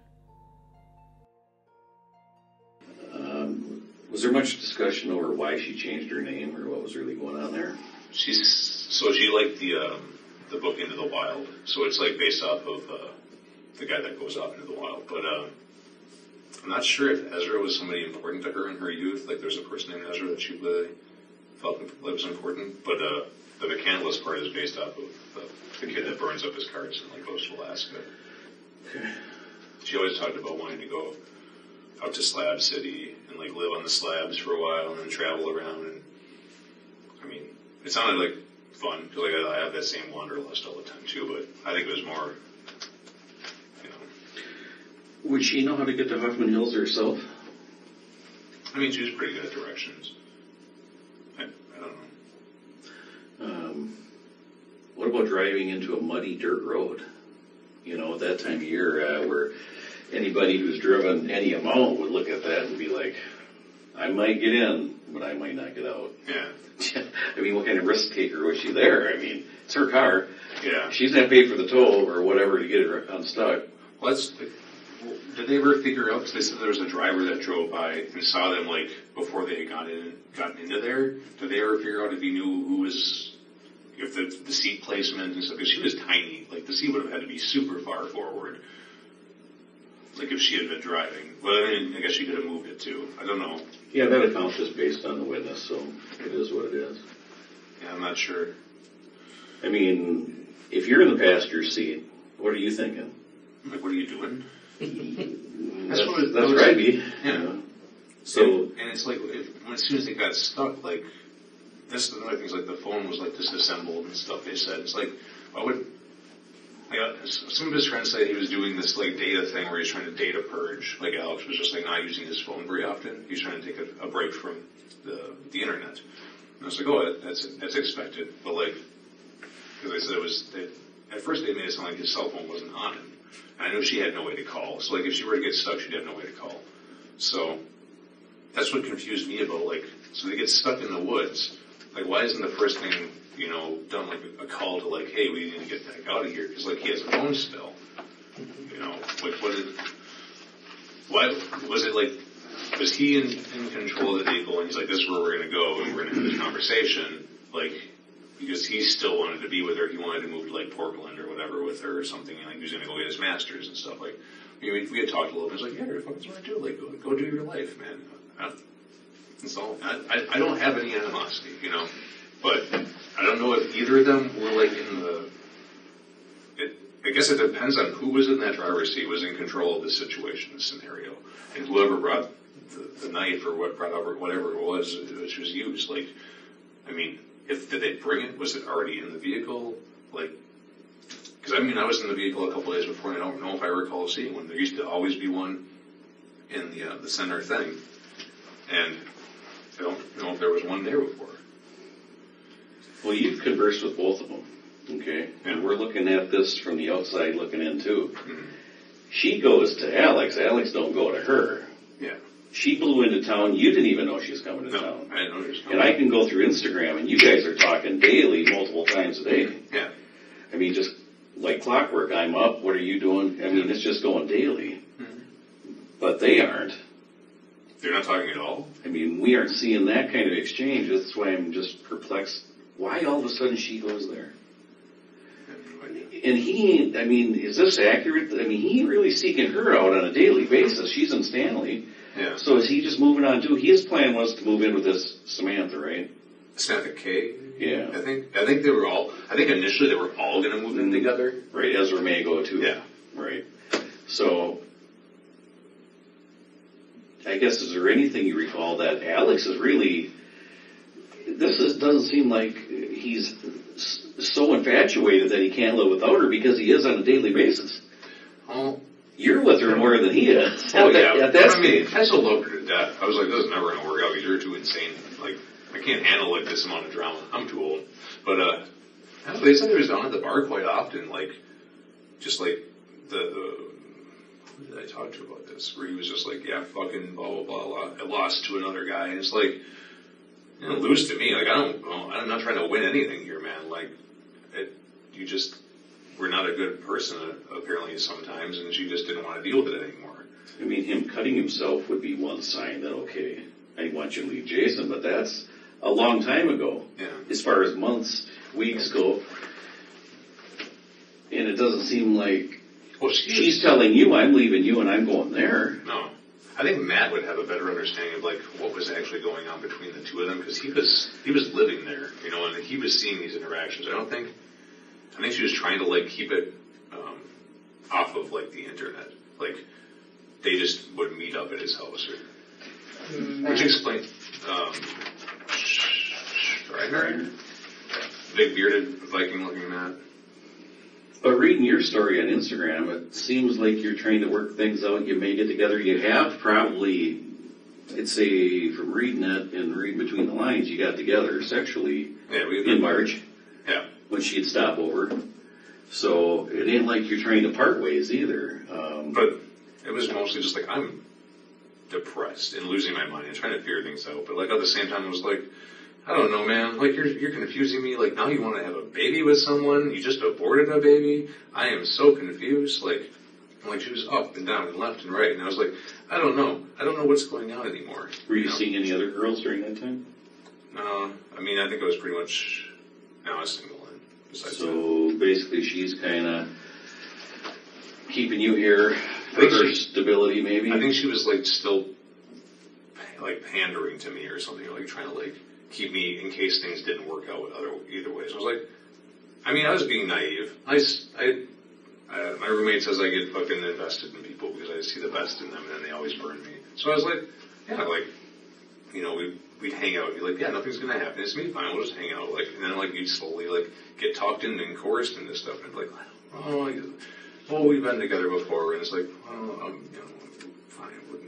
Was there much discussion over why she changed her name or what was really going on there? She liked the book Into the Wild, so it's like based off of the guy that goes off into the wild. But I'm not sure if Ezra was somebody important to her in her youth. Like there's a person named Ezra that she really felt was important. But the McCandless part is based off of the kid that burns up his cards and like goes to Alaska. Okay. She always talked about wanting to go out to Slab City and like live on the slabs for a while and then travel around. And I mean, it sounded like fun because like I have that same wanderlust all the time too. But I think it was more, you know. Would she know how to get to Huffman Hills herself? I mean, she was pretty good at directions. I don't know. What about driving into a muddy dirt road? You know, at that time of year where anybody who's driven any amount would look at that and be like, I might get in, but I might not get out. Yeah. I mean, what kind of risk taker was she there? I mean, it's her car. Yeah. She's not paid for the tow or whatever to get her unstuck. Well, did they ever figure out, because they said there was a driver that drove by and saw them, like, before they had gotten into there. Did they ever figure out if he knew who was, if the seat placement and stuff? Because she was tiny. Like, the seat would have had to be super far forward. Like, if she had been driving. Well, I mean, I guess she could have moved it, too. I don't know. Yeah, that account's just based on the witness, so it is what it is. Yeah, I'm not sure. I mean, if you're in the passenger seat, what are you thinking? Like, what are you doing? That's where I'd be. Yeah. So, and it's like, as soon as they got stuck, like, that's the other thing, is like the phone was like disassembled and stuff, they said. It's like, why would, like, some of his friends said he was doing this like data thing where he's trying to data purge. Like Alex was just like not using his phone very often. He's trying to take a break from the internet. And I was like, oh, that's expected. But like, because they said at first they made it sound like his cell phone wasn't on him. And I know she had no way to call. So like if she were to get stuck, she'd have no way to call. So that's what confused me about like, so they get stuck in the woods. Like, why isn't the first thing, you know, done like a call to like, hey, we need to get the heck out of here? Because like he has a phone still. You know, like why was it like, was he in control of the vehicle and he's like, this is where we're going to go and we're going to have this conversation? Like, because he still wanted to be with her. He wanted to move to like Portland or whatever with her or something. And like he was going to go get his master's and stuff. Like, you know, we had talked a little bit. I was like, yeah, what the fuck want to do? Like, go do your life, man. That's all. I don't have any animosity, you know, but I don't know if either of them were like in the. I guess it depends on who was in that driver's seat was in control of the situation, the scenario, and whoever brought the knife or whatever it was which was used. Like, I mean, did they bring it? Was it already in the vehicle? Like, because I mean, I was in the vehicle a couple of days before, and I don't know if I recall seeing one. There used to always be one in the center thing, and I don't know if there was one there before. Well, you've conversed with both of them, okay? Yeah. And we're looking at this from the outside looking in, too. Mm-hmm. She goes to Alex. Alex don't go to her. Yeah. She blew into town. You didn't even know she was coming to town. I didn't know she was coming. And I can go through Instagram, and you guys are talking daily, multiple times a day. Yeah. I mean, just like clockwork. I'm up. What are you doing? I mean, it's just going daily. Mm-hmm. But they aren't. They're not talking at all? I mean, we aren't seeing that kind of exchange. That's why I'm just perplexed. Why all of a sudden she goes there? And he, I mean, is this accurate? I mean, he really seeking her out on a daily basis. She's in Stanley. Yeah. So is he just moving on too? His plan was to move in with this Samantha, right? Samantha K? Yeah. I think they were all, I think initially they were all going to move in together. Right, Ezra Mengel too. Yeah. Right. So, I guess, is there anything you recall that Alex is really, doesn't seem like he's so infatuated that he can't live without her because he is on a daily basis. Oh. You're with her more than he is. Oh, yeah. At that I mean, stage. I still love her to death. I was like, this is never going to work out because you're too insane. Like, I can't handle like this amount of drama. I'm too old. But, I don't know, they said he was down at the bar quite often, like, just like who did I talk to about this? Where he was just like, yeah, fucking blah, blah, blah, I lost to another guy. And it's like, lose to me. Like, I'm not trying to win anything here, man. Like, you just were not a good person, apparently, sometimes, and she just didn't want to deal with it anymore. I mean, him cutting himself would be one sign that, okay, I want you to leave Jason, but that's a long time ago. Yeah. As far as months, weeks go. And it doesn't seem like she's telling you, I'm leaving you and I'm going there. No. I think Matt would have a better understanding of, like, what was actually going on between the two of them, because he was living there, and he was seeing these interactions. I think she was trying to, like, keep it off of, like, the internet. Like, they just would meet up at his house. Which explains, big bearded Viking looking Matt. But reading your story on Instagram, it seems like you're trying to work things out. You may get together. You have probably, I'd say, from reading it and reading between the lines, you got together sexually in March. Yeah. When she'd stop over. So it ain't like you're trying to part ways either. But it was mostly just like, I'm depressed and losing my mind and trying to figure things out. But, like, at the same time, it was like, I don't know, man. Like, you're confusing me. Like, now you want to have a baby with someone. You just aborted a baby. I am so confused. Like, she was up and down and left and right. And I was like, I don't know. I don't know what's going on anymore. Were you seeing any other girls during that time? No. I mean, I think it was pretty much, I was single. So basically she's kind of keeping you here for her stability, maybe? I think she was, like, still, like, pandering to me or something, like, trying to, like, keep me in case things didn't work out either way. So I was like, I mean, I was being naive. My roommate says I get fucking invested in people because I see the best in them and then they always burn me. So I was like, yeah, like, we'd hang out and be like, yeah, nothing's gonna happen. It's me, fine, we'll just hang out. Like, and then, like, you'd slowly, like, get talked in and coerced into stuff. And I'd be like, well, we've been together before. And it's like, well, fine.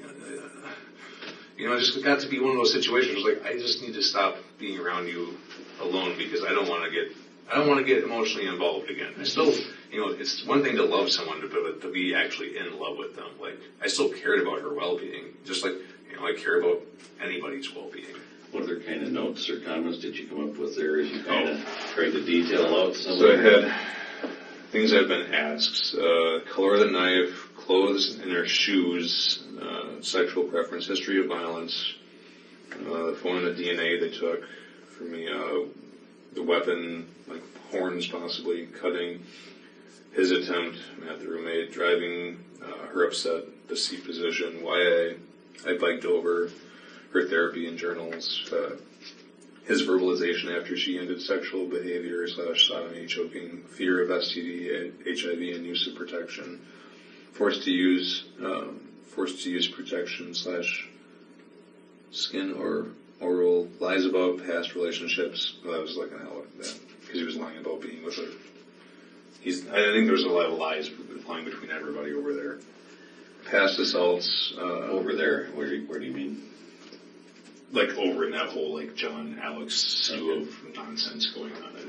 It just got to be one of those situations where, like, I just need to stop being around you alone because I don't want to get emotionally involved again. I still, it's one thing to love someone, but to be actually in love with them. Like, I still cared about her well-being, just like, I care about anybody's well-being. What other kind of notes or comments did you come up with there as you kind of tried to detail out some So I had things I've been asked, color of the knife, clothes and their shoes, sexual preference, history of violence, the phone and the DNA they took for me, the weapon, like horns possibly, cutting, his attempt, Matt the roommate, driving, her upset, the seat position, why I biked over, her therapy and journals, his verbalization after she ended sexual behavior / sodomy, choking, fear of STD, HIV, and use of protection, forced to use protection / skin or oral, lies about past relationships. Well, that was like an hell of that because he was lying about being with her. I think there's a lot of lies flying between everybody over there. Past assaults. Over there? Where do you mean? Like over in that whole, like, John, Alex slew of nonsense going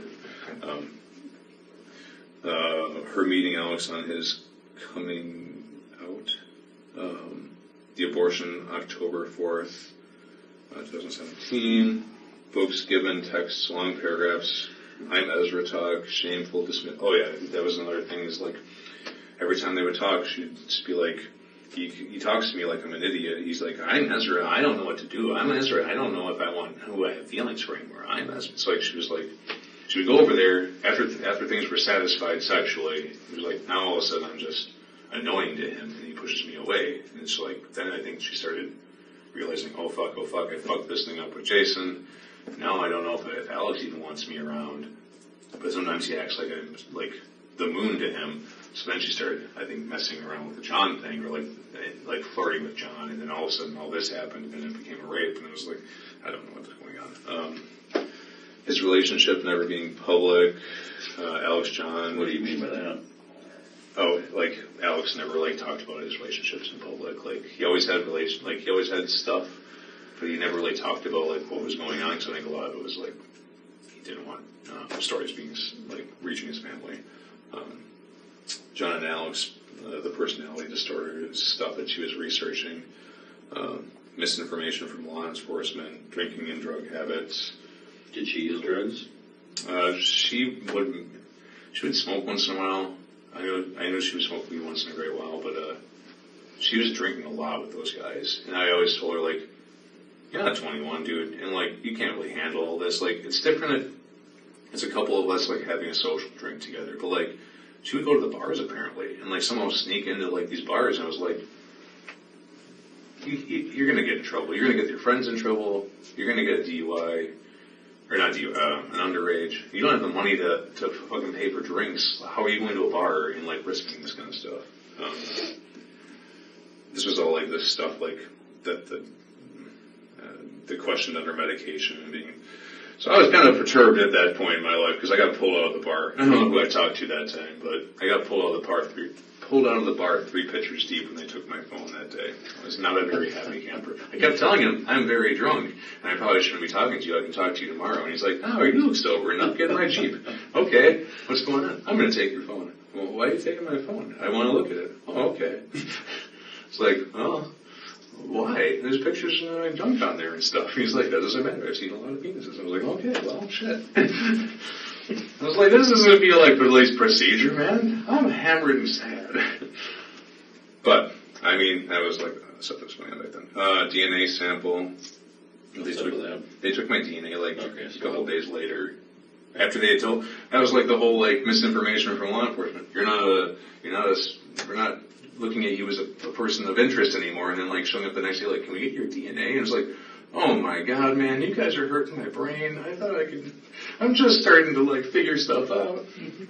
on. Her meeting Alex on his coming out. The abortion, October 4th, 2017. Books given, texts, long paragraphs. I'm Ezra talk, shameful, dismiss. Oh yeah, that was another thing is, like, every time they would talk, she'd just be like, he talks to me like I'm an idiot. He's like, I'm Ezra, I don't know what to do. I'm Ezra, I don't know if I want who I have feelings for anymore. I'm Ezra. It's like, she would go over there, after things were satisfied sexually, it was like, now all of a sudden I'm just annoying to him, and he pushes me away. And it's like, then I think she started realizing, oh fuck, I fucked this thing up with Jason. Now I don't know if Alex even wants me around. But sometimes he acts like I'm like the moon to him. So then she started, I think, messing around with the John thing, or like flirting with John, and then all of a sudden all this happened, and it became a rape, and it was like, I don't know what's going on. His relationship never being public, Alex John. What do you mean by that? Oh, like, Alex never, like, talked about his relationships in public. Like, he always had stuff, but he never really talked about, like, what was going on, because I think a lot of it was, like, he didn't want stories being, like, reaching his family. John and Alex, the personality disorder stuff that she was researching, misinformation from law enforcement, drinking and drug habits. Did she use drugs? She would smoke once in a while. I know she would smoke weed once in a great while, but she was drinking a lot with those guys. And I always told her, like, you're not 21, dude, and, like, you can't really handle all this. Like, it's different. It's a couple of us, like, having a social drink together. But, like, she would go to the bars, apparently, and, like, somehow sneak into, like, these bars, and I was like, you're going to get in trouble. You're going to get your friends in trouble. You're going to get a DUI. Or not DUI, an underage. You don't have the money to fucking pay for drinks. How are you going to a bar and, like, risking this kind of stuff? This was all, like, this stuff, like, the question under medication and being... So I was kind of perturbed at that point in my life because I got pulled out of the bar. I don't know who I talked to that time, but I got pulled out of the bar 3 pitchers deep when they took my phone that day. I was not a very happy camper. I kept telling him, I'm very drunk, and I probably shouldn't be talking to you. I can talk to you tomorrow. And he's like, oh, you look sober enough. Get in my Jeep. Okay, what's going on? I'm going to take your phone. Well, why are you taking my phone? I want to look at it. Oh, okay. It's like, oh, why? There's pictures of my junk on there and stuff. He's like, that doesn't matter. I've seen a lot of penises. I was like, okay, well, shit. I was like, this isn't going to be like police procedure, man. I'm hammered and sad. But, I mean, that was like, stuff that was going on back then. DNA sample. They took my DNA like a couple days later. After they had told, that was like the whole like misinformation from law enforcement. We're not looking at you as a person of interest anymore, and then like showing up the next day like, can we get your DNA? And it's like, oh my god, man, you guys are hurting my brain. I thought I could, I'm just starting to like figure stuff out.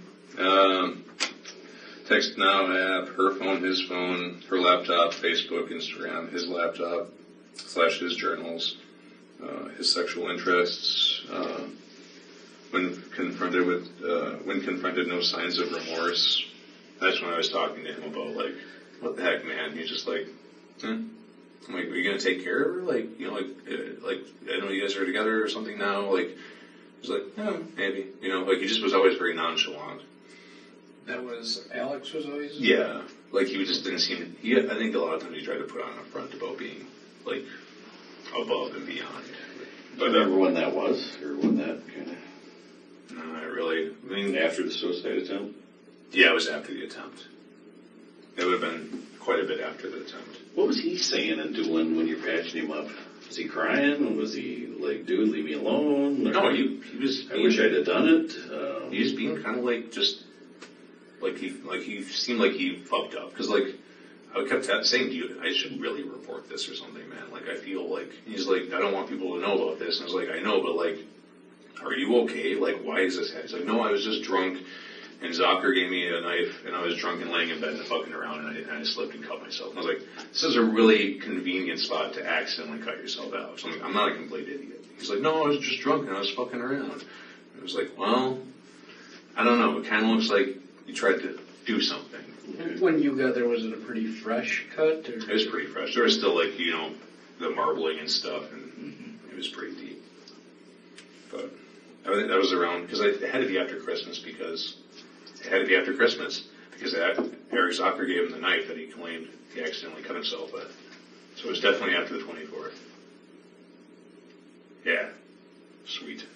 Text Now app, her phone, his phone, her laptop, Facebook, Instagram, his laptop, / his journals, his sexual interests, when confronted, no signs of remorse. That's when I was talking to him about, like, what the heck, man? He's just like, I'm like, are you going to take care of her? Like, you know, like, I know you guys are together or something now. Like, he's like, yeah, maybe. You know, like, he just was always very nonchalant. That was, Alex was always? Yeah. Like, he just didn't seem, I think a lot of times he tried to put on a front about being, like, above and beyond. But remember when that was? Or when that kind of... No, not really. I mean, after the suicide attempt? Yeah, it was after the attempt. It would have been quite a bit after the attempt. What was he saying and doing when you're patching him up? Was he crying? Was he like, dude, leave me alone? Or no, he was... I wish I'd have done it. He was being kind of like, just... Like he seemed like he fucked up. Because, like, I kept saying to you, I should really report this or something, man. Like, I feel like... He's like, I don't want people to know about this. And I was like, I know, but, like, are you okay? Like, why is this happening? He's like, no, I was just drunk, and Zocker gave me a knife, and I was drunk and laying in bed and fucking around, and I slipped and cut myself. And I was like, this is a really convenient spot to accidentally cut yourself out. So I'm not a complete idiot. He's like, no, I was just drunk, and I was fucking around. And I was like, well, I don't know. It kind of looks like you tried to do something. When you got there, was it a pretty fresh cut? Or? It was pretty fresh. There was still, like, you know, the marbling and stuff, and it was pretty deep. But I think that was around, because it had to be after Christmas, because Eric Zocker gave him the knife that he claimed he accidentally cut himself with. So it was definitely after the 24th. Yeah. Sweet.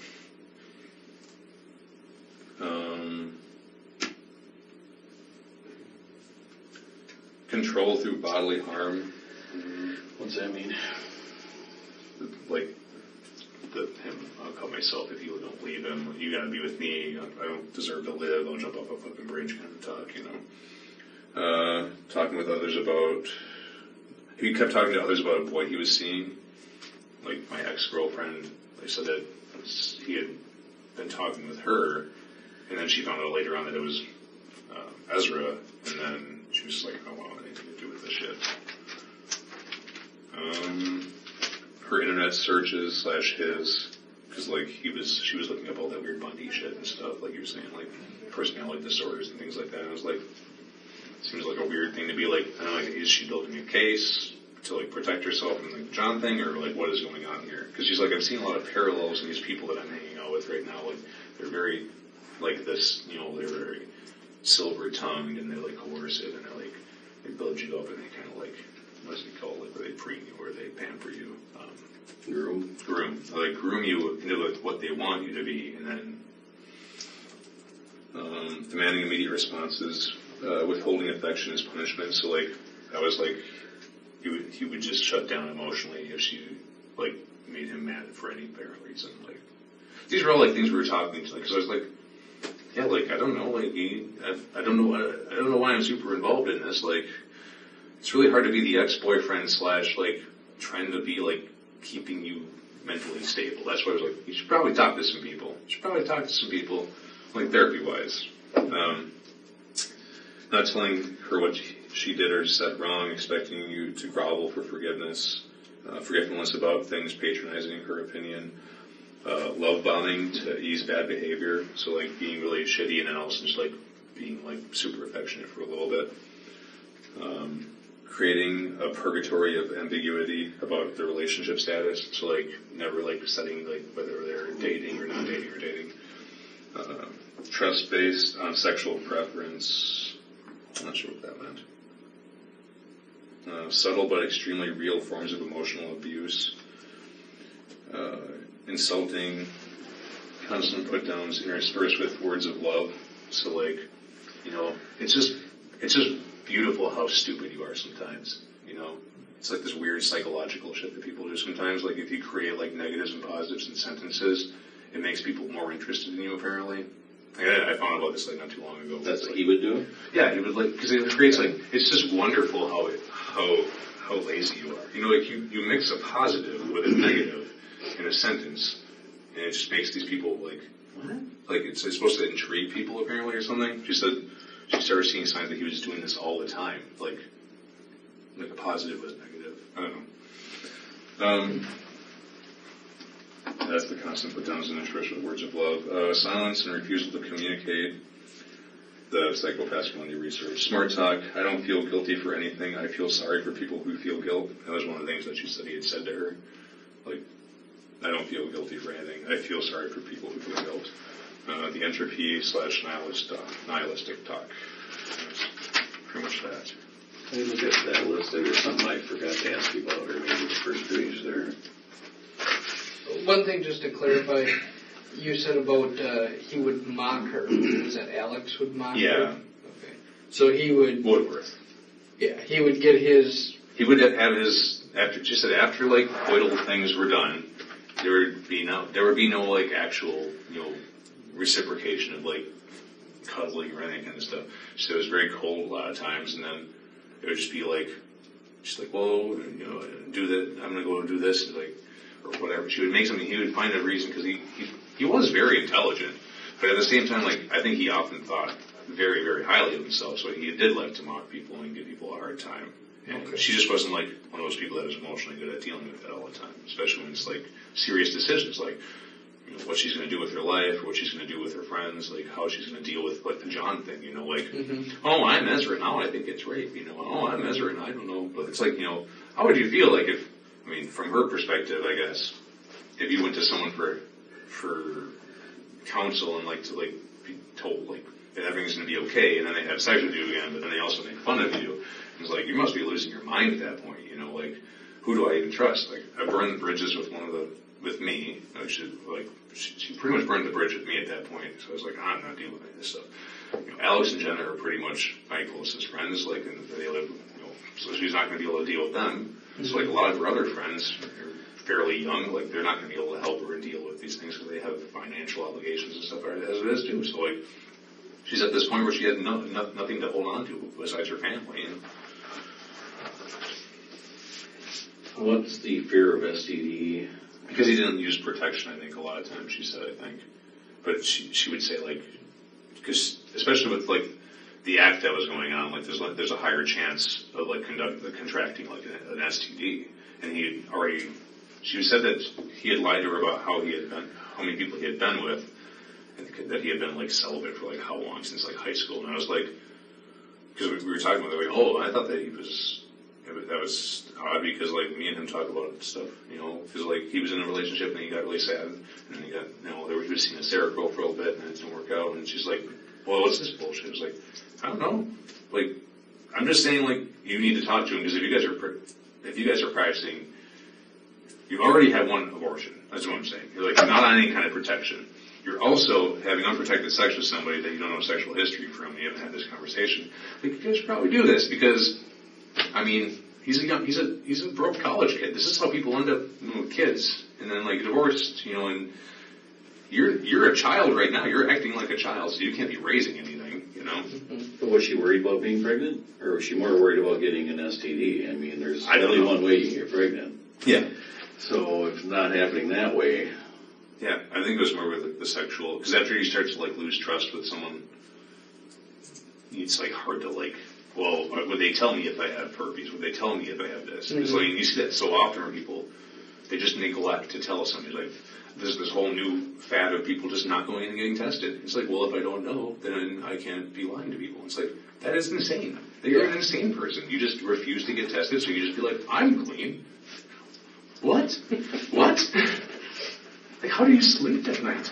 Control through bodily harm. What's that mean? Like, I'll cut myself if you don't leave him. You gotta be with me. I don't deserve to live. I'll jump off a fucking bridge kind of talk, you know. Talking with others about... He kept talking to others about a boy he was seeing. Like, my ex-girlfriend, they said that he had been talking with her, and then she found out later on that it was Ezra, and then she was like, I don't want anything to do with this shit. Her internet searches / his, because like she was looking up all that weird Bundy shit and stuff, like you were saying, like personality disorders and things like that. And I was like, seems like a weird thing to be like, I don't know, like, is she building a case to like protect herself from the John thing, or like what is going on here? Because she's like, I've seen a lot of parallels in these people that I'm hanging out with right now. Like they're very like this, you know, they're very silver tongued and they're like coercive and they build you up and they kind of like what's it called, like where they preen you, where they pamper you. Groom. Like groom you into what they want you to be, and then demanding immediate responses, withholding affection as punishment. So like, I was like, he would just shut down emotionally if she like made him mad for any apparent reason. Like, these were all like things we were talking to, like, because I was like, yeah, like I don't know, like I don't know why I'm super involved in this. Like, it's really hard to be the ex-boyfriend / like trying to be like keeping you mentally stable. That's why I was like, you should probably talk to some people. Like therapy-wise. Not telling her what she did or said wrong, expecting you to grovel for forgiveness, forgetfulness about things, patronizing her opinion, love bombing to ease bad behavior. So like being really shitty and then also just like being like super affectionate for a little bit. Creating a purgatory of ambiguity about the relationship status. So like never like setting like whether they're dating or not dating or dating. Trust based on sexual preference. I'm not sure what that meant. Subtle but extremely real forms of emotional abuse. Insulting, constant put downs interspersed with words of love. So like, you know, it's just beautiful how stupid you are sometimes, you know. It's like this weird psychological shit that people do sometimes. Like if you create like negatives and positives in sentences, it makes people more interested in you apparently. Like, I found out about this like not too long ago. That's what like, he would do? Yeah, he would like, because it creates like, it's just wonderful how lazy you are. You know, like you mix a positive with a negative in a sentence, and it just makes these people like, what? Like it's supposed to intrigue people apparently or something. She said she started seeing signs that he was doing this all the time. Like a positive was negative. I don't know. That's the constant put downs and interest with words of love. Silence and refusal to communicate. The psychopathology research. Smart talk. I don't feel guilty for anything. I feel sorry for people who feel guilt. That was one of the things that she said he had said to her. Like, I don't feel guilty for anything. I feel sorry for people who feel guilt. The entropy / nihilistic talk. That's pretty much that. Let me look at that list. There's something I forgot to ask you about, or maybe the first page there. One thing just to clarify, you said about he would mock her. Was that Alex would mock her? Yeah. Okay. So he would... Woodworth. Yeah, he would get his... He would have his... She said after like little things were done, there would be no like actual, you know, reciprocation of like cuddling or any kind of stuff. She said it was very cold a lot of times, and then it would just be like, she's like, well, you know, do that. I'm gonna go and do this, and like, or whatever. She would make something. He would find a reason because he was very intelligent, but at the same time, like I think he often thought very, very highly of himself. So he did like to mock people and give people a hard time. And she just wasn't like one of those people that was emotionally good at dealing with that all the time, especially when it's like serious decisions, like, you know, what she's going to do with her life, or what she's going to do with her friends, like how she's going to deal with like the John thing, you know, like, oh, I'm Ezra now, I think it's rape, you know, oh, I'm Ezra and I don't know, but it's like, you know, how would you feel like if, I mean, from her perspective, I guess, if you went to someone for counsel and like to like be told like that everything's going to be okay, and then they have sex with you again, but then they also make fun of you. It's like, you must be losing your mind at that point, you know, like, who do I even trust? Like, I burned bridges with with me. She pretty much burned the bridge with me at that point, so I was like, I'm not dealing with any of this stuff. You know, Alex and Jenna are pretty much my closest friends, like, and they live, you know, so she's not going to be able to deal with them. So, like, a lot of her other friends are fairly young, like, they're not going to be able to help her deal with these things because they have financial obligations and stuff as it is, too. So, like, she's at this point where she had nothing to hold on to besides her family, and what's the fear of STD? Because he didn't use protection, I think, a lot of times, she said, I think. But she would say, like, because especially with, like, the act that was going on, like, there's a higher chance of, like, contracting, like, an STD. And she said that he had lied to her about how many people he had been with, and that he had been, like, celibate for, like, how long, since, like, high school. And I was like, because we were talking about it, like, oh, I thought that that was odd because, like, me and him talk about stuff, you know, because, like, he was in a relationship and he got really sad, and then he was seeing a Sarah girl for a little bit and it didn't work out, and she's like, well, what's this bullshit? I was like, I don't know. Like, I'm just saying, like, you need to talk to him, because if you guys are practicing, you've already had one abortion. That's what I'm saying. You're like, not on any kind of protection. You're also having unprotected sex with somebody that you don't know sexual history from. You haven't had this conversation. Like, you guys should probably do this, because, I mean, he's a broke college kid. This is how people end up with kids, and then like divorced, and you're a child right now. You're acting like a child, so you can't be raising anything, But was she worried about being pregnant, or was she more worried about getting an STD? I mean, there's only one way you can get pregnant. Yeah. So if it's not happening that way. Yeah, I think it was more with the sexual, because after you start to like lose trust with someone, it's like hard to like, well, would they tell me if I have herpes? Would they tell me if I have this? Because like, you see that so often where people, they just neglect to tell somebody. Like, there's this whole new fad of people just not going in and getting tested. It's like, well, if I don't know, then I can't be lying to people. It's like, that is insane. You're an insane person. You just refuse to get tested, so you just be like, I'm clean. What? What? Like, how do you sleep at night?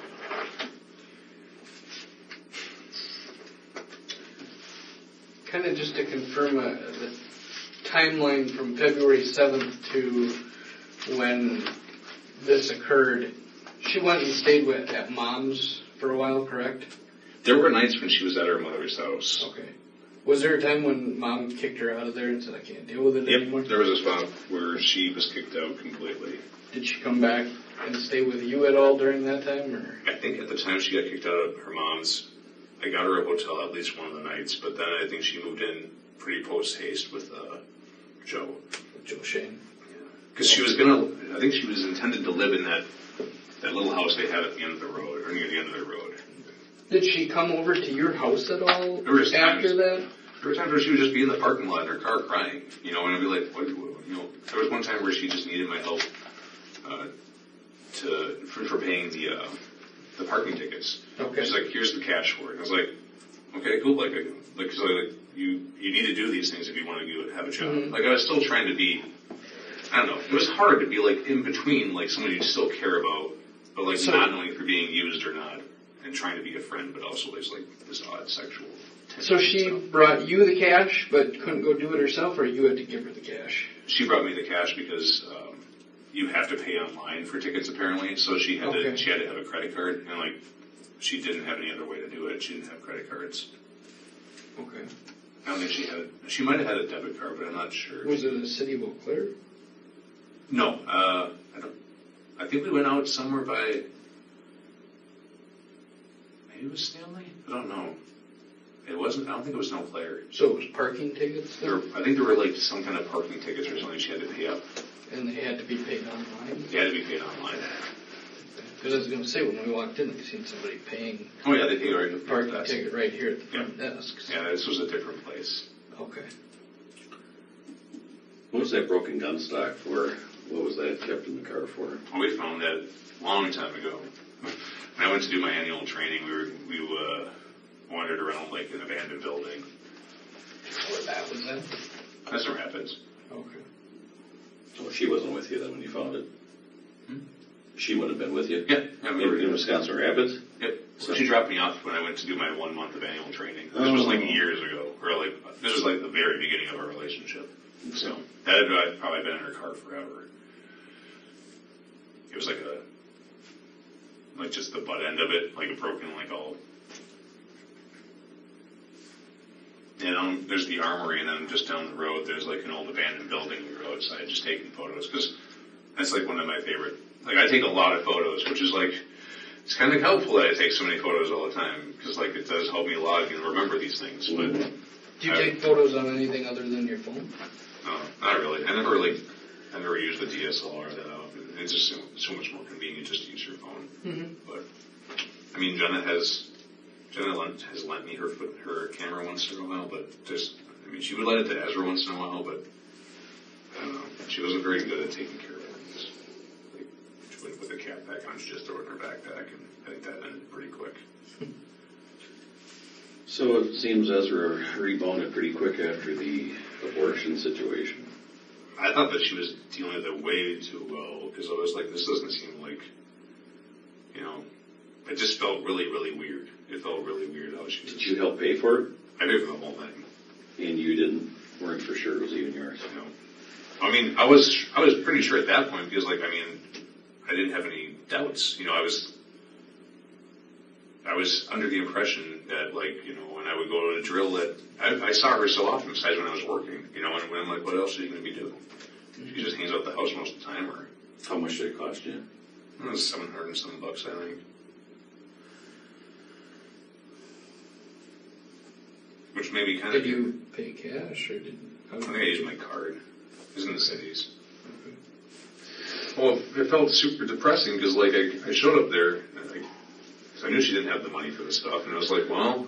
Kind of just to confirm the timeline from February 7th to when this occurred, she went and stayed at Mom's for a while, correct? There were nights when she was at her mother's house. Okay. Was there a time when Mom kicked her out of there and said, I can't deal with it anymore? There was a spot where she was kicked out completely. Did she come back and stay with you at all during that time? Or? I think at the time she got kicked out of her mom's, I got her a hotel at least one of the nights, but then I think she moved in pretty post-haste with Joe. With Joe Shane. Because she was I think she was intended to live in that little house they had at the end of the road, or near the end of the road. Did she come over to your house at all after that? There were times where she would just be in the parking lot in her car crying, and I'd be like, there was one time where she just needed my help for paying the parking tickets. Okay. She's like, here's the cash for it. And I was like, okay, cool. You need to do these things if you want to have a job. Mm-hmm. Like, I was still trying to be, I don't know, it was hard to be like in between, like someone you still care about, but like not knowing if you're being used or not, and trying to be a friend, but also there's like this odd sexual tension. So she brought you the cash, but couldn't go do it herself, or you had to give her the cash? She brought me the cash because you have to pay online for tickets apparently, so she had to have a credit card, and like she didn't have any other way to do it. She didn't have credit cards. Okay. I don't think she might have had a debit card, but I'm not sure. Was it a City of Eau Claire? No, I think we went out somewhere by, maybe it was Stanley? I don't know. It wasn't, I don't think it was Eau Claire. So it was parking tickets there? I think there were like some kind of parking tickets or something she had to pay up. And they had to be paid online? They had to be paid online. Because I was going to say, when we walked in, we seen somebody paying. Oh yeah, they paid right. The parking ticket right here at the front desk. Yeah, this was a different place. Okay. What was that broken gun stock for? What was that kept in the car for? Well, we found that a long time ago. When I went to do my annual training, we wandered around like an abandoned building. Where that was at? That's what happens. Okay. So she wasn't with you then when you found it? She would have been with you? Yeah. In Wisconsin Rapids? Yep. So she dropped me off when I went to do my 1 month of annual training. This was like years ago, or like this was like the very beginning of our relationship. So that had probably been in her car forever. It was like just the butt end of it, like a broken, like all. And there's the armory, and then just down the road, there's like an old abandoned building we were outside just taking photos, because that's like one of my favorite. Like, I take a lot of photos, which is like, it's kind of helpful that I take so many photos all the time, because like it does help me a lot to remember these things. But do you take photos on anything other than your phone? No, not really. I never use the DSLR that out. It's just so much more convenient just to use your phone. Mm-hmm. But I mean, Jenna has lent me her camera once in a while, but she would let it to Ezra once in a while, but I don't know. She wasn't very good at taking care of things. Like, she went with a cat pack on, she just threw it in her backpack, and I think that ended pretty quick. So it seems Ezra rebounded pretty quick after the abortion situation. I thought that she was dealing with it way too well, because I was like, this doesn't seem like, it just felt really, really weird. It felt really weird how she was. Did you help pay for it? I paid for the whole thing. And you weren't for sure it was even yours? No. I mean, I was pretty sure at that point because, like, I mean, I didn't have any doubts. You know, I was under the impression that, like, you know, when I would go to a drill that I saw her so often besides when I was working, you know, and when I'm like, what else are you going to be doing? She just hangs out the house most of the time. Or how much did it cost you? It was $700 and some bucks, I think. Which maybe kind of. Did you pay cash or did? I think I used my card. It was in the cities. Well, it felt super depressing because, like, I showed up there, and I knew she didn't have the money for the stuff, and I was like, well,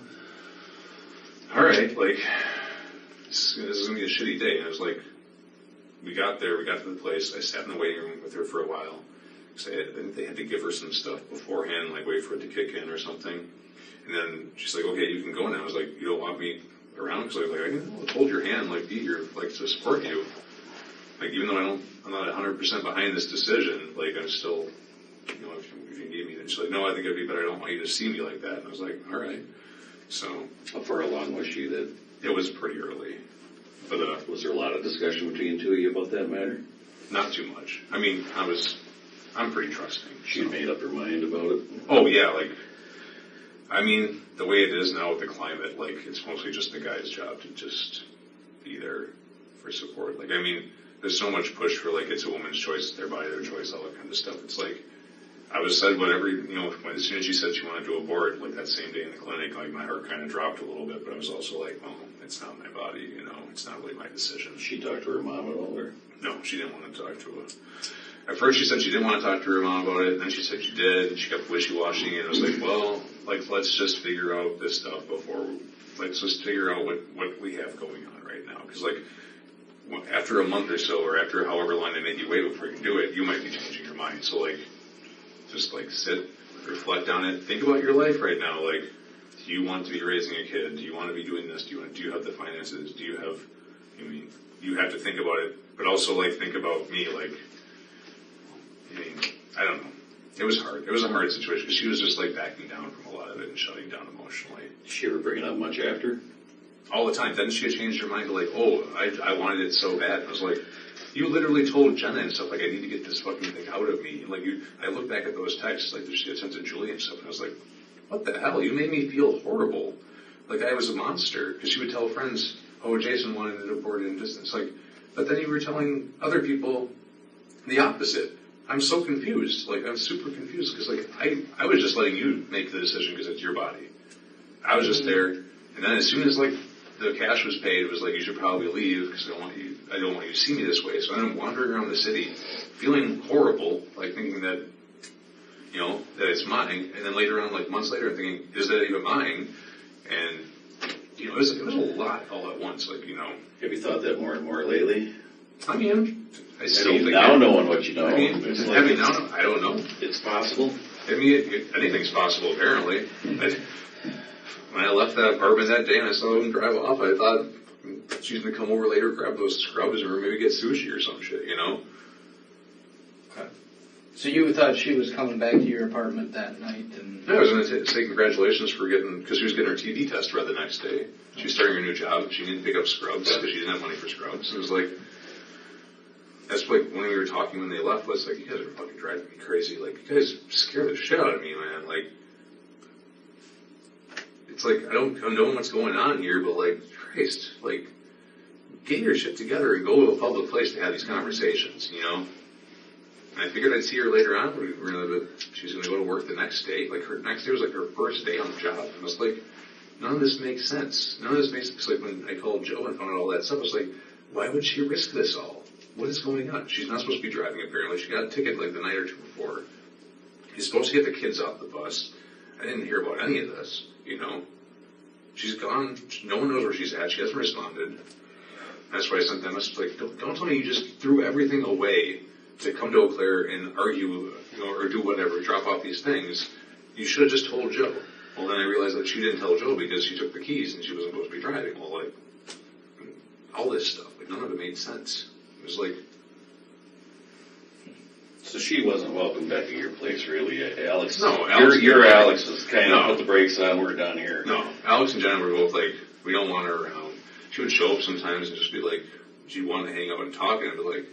all right, like, this is going to be a shitty day. And I was like, we got there, we got to the place, I sat in the waiting room with her for a while. So I think they had to give her some stuff beforehand, like wait for it to kick in or something. And then she's like, okay, you can go now. I was like, you don't want me around? Because I was like, I can hold your hand, like, be here, like, to support you. Like, even though I'm not 100% behind this decision, like, I'm still, you know, if you need me. And she's like, no, I think it'd be better. I don't want you to see me like that. And I was like, all right. So. How far along was she that? It was pretty early. But was there a lot of discussion between the two of you about that matter? Not too much. I mean, I'm pretty trusting. She made up her mind about it? Oh, yeah, like, I mean, the way it is now with the climate, like, it's mostly just the guy's job to just be there for support. Like, I mean, there's so much push for, like, it's a woman's choice, their body, their choice, all that kind of stuff. It's like, I was said whatever, you know, as soon as she said she wanted to abort, like, that same day in the clinic, like, my heart kind of dropped a little bit, but I was also like, well, it's not my body, you know, it's not really my decision. She talked to her mom at all, or? No, she didn't want to talk to her. At first she said she didn't want to talk to her mom about it, and then she said she did, and she kept wishy-washy, and I was like, well, like, let's just figure out this stuff let's just figure out what we have going on right now. Because, like, after a month or so, or after however long they make you wait before you can do it, you might be changing your mind. So, like, just, like, sit, reflect on it, think about your life right now. Like, do you want to be raising a kid? Do you want to be doing this? Do you have the finances? Do you have, I mean, you have to think about it, but also, like, think about me, like, I mean, I don't know. It was hard. It was a hard situation because she was just, like, backing down from a lot of it and shutting down emotionally. Did she ever bring it up much after? All the time. Then she changed her mind to, like, oh, I wanted it so bad. And I was like, you literally told Jenna and stuff, like, I need to get this fucking thing out of me. And, like, I look back at those texts, like, she had sent to Julie and stuff, and I was like, what the hell? You made me feel horrible. Like, I was a monster. Because she would tell friends, oh, Jason wanted it aborted in distance. Like, but then you were telling other people the opposite. I'm so confused. Like, I'm super confused because, like, I was just letting you make the decision because it's your body. I was just there. And then as soon as, like, the cash was paid, it was like, you should probably leave because I don't want you to see me this way. So then I'm wandering around the city feeling horrible, like, thinking that, you know, that it's mine. And then later on, like, months later, I'm thinking, is that even mine? And, you know, it was a lot all at once, like, you know. Have you thought that more and more lately? I mean, I still think now knowing what you know. I mean, now I don't know. It's possible. I mean, anything's possible, apparently. When I left that apartment that day and I saw him drive off, I thought she's going to come over later, grab those scrubs, or maybe get sushi or some shit, you know? So you thought she was coming back to your apartment that night? And Yeah, I was going to say congratulations for because she was getting her TB test read the next day. She was starting her new job. She didn't pick up scrubs because she didn't have money for scrubs. It was like, that's like when we were talking when they left, was like, you guys are fucking driving me crazy. Like, you guys scare the shit out of me, man. Like, it's like, I don't know what's going on here, but, like, Christ, like, get your shit together and go to a public place to have these conversations, you know? And I figured I'd see her later on. She's going to go to work the next day. Like, her next day was like her first day on the job. And I was like, none of this makes sense. None of this makes sense. Like, when I called Joe and found out all that stuff, I was like, why would she risk this all? What is going on? She's not supposed to be driving, apparently. She got a ticket, like, the night or two before. She's supposed to get the kids off the bus. I didn't hear about any of this, you know? She's gone. No one knows where she's at. She hasn't responded. That's why I sent them a message, like, don't tell me you just threw everything away to come to Eau Claire and argue, you know, or do whatever, drop off these things. You should have just told Joe. Well, then I realized that she didn't tell Joe because she took the keys and she wasn't supposed to be driving. Well, like, all this stuff, like, none of it made sense. It was like... So she wasn't welcome back at your place, really, Alex? No, Alex... Your Alex was kind of put the brakes on, we're done here. No, Alex and Jenna were both like, we don't want her around. she would show up sometimes and just be like, she'd want to hang out and talk, and I'd be like,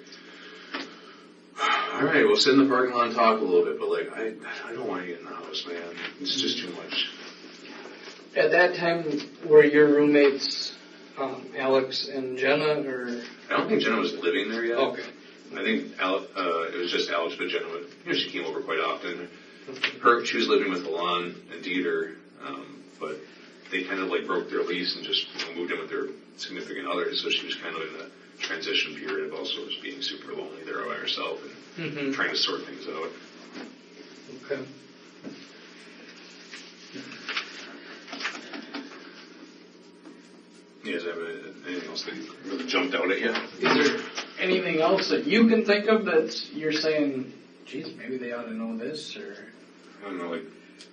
all right, we'll sit in the parking lot and talk a little bit, but like, I don't want to get in the house, man. It's just too much. At that time, were your roommates Alex and Jenna, or? I don't think Jenna was living there yet. Okay. I think it was just Alex, but Jenna would, she came over quite often. She was living with Alon and Dieter, but they kind of like broke their lease and just moved in with their significant others, so she was kind of in the transition period of also just being super lonely there by herself and trying to sort things out. Okay. You guys have anything else that really jumped out at you? Is there anything else that you can think of that you're saying, geez, maybe they ought to know this, or? I don't know, like,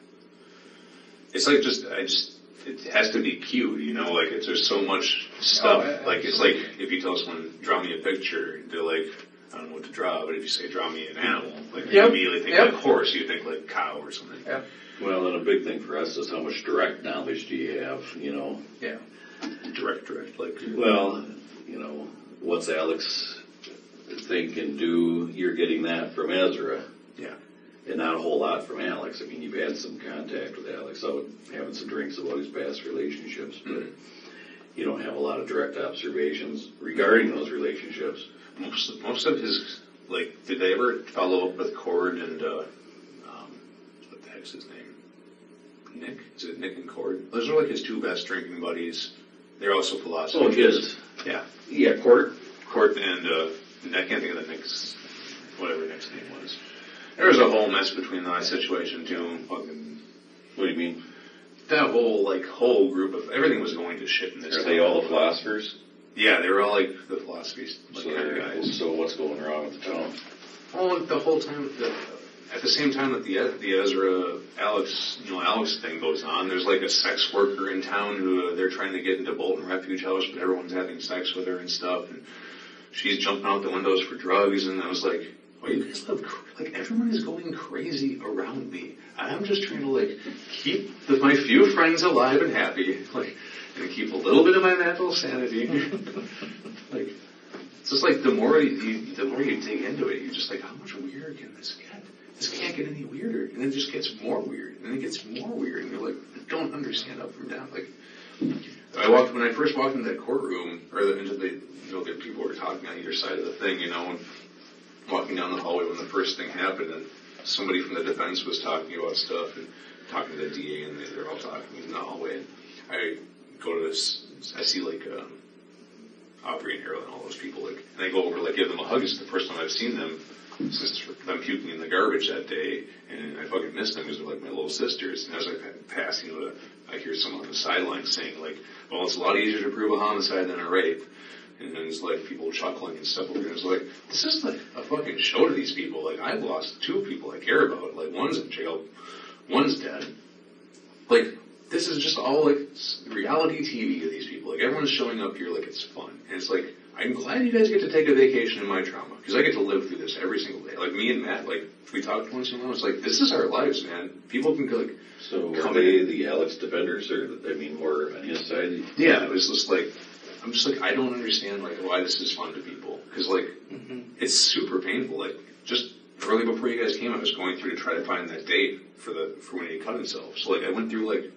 it's like it has to be cute, you know, like, there's so much stuff, like, it's like, if you tell someone, draw me a picture, they're like, I don't know what to draw, but if you say, draw me an animal, like, you immediately think like horse, you think like cow or something. Yep. Well, and a big thing for us is how much direct knowledge do you have, you know? Yeah. Direct, like. Well, you know, what's Alex think and do? You're getting that from Ezra. Yeah. And not a whole lot from Alex. I mean, you've had some contact with Alex out having some drinks about his past relationships, but you don't have a lot of direct observations regarding those relationships. Most of his, like, did they ever follow up with Cord and, what the heck's his name? Nick? Is it Nick and Cord? Those are like his two best drinking buddies. They're also philosophers. Oh, his. Yeah. Yeah, Cord and, I can't think of the Nick's, whatever Nick's name was. There was a whole mess between that situation too. Fucking, what do you mean? That whole group of, everything was going to shit in this Are town. they all the philosophers? Yeah, they were all like the philosophy kind of guys. So what's going wrong with the town? Oh, the whole time, at the same time that the Ezra Alex thing goes on, there's like a sex worker in town who they're trying to get into Bolton Refuge House, but everyone's having sex with her and stuff, and she's jumping out the windows for drugs, and I was like, well, you guys live, like, everyone is going crazy around me. I'm just trying to, like, keep my few friends alive and happy, like, and keep a little bit of my mental sanity. Like, it's just like the more you dig into it, you're just like, how much weirder can this get? This can't get any weirder, and it just gets more weird, and it gets more weird, and you're like, I don't understand up from down. Like, when I first walked into that courtroom, or into the, the people were talking on either side of the thing, and walking down the hallway when the first thing happened, and somebody from the defense was talking about stuff, and talking to the DA, and they're all talking in the hallway, and I go to this, I see, like, Aubrey and Harold and all those people, like, and I go over, like, give them a hug. It's the first time I've seen them since them puking in the garbage that day, and I fucking miss them because they're like my little sisters. And as I pass, I hear someone on the sideline saying, like, well, it's a lot easier to prove a homicide than a rape. And then it's like people chuckling and stuff. And it's like, this is like a fucking show to these people. Like, I've lost 2 people I care about. Like, one's in jail, one's dead. Like, this is just all like reality TV to these people. Like, everyone's showing up here like it's fun. And it's like, I'm glad you guys get to take a vacation in my trauma, because I get to live through this every single day. Like, me and Matt, like, we talked once in a while, it's like, this is our lives, man. People can, like, so are they the Alex defenders, or, I mean, more on his side? Yeah, it was just like, I'm just like, I don't understand, like, why this is fun to people. Because, like, it's super painful. Like, just early before you guys came, I was going through to try to find that date for when he cut himself. So, like, I went through, like,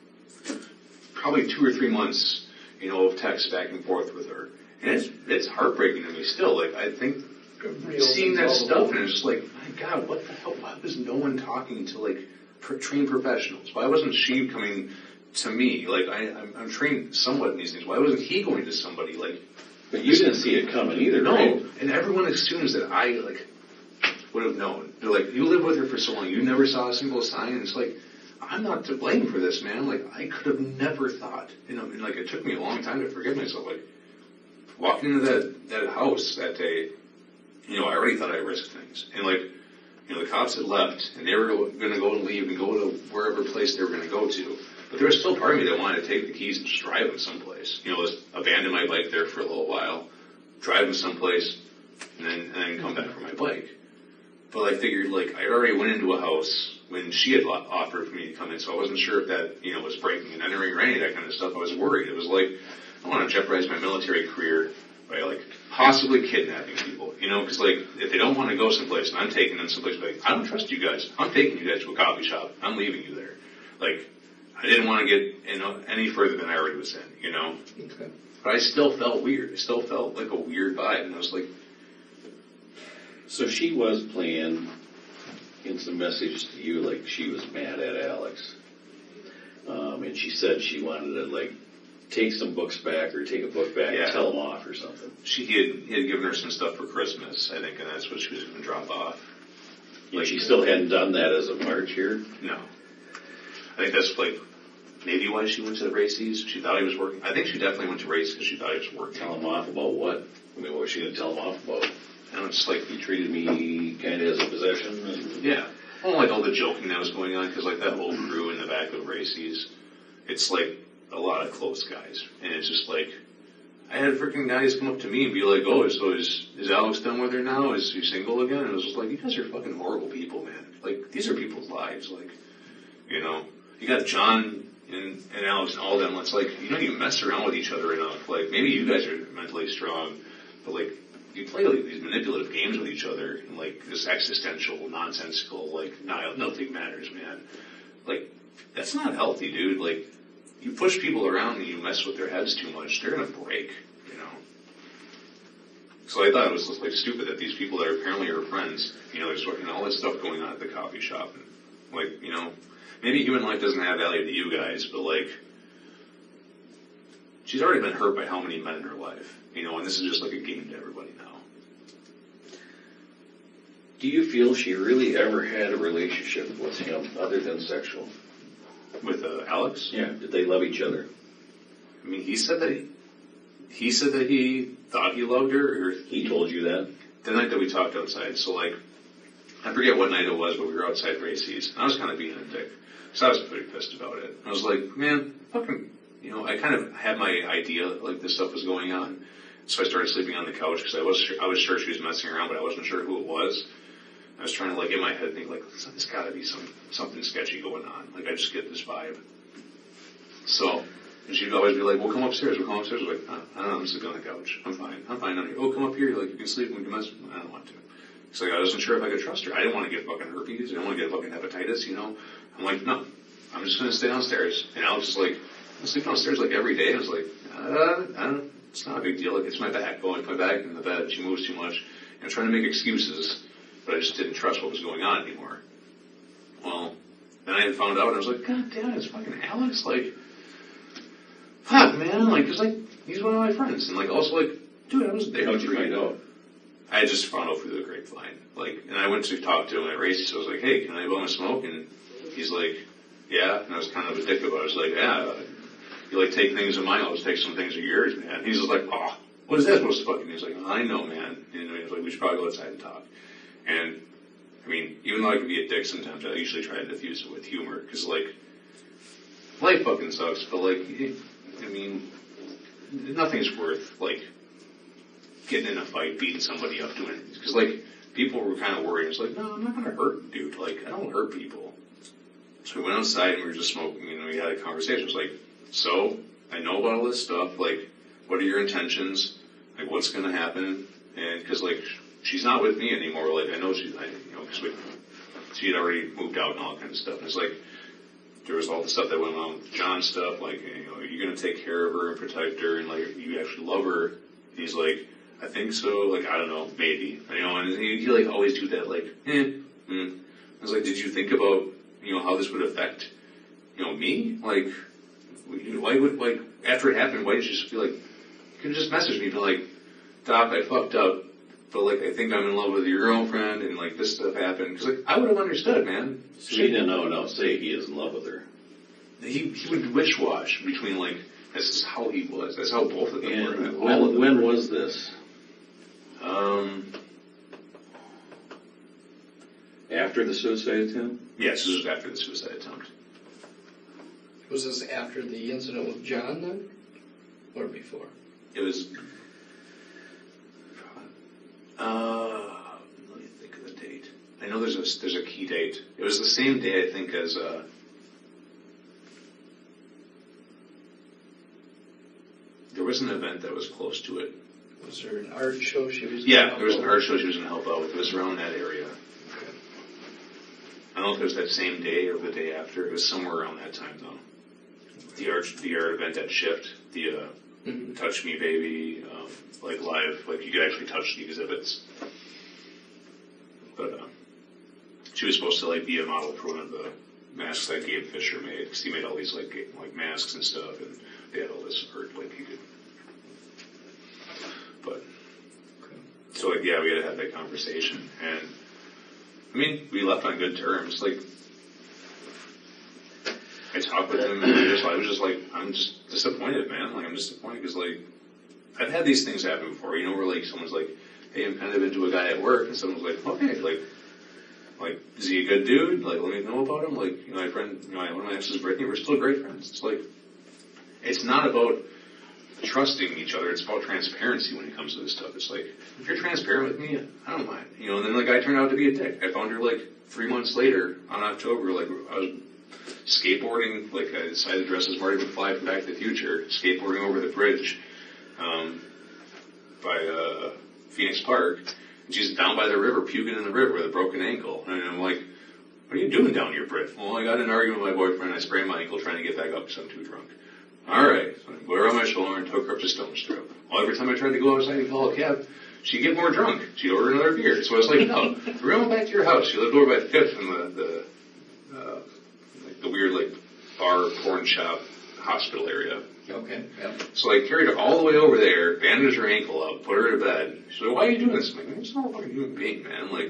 probably 2 or 3 months, of text back and forth with her. And it's heartbreaking to me still. Like, I think seeing that stuff, and it's just like, my God, what the hell? Why was no one talking to, like, trained professionals? Why wasn't she coming to me? Like, I'm trained somewhat in these things. Why wasn't he going to somebody? Like, but you didn't see it coming either, no, right? And everyone assumes that I, like, would have known. They're like, you lived with her for so long, you never saw a single sign. And it's like, I'm not to blame for this, man. Like, I could have never thought. And like, it took me a long time to forgive myself. Like, walking into that house that day, I already thought I risked things. And, like, the cops had left, and they were going to go and leave and go to wherever place they were going to go to. But there was still part of me that wanted to take the keys and just drive them someplace. Just abandon my bike there for a little while, drive them someplace, and then come back for my bike. But I figured, like, I already went into a house when she had offered for me to come in, so I wasn't sure if that, was breaking and entering or any of that kind of stuff. I was worried. It was like, don't want to jeopardize my military career by, like, possibly kidnapping people, you know, because, like, if they don't want to go someplace and I'm taking them someplace, like, I don't trust you guys. I'm taking you guys to a coffee shop. I'm leaving you there. Like, I didn't want to get, you know, any further than I already was in, you know. Okay. But I still felt weird. I still felt like a weird vibe, and I was like... So she was playing in some messages to you like she was mad at Alex. And she said she wanted to, like, take some books back or take a book back and tell them off or something. He had given her some stuff for Christmas, I think, and that's what she was going to drop off. Like, she still hadn't done that as of March here? No. I think that's, like, maybe why she went to the races. She thought he was working. I think she definitely went to races because she thought he was working. Tell him off about what? I mean, what was she going to tell him off about? And it's like, he treated me kind of as a possession? And... Yeah. Well, like all the joking that was going on, because, like, that whole crew in the back of races, it's, like, a lot of close guys. And it's just, like, I had freaking guys come up to me and be like, oh, so is Alex done with her now? Is he single again? And I was just like, you guys are fucking horrible people, man. Like, these are people's lives. Like, you know, you got John and Alex and all of them. It's like, you know, you mess around with each other enough. Like, maybe you guys are mentally strong, but, like, you play, like, these manipulative games with each other, and, like, this existential, nonsensical, like, nothing matters, man. Like, that's not healthy, dude. Like, you push people around and you mess with their heads too much, they're gonna break, you know. So I thought it was just, like, stupid that these people that are apparently her friends, you know, there's fucking all this stuff going on at the coffee shop, and, like, you know, maybe human life doesn't have value to you guys, but, like, she's already been hurt by how many men in her life, you know, and this is just like a game to everybody now. Do you feel she really ever had a relationship with him other than sexual? With Alex? Yeah. Did they love each other? I mean, he said that he thought he loved her, or he told you that? The night that we talked outside. So, like, I forget what night it was, but we were outside races, and I was kind of being a dick, because I was pretty pissed about it. I was like, man, fucking, you know, I kind of had my idea, like, this stuff was going on, so I started sleeping on the couch, because I was sure she was messing around, but I wasn't sure who it was. I was trying to, like, in my head think, like, there's got to be something sketchy going on. Like, I just get this vibe. So, and she'd always be like, well, come upstairs. We'll come upstairs. I was like, I don't know, I'm sleeping on the couch. I'm fine down here. Oh, come up here. Like, you can sleep and we can mess. I don't want to. So, like, I wasn't sure if I could trust her. I didn't want to get fucking herpes. I didn't want to get fucking hepatitis, you know. I'm like, no, I'm just going to stay downstairs. And Alex is like, I'm sleeping downstairs, like, every day. I was like, I don't know. It's not a big deal. Like, it's my back. Going my back in the bed. She moves too much. And I'm trying to make excuses. But I just didn't trust what was going on anymore. Well, then I had found out, and I was like, God damn, it's fucking Alex. Like, fuck, man. Like, cause, like, he's one of my friends. And, like, also, like, dude, I was there. How'd you find out? I just found out through the grapevine. Like, and I went to talk to him at races, so I was like, hey, can I bum a smoke? And he's like, yeah. And I was kind of a dick about it. I was like, yeah, you, like, take things of mine, I'll just take some things of yours, man. And he's just like, oh, what is that supposed to fucking mean? He's like, I know, man. And he was like, we should probably go outside and talk. And, I mean, even though I can be a dick sometimes, I usually try to diffuse it with humor, because, like, life fucking sucks, but, like, I mean, nothing's worth, like, getting in a fight, beating somebody up, doing it, because, like, people were kind of worried. It's like, no, I'm not going to hurt dude, like, I don't hurt people. So we went outside, and we were just smoking, and we had a conversation. It was like, so, I know about all this stuff, like, what are your intentions, like, what's going to happen, and, because, like, she's not with me anymore. Like, I know because she had already moved out and all that kind of stuff. And it's like, there was all the stuff that went on with John's stuff. Like, you know, are you going to take care of her and protect her? And, like, you actually love her? And he's like, I think so. Like, I don't know, maybe. You know, and he like, always do that, like, I was like, did you think about, you know, how this would affect, you know, me? Like, why would, like, after it happened, why did you just be like, you could have just messaged me and be like, Doc, I fucked up. But, like, I think I'm in love with your girlfriend, and, like, this stuff happened. Because, like, I would have understood, man. She didn't know enough to say he is in love with her. He would wish-wash between, like, this is how he was. That's how both of them were. And when was this? After the suicide attempt? Yes, this was after the suicide attempt. Was this after the incident with John, then? Or before? It was... let me think of the date. I know there's a key date. It was the same day, I think, as there was an event that was close to it. Was there an art show she was? Yeah, there was an art show she was going to help out with. It was around that area. Okay. I don't know if it was that same day or the day after. It was somewhere around that time, though. The art event at Shift, the Touch Me Baby, like live, like you could actually touch the exhibits. But she was supposed to like be a model for one of the masks that Gabe Fisher made, because he made all these like masks and stuff, and they had all this art like he could. But so like yeah, we had to have that conversation, and I mean we left on good terms. Like I talked with him, and I was just like, I'm just disappointed, man. Like I'm disappointed because like I've had these things happen before, you know, where like someone's like, hey, I'm kind of into a guy at work, and someone's like, okay, like, is he a good dude? Like, let me know about him. Like, you know, my friend, you know, one of my exes, Brittany, we're still great friends. It's like, it's not about trusting each other. It's about transparency when it comes to this stuff. It's like, if you're transparent with me, I don't mind. You know, and then the guy turned out to be a dick. I found her like 3 months later on October, like I was skateboarding, like I decided to dress as Marty McFly from Back to the Future, skateboarding over the bridge by Phoenix Park. And she's down by the river, puking in the river with a broken ankle. And I'm like, what are you doing down here, Britt? Well, I got in an argument with my boyfriend. I sprained my ankle trying to get back up because I'm too drunk. All right. So I put her on my shoulder and took her up to Stone's Throw. Well, every time I tried to go outside and call a cab, she'd get more drunk. She'd order another beer. So I was like, no, we're going back to your house. She lived over by 5th in the weird, like, bar, porn shop, hospital area. Okay, yeah. So I carried her all the way over there, bandaged her ankle up, put her to bed. She's like, why are you doing this? I'm like, I'm just not a fucking human being, man. Like,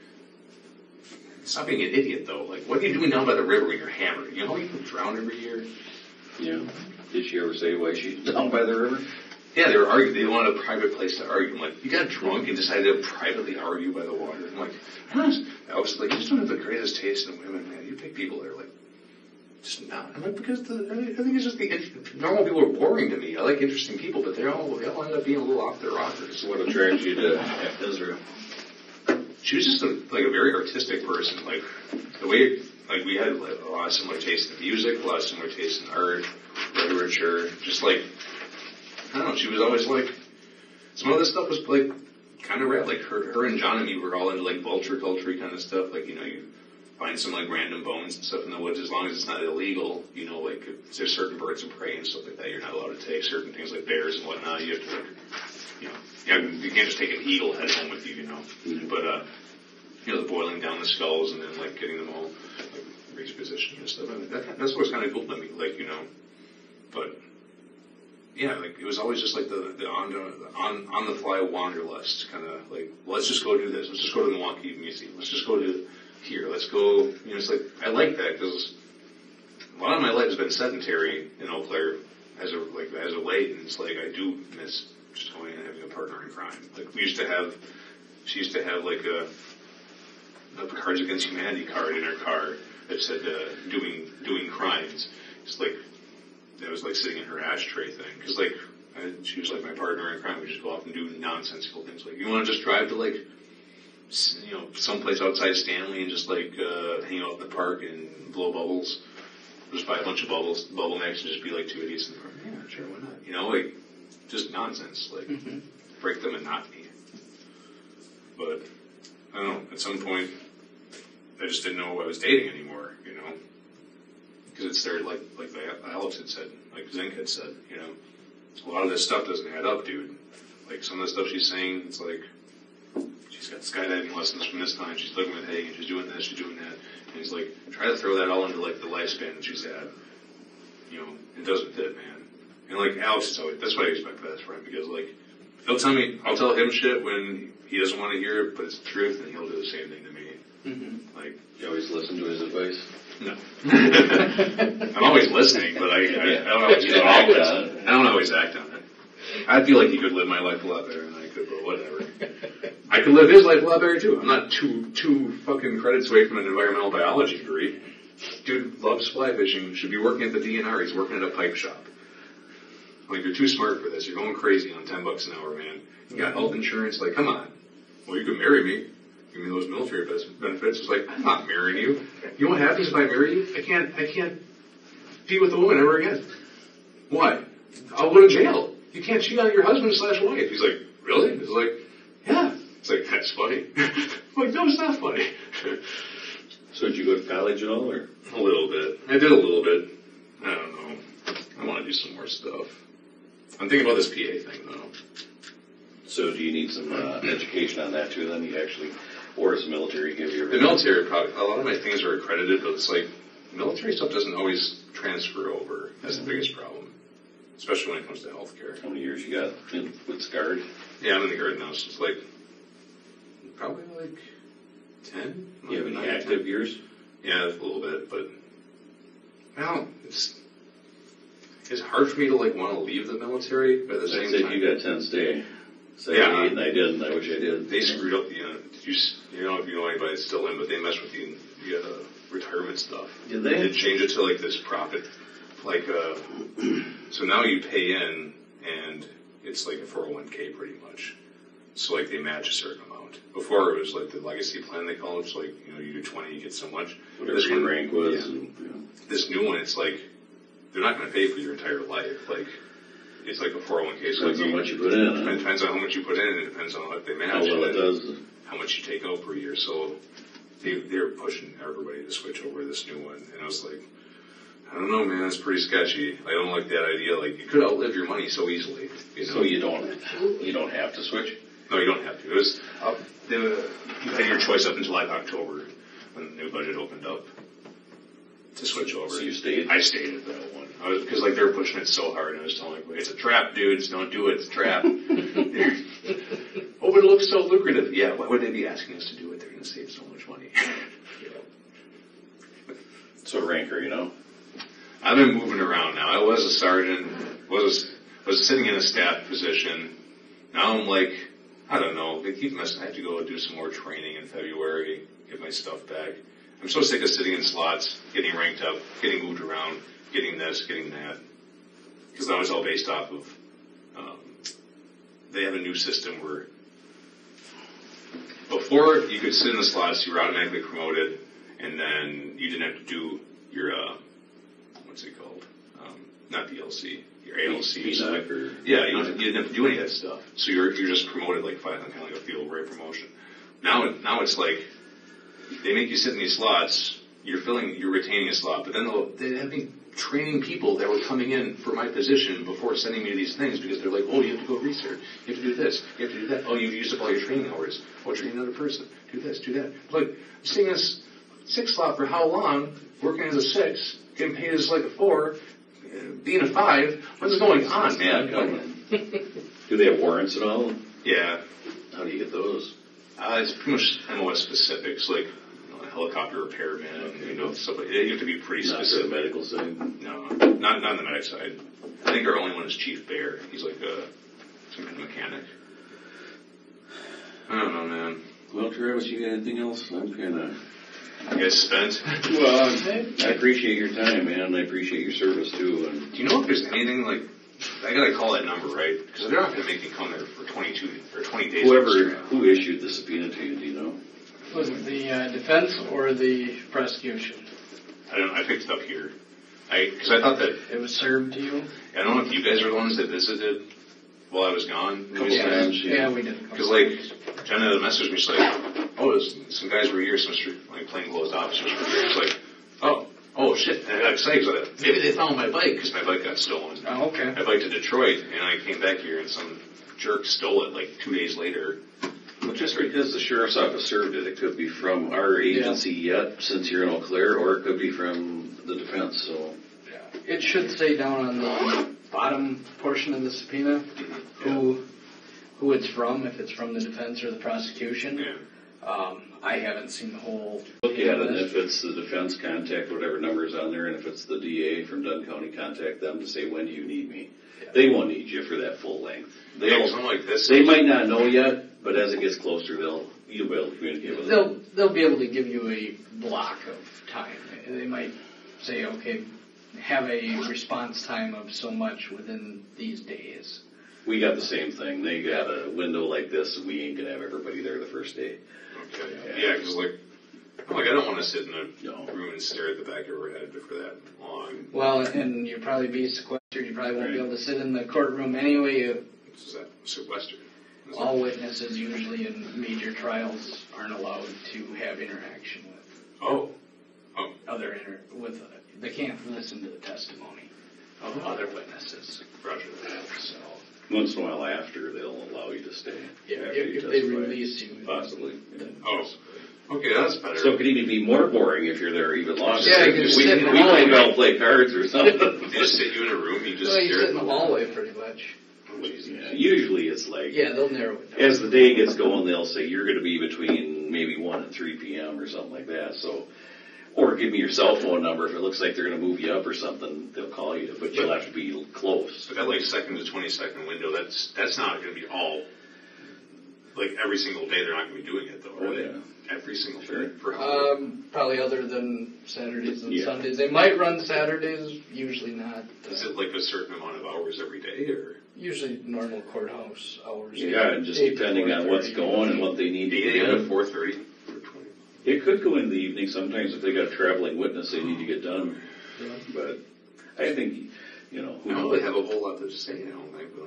stop being an idiot, though. Like, what are you doing down by the river when you're hammered? You know how you drown every year? Yeah. Did she ever say why she's down by the river? Yeah, they were arguing. They wanted a private place to argue. I'm like, you got drunk and decided to privately argue by the water. I'm like, I was like, you just don't have the greatest taste in women, man. You pick people that are like, just not. I'm like, because I think it's just normal people are boring to me. I like interesting people, but they all end up being a little off their rockers. What attracted you to Ezra? She was just a very artistic person. Like the way, like we had like, a lot of similar taste in music, a lot of similar taste in art, literature. Just like I don't know, she was always like some of this stuff was like kind of rad. Like her and John and me were all into like vulture culture kind of stuff. Like you know you find some like random bones and stuff in the woods, as long as it's not illegal, you know, like if there's certain birds of prey and stuff like that, you're not allowed to take certain things like bears and whatnot. You have to, like, you can't just take an eagle head home with you, you know. Mm-hmm. But you know, the boiling down the skulls and then like getting them all like repositioned and stuff. I mean, that's what's kind of cool to me, like you know. But yeah, like it was always just like the on the fly wanderlust kind of like, well, let's just go do this. Let's just go to the Milwaukee Museum. Let's just go to here, let's go, you know, it's like, I like that, because a lot of my life has been sedentary in Eau Claire as of late, and it's like, I do miss just going and having a partner in crime. Like, she used to have like a Cards Against Humanity card in her car that said, doing crimes. It's like, that was like sitting in her ashtray thing, because like, she was like my partner in crime. We just go off and do nonsensical things, like, you want to just drive to like, you know, someplace outside Stanley and just like hang out in the park and blow bubbles. Just buy a bunch of bubble necks and just be like two idiots in the park. Yeah, sure, why not? You know, like just nonsense. Like break the monotony. But I don't know. At some point, I just didn't know who I was dating anymore. You know, because it's there, like Alex had said, like Zink had said. You know, a lot of this stuff doesn't add up, dude. Like some of the stuff she's saying, it's like. She's got skydiving lessons from this time. She's living with Hagen. She's doing this. She's doing that. And he's like, try to throw that all into like the lifespan that she's had. You know, it doesn't fit, man. And like Alex is always, that's what I expect best from him, because like he'll tell me, I'll tell him shit when he doesn't want to hear it, but it's the truth, and he'll do the same thing to me. Mm-hmm. Like you always listen to his advice. No, I'm always listening, but I don't always act on it. I feel like he could live my life a lot better than I could, but whatever. I could live his life a lot better too. I'm not two fucking credits away from an environmental biology degree. Dude loves fly fishing, should be working at the DNR, he's working at a pipe shop. Like, you're too smart for this, you're going crazy on $10 an hour, man. You got health insurance, like, come on. Well, you can marry me. Give me those military benefits. It's like, I'm not marrying you. You know what happens if I marry you? I can't be with a woman ever again. Why? I'll go to jail. you can't cheat on your husband/wife. He's like, really? He's like, yeah. It's like, that's funny. I'm like, no, it's not funny. So did you go to college at all, or? A little bit. I did a little bit. I don't know. I want to do some more stuff. I'm thinking about this PA thing, though. So do you need some education on that, too, then? You actually, or does the military give you? The military, probably, a lot of my things are accredited, but it's like, military stuff doesn't always transfer over. That's the biggest problem. Especially when it comes to healthcare. How many years you got with Guard? Yeah, I'm in the Guard now, so it's like, probably like 10. You have any active years? Yeah, a little bit, but, well, it's hard for me to like want to leave the military, but at the same time. You got 10 stay. Yeah. And I didn't. I wish I did. They screwed up, you know, if you know anybody that's still in, but they messed with the retirement stuff. Did they? They changed it to like this profit, like, so now you pay in, and it's like a 401k pretty much. So like they match a certain amount. Before it was like the legacy plan they call it. It's like, you know, you do 20, you get so much. Whatever your rank was. Yeah. This new one, it's like, they're not going to pay for your entire life. Like, it's like a 401k. So depends on what you put in. It depends on how much you put in, and it depends on what they match. How well it does. How much you take out per year. So they're pushing everybody to switch over to this new one. And I was like, I don't know, man, it's pretty sketchy. I don't like that idea. Like, you could outlive your money so easily. You know? So you don't have to switch? No, you don't have to. It was, you had your choice up until like October when the new budget opened up to switch over. So you stayed? I stayed at that one. Because like they were pushing it so hard, and I was telling them, it's a trap, dudes. Don't do it. It's a trap. Oh, but it looks so lucrative. Yeah, why would they be asking us to do it? They're going to save so much money. So rank are you know? I've been moving around now. I was a sergeant, was sitting in a staff position. Now I'm like, I don't know. They keep messing. I have to go do some more training in February, get my stuff back. I'm so sick of sitting in slots, getting ranked up, getting moved around, getting this, getting that. Because now it's all based off of, they have a new system where before you could sit in the slots, you were automatically promoted, and then you didn't have to do your, what's it called? Not DLC, your ALC. Yeah, you didn't have to do any of that stuff. So you're just promoted like kind of like a field rate promotion. Now it's like, they make you sit in these slots, you're retaining a slot, but then they have me training people that were coming in for my position before sending me to these things because they're like, oh, you have to go research, you have to do this, you have to do that, oh, you've used up all your training hours, oh, train another person, do this, do that. Like, I'm sitting in this 6 slot for how long, working as a 6, getting paid as like a 4, being a 5, what's going on, man? Yeah, do they have warrants at all? Yeah. How do you get those? It's pretty much MOS specifics, like a helicopter repairman, stuff like that. You have to be pretty specific. Not the medical side? No, not on the medic side. I think our only one is Chief Bear. He's like some kind of mechanic. I don't know, man. Well, Travis, you got anything else? I'm kind of... You guys spent? Well, I appreciate your time, man. I appreciate your service, too. And do you know if there's anything like... I gotta call that number, right? Because they're not gonna make me come there for 22 or 20 days. Who issued the subpoena to you, do you know? Was it the defense or the prosecution? I don't know. I picked it up here. Because I thought that... It was served to you? I don't know if you guys are the ones that visited while I was gone. A couple times. Yeah, we did. Because, like, Jenna messaged me, she's like, oh, some guys were here, some like plainclothes officers were here. It's like, oh shit. And I got excited because maybe they found my bike because my bike got stolen. Oh, okay. I biked to Detroit, and I came back here, and some jerk stole it like 2 days later. Well, just because the sheriff's office served it, it could be from our agency yet, since you're in Eau Claire, or it could be from the defense, so... Yeah. It should say down on the bottom portion of the subpoena who it's from, if it's from the defense or the prosecution. Yeah. I haven't seen the whole... Look at it, and if it's the defense, contact whatever number's on there, and if it's the DA from Dunn County, contact them to say, when do you need me? Yeah. They won't need you for that full length. Something like this. They might not know yet, but as it gets closer, you'll be able to communicate with them. They'll be able to give you a block of time. They might say, okay, have a response time of so much within these days. We got the same thing. They got a window like this, and we ain't going to have everybody there the first day. Okay. Yeah, because I don't want to sit in a room and stare at the back of her head for that long. Well, and you'll probably be sequestered. You probably won't be able to sit in the courtroom anyway. Is that Western? All witnesses usually in major trials aren't allowed to have interaction with they can't listen to the testimony of other witnesses. Roger. So Once in a while after, they'll allow you to stay. if they release you. Possibly. Okay, that's better. So it could even be more boring if you're there even longer. Yeah, you can just sit in the we hallway. might well play cards or something. They just sit you in a room, you just You sit in the hallway pretty much. Yeah, usually it's like, They'll narrow it down. as the day gets going, they'll say you're going to be between maybe 1 and 3 p.m. or something like that. So, or give me your cell phone number. If it looks like they're going to move you up or something, they'll call you. But you'll have to be close. But that like 2nd to 20-second window, that's not going to be all, like every single day they're not going to be doing it though, are they? Every single day? For how long? Probably other than Saturdays and Sundays. They might run Saturdays, usually not. Is it like a certain amont of hours every day, or? Usually normal courthouse hours. Yeah, and just depending on what's going and what they need to 8 get a.m. done. to 4:30? It could go in the evening. Sometimes if they got a traveling witness, they need to get done. Yeah. But I think, who I don't knows? really have a whole lot to say, I don't think, but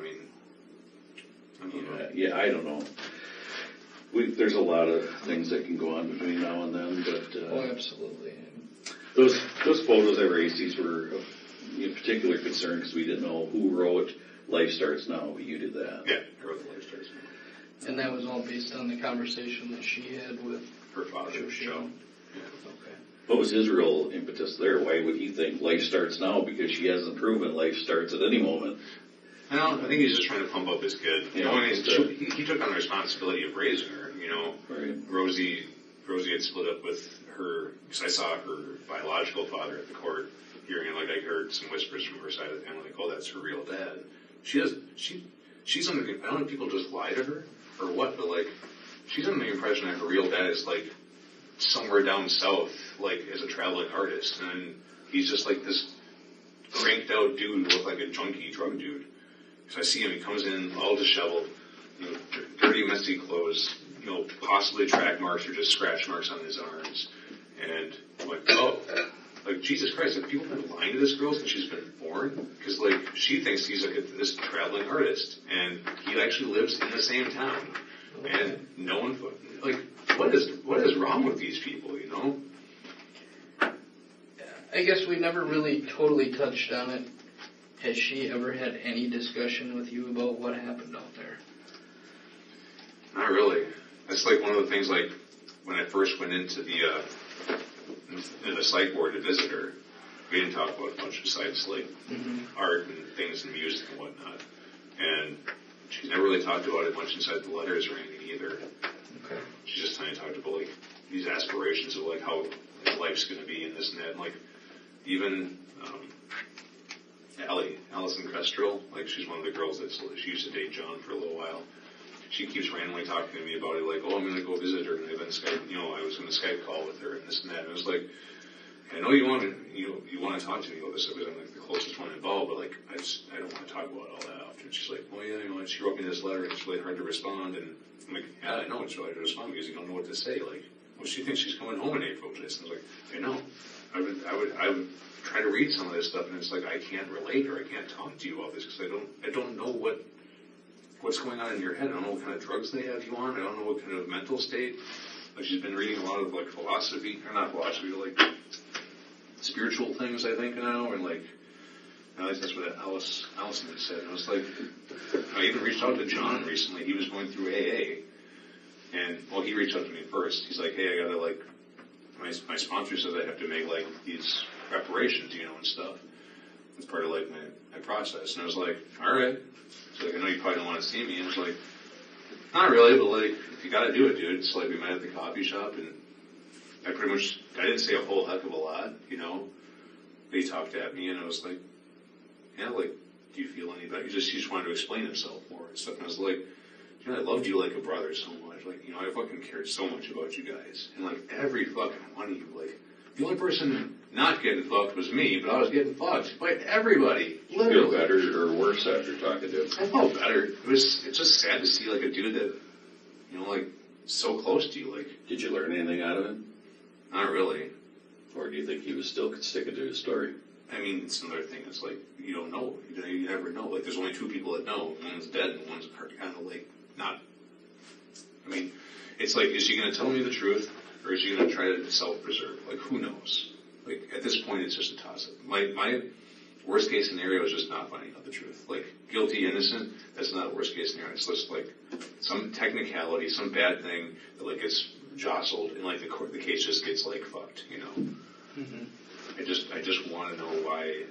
I don't know. Yeah, I don't know. There's a lot of things that can go on between now and then, but Absolutely. those photos I raised, these were of particular concern because we didn't know who wrote Life Starts Now, but you did that. Yeah, I wrote the Life Starts Now. And that was all based on the conversation that she had with Her father, Joe. Yeah. Okay. What was his real impetus there? Why would he think life starts now? Because she hasn't proven life starts at any moment. I think he's just trying to pump up his kid. Yeah, He took on the responsibility of raising her, Right. Rosie had split up with her, because I saw her biological father at the court hearing, like I heard some whispers from her side of the family, like, oh, that's her real dad. She's under, I don't know if people just lie to her or what, but like, she's under the impression that her real dad is like somewhere down south, like as a traveling artist, and he's just like this cranked out dude who looked like a junkie drug dude. So I see him, he comes in all disheveled, dirty, messy clothes, possibly track marks or just scratch marks on his arms. And I'm like, oh, like Jesus Christ, have people been lying to this girl since she's been born? Because like she thinks he's like this traveling artist, and he actually lives in the same town, and no one like what is wrong with these people? I guess we never really totally touched on it. Has she ever had any discussion with you about what happened out there? Not really. That's like one of the things, like when I first went into the psych ward to visit her, we didn't talk about a bunch of sites like art and things and music and whatnot. And she's never really talked about it much inside the letters or anything either. Okay. She's just kind of talked about like these aspirations of like how life's going to be and this and that. And, like even Allison Kestrel, like she's one of the girls she used to date John for a little while. She keeps randomly talking to me about it, like, oh, I'm going to go visit her, and I've been Skype, I was going to Skype call with her, and this and that. And I was like, I know you want to talk to me about this because I'm like the closest one involved, but like I don't want to talk about it all that often. She's like, well, yeah, she wrote me this letter, and it's really hard to respond. And I'm like, yeah, I know it's really hard to respond because you don't know what to say. Like, well, she thinks she's coming home in April. And I was like, I know. I would try to read some of this stuff, and it's like I can't relate or I can't talk to you about this because I don't know what's going on in your head. I don't know what kind of drugs they have you on. I don't know what kind of mental state. Like she's been reading a lot of like philosophy, or not philosophy, like spiritual things, I think now, and like at least that's what Allison had said. And I was like, I even reached out to John recently. He was going through AA, and well, he reached out to me first. He's like, hey, I gotta like my sponsor says I have to make like these preparations, and stuff. It's part of like my process. And I was like, all right. So like, I know you probably don't want to see me. And I was like, not really, but like, if you got to do it, dude. It's like we met at the coffee shop, and I didn't say a whole heck of a lot, But he talked at me, and I was like, yeah, like, do you feel any better? He just wanted to explain himself more and stuff. And I was like, I loved you like a brother so much. Like, I fucking cared so much about you guys. And like, every fucking one of you, like, the only person not getting fucked was me, but I was getting fucked by everybody. Did you feel better or worse after talking to him? I felt better. It's just sad to see like a dude that, like so close to you. Like, did you learn anything out of it? Not really. Or do you think he was still sticking to his story? I mean, it's another thing. It's like, you don't know. You never know. Like, there's only two people that know. One's dead and one's kind of like not. I mean, it's like, is she going to tell me the truth or is she going to try to self-preserve? Like, who knows? Like, at this point, it's just a toss-up. My worst case scenario is just not finding out the truth. Like, guilty, innocent, that's not a worst case scenario. It's just like some technicality, some bad thing that like gets jostled and like the case just gets like fucked, you know? Mm-hmm. I just want to know why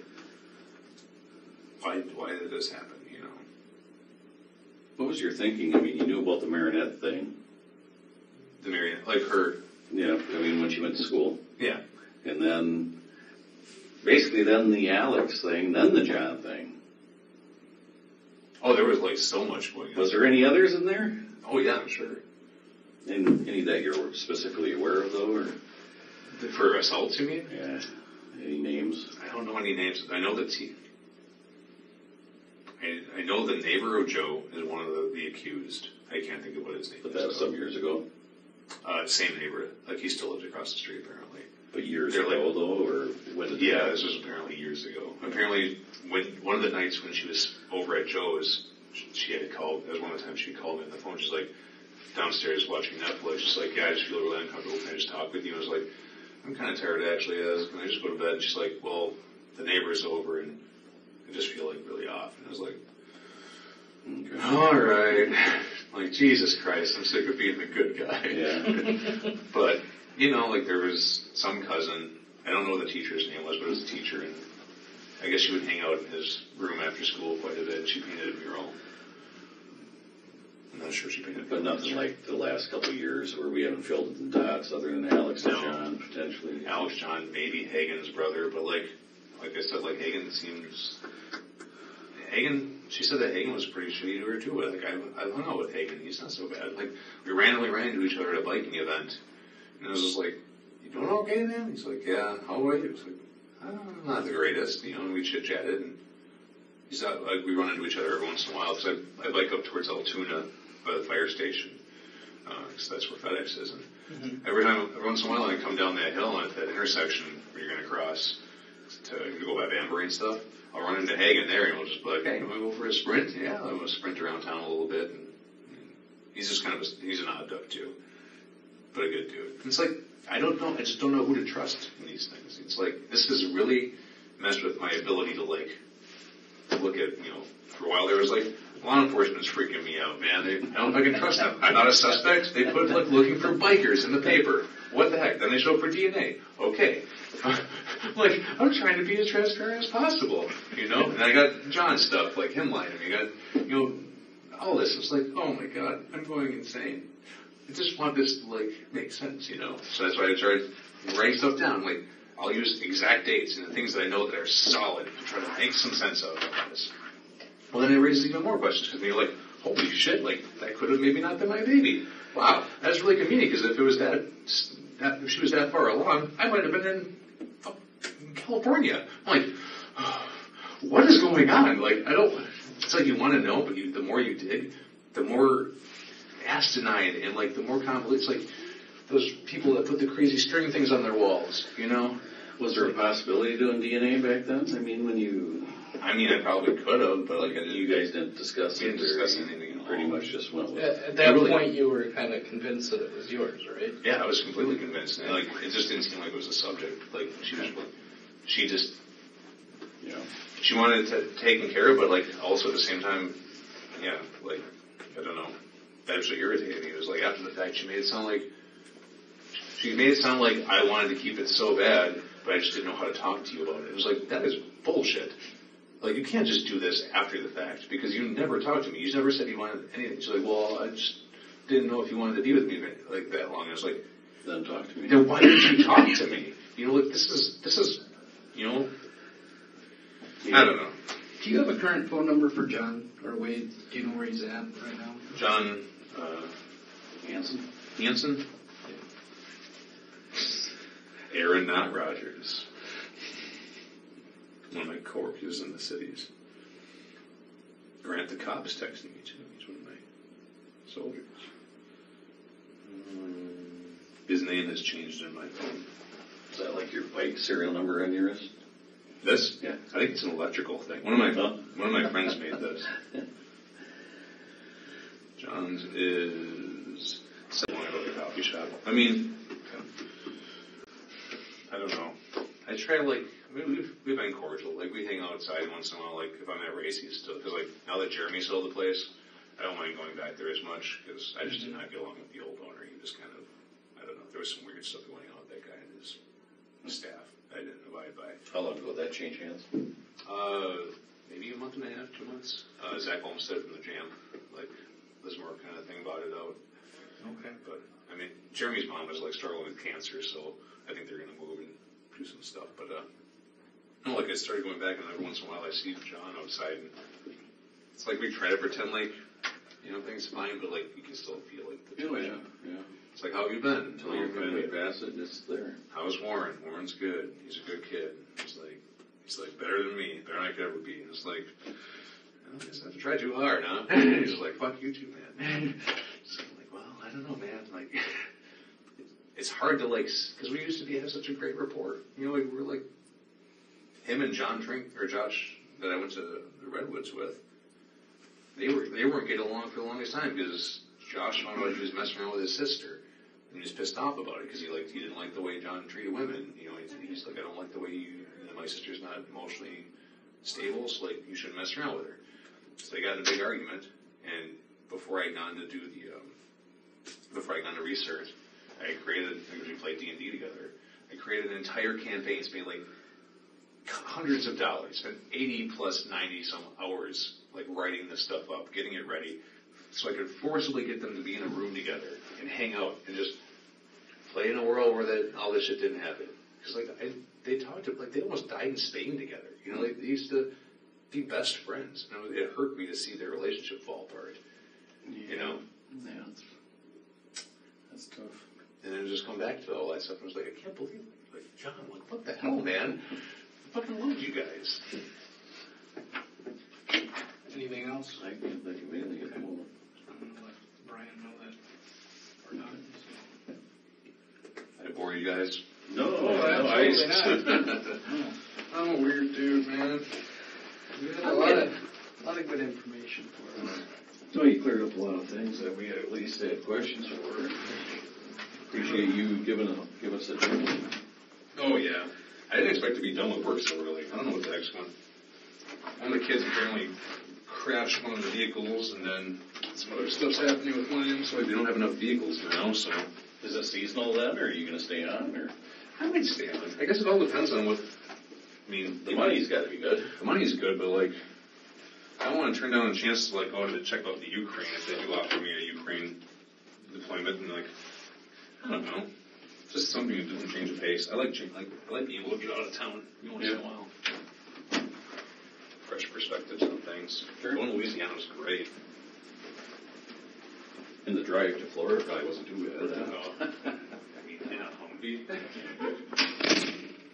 did this happen, you know? What was your thinking? I mean, you knew about the Marinette thing. The Marinette, like her. Yeah, I mean, when she went to school. Yeah. And then, basically then the Alex thing, then the John thing. Oh, there was like so much going on. Was there any others in there? Oh yeah, I'm sure. And any that you're specifically aware of though, or? For assaults, you mean? Yeah. Any names? I don't know any names. I know that I know the neighbor of Joe is one of the accused. I can't think of what his name is. But that was some years ago? Same neighbor. Like, he still lives across the street, apparently. But years ago, though, or when did yeah, this was apparently years ago. Apparently, when one of the nights when she was over at Joe's, she had called. That was one of the times she called me on the phone. She's like, downstairs watching Netflix. She's like, yeah, I just feel really uncomfortable. Can I just talk with you? I was like, I'm kind of tired, actually. Can I just go to bed? And she's like, well, the neighbor's over, and I just feel like really off. And I was like, okay. All right. Like, Jesus Christ, I'm sick of being the good guy. Yeah. But, you know, like, there was some cousin, I don't know what the teacher's name was, but it was a teacher, and I guess she would hang out in his room after school quite a bit, and she painted a mural. I'm not sure she painted a mural. But nothing like the last couple of years where we haven't filled in the dots other than Alex and John, potentially. Alex, John, maybe Hagen's brother, but like I said, like, Hagen seems... She said that Hagen was pretty shitty to her too. Like, I hung out with Hagen. He's not so bad. Like, we randomly ran into each other at a biking event, and I was just like, "You doing okay, man?" He's like, "Yeah." How are you? I was like, "I'm not the greatest," you know. And we chit chatted, and he's out, like, we run into each other every once in a while because I bike up towards Altoona by the fire station, because that's where FedEx is. And every once in a while, I come down that hill at that intersection where you're going to cross to go by Banbury and stuff. I'll run into Hagen there, and we'll just be like, "Hey, you want to go for a sprint?" Yeah, I'm going to sprint around town a little bit. And he's just kind of he's an odd duck too, but a good dude. And it's like, I don't know, I just don't know who to trust in these things. It's like, this has really messed with my ability to like look at, you know, for a while there was like, law enforcement's freaking me out, man. I don't know if I can trust them. I'm not a suspect. They put like looking for bikers in the paper. What the heck? Then they show up for DNA. Okay. Like, I'm trying to be as transparent as possible, you know? And I got John stuff, like him lying to me. I got, you know, all this. It's like, oh my God, I'm going insane. I just want this to, like, make sense, you know? So that's why I started writing stuff down. Like, I'll use exact dates and the things that I know that are solid to try to make some sense of this. Well, then it raises even more questions, because you're like, holy shit, like, that could have maybe not been my baby. Wow, that's really convenient, because if it was if she was that far along, I might have been in California. I'm like, what is going on? Like, it's like you want to know, but the more you dig, the more asinine and, like, the more convoluted. It's like those people that put the crazy string things on their walls, you know? Was there a possibility of doing DNA back then? I probably could have, but, like, you guys didn't discuss it. We didn't discuss anything at all. Pretty much just went with At that point, you were kind of convinced that it was yours, right? Yeah, I was completely convinced. And, like, it just didn't seem like it was a subject. Like, she just, you know, she wanted it taken care of, but, like, also at the same time, yeah, like, I don't know. That was what irritated me. It was like, after the fact, she made it sound like I wanted to keep it so bad, but I just didn't know how to talk to you about it. It was like, that is bullshit. Like, you can't just do this after the fact, because you never talked to me. You never said you wanted anything. She's like, well, I just didn't know if you wanted to be with me like that long. I was like, then talk to me. Then why didn't you talk to me? You know, like, this is, you know, I don't know. Do you have a current phone number for John or Wade? Do you know where he's at right now? John, Hansen? Hansen? Aaron, not Rogers. One of my coworkers in the cities. Grant the cop's texting me too. He's one of my soldiers. His name has changed in my phone. Is that like your bike serial number on your wrist? This? Yeah. I think it's an electrical thing. One of my friends made this. John's is someone at a coffee shop. I mean, I don't know. I try to we've been cordial. Like we hang outside once in a while. Like if I'm at Racy's still, because like now that Jeremy sold the place, I don't mind going back there as much because I just did not get along with the old owner. He just kind of, I don't know. There was some weird stuff going on with that guy and his staff. I didn't abide by. How long ago did that change hands? Maybe a month and a half, 2 months. Zach Olmsted from the Jam, like Lismore kind of thing, bought it out. Okay. But I mean, Jeremy's mom was like struggling with cancer, so I think they're going to move and do some stuff. But no, like I started going back, and every once in a while I see John outside, and it's like we try to pretend like things fine, but like you can still feel like the tension. Yeah. It's like, how have you been? Until you're finally past it, it's there. How's Warren? Warren's good. He's a good kid. He's like better than me, better than I could ever be. And it's like, I just have to try too hard, huh? He's like, fuck you too, man. So I'm like, well, I don't know, man. Like, it's hard to because we used to have such a great rapport. Like we're like him and Josh that I went to the Redwoods with. They weren't getting along for the longest time because Josh found out he was messing around with his sister, and he was pissed off about it because he didn't like the way John treated women. He's like, I don't like the way my sister's not emotionally stable, so like you shouldn't mess around with her. So they got in a big argument, and before I had gone to research, because we played D&D together, I created an entire campaign, spent like hundreds of dollars, spent 80 plus 90 some hours like writing this stuff up, getting it ready, so I could forcibly get them to be in a room together and hang out and just play in a world where all this shit didn't happen. Because they talked to they almost died in Spain together. They used to be best friends. And it hurt me to see their relationship fall apart. Yeah, that's tough. And then just come back to all that stuff. And I was like, I can't believe it. Like, John, what the hell, man? I fucking love you guys. Anything else? I can't think of anything at the moment. I'm going to let Brian know that we're done. I bore you guys. No, absolutely not. I'm a weird dude, man. You had a lot of good information for us. So you cleared up a lot of things that we at least had questions for. Appreciate you giving us a journey. Oh, yeah. I didn't expect to be done with work so early. I don't know what the heck's going on. One of the kids apparently crashed one of the vehicles, and then some other stuff's happening with one of them, so they don't have enough vehicles now, so... Is it seasonal then, or are you going to stay on, or...? I might stay on. I guess it all depends on what... the money's got to be good. The money's good, but, like... I don't want to turn down a chance to, go to check out the Ukraine if they do offer me a Ukraine deployment, and, I don't know. Just something that doesn't change the pace. I like being able to get out of town once in a while. Fresh perspectives on things. Going to Louisiana was great. And the drive to Florida probably wasn't too bad. No. I mean, Humvee.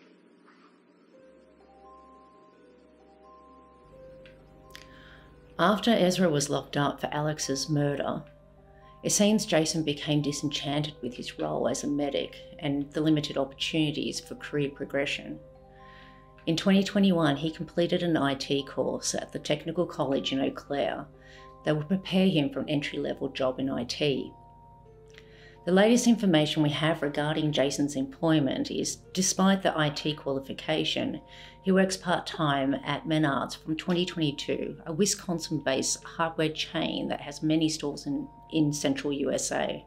After Ezra was locked up for Alex's murder, it seems Jason became disenchanted with his role as a medic and the limited opportunities for career progression. In 2021, he completed an IT course at the Technical College in Eau Claire that would prepare him for an entry-level job in IT. The latest information we have regarding Jason's employment is, despite the IT qualification, he works part-time at Menards from 2022, a Wisconsin-based hardware chain that has many stores in central USA.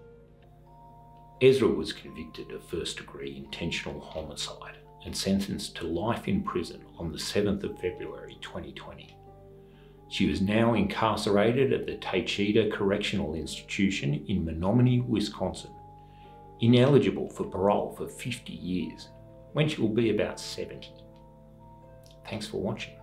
Ezra was convicted of first-degree intentional homicide and sentenced to life in prison on the 7th of February 2020. She was now incarcerated at the Taycheedah Correctional Institution in Menominee, Wisconsin, ineligible for parole for 50 years, when she will be about 70. Thanks for watching.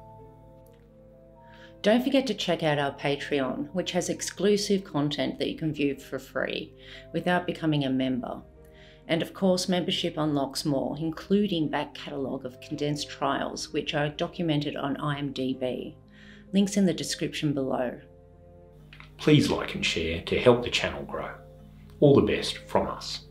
Don't forget to check out our Patreon, which has exclusive content that you can view for free without becoming a member. And of course, membership unlocks more, including back catalogue of condensed trials, which are documented on IMDb. Links in the description below. Please like and share to help the channel grow. All the best from us.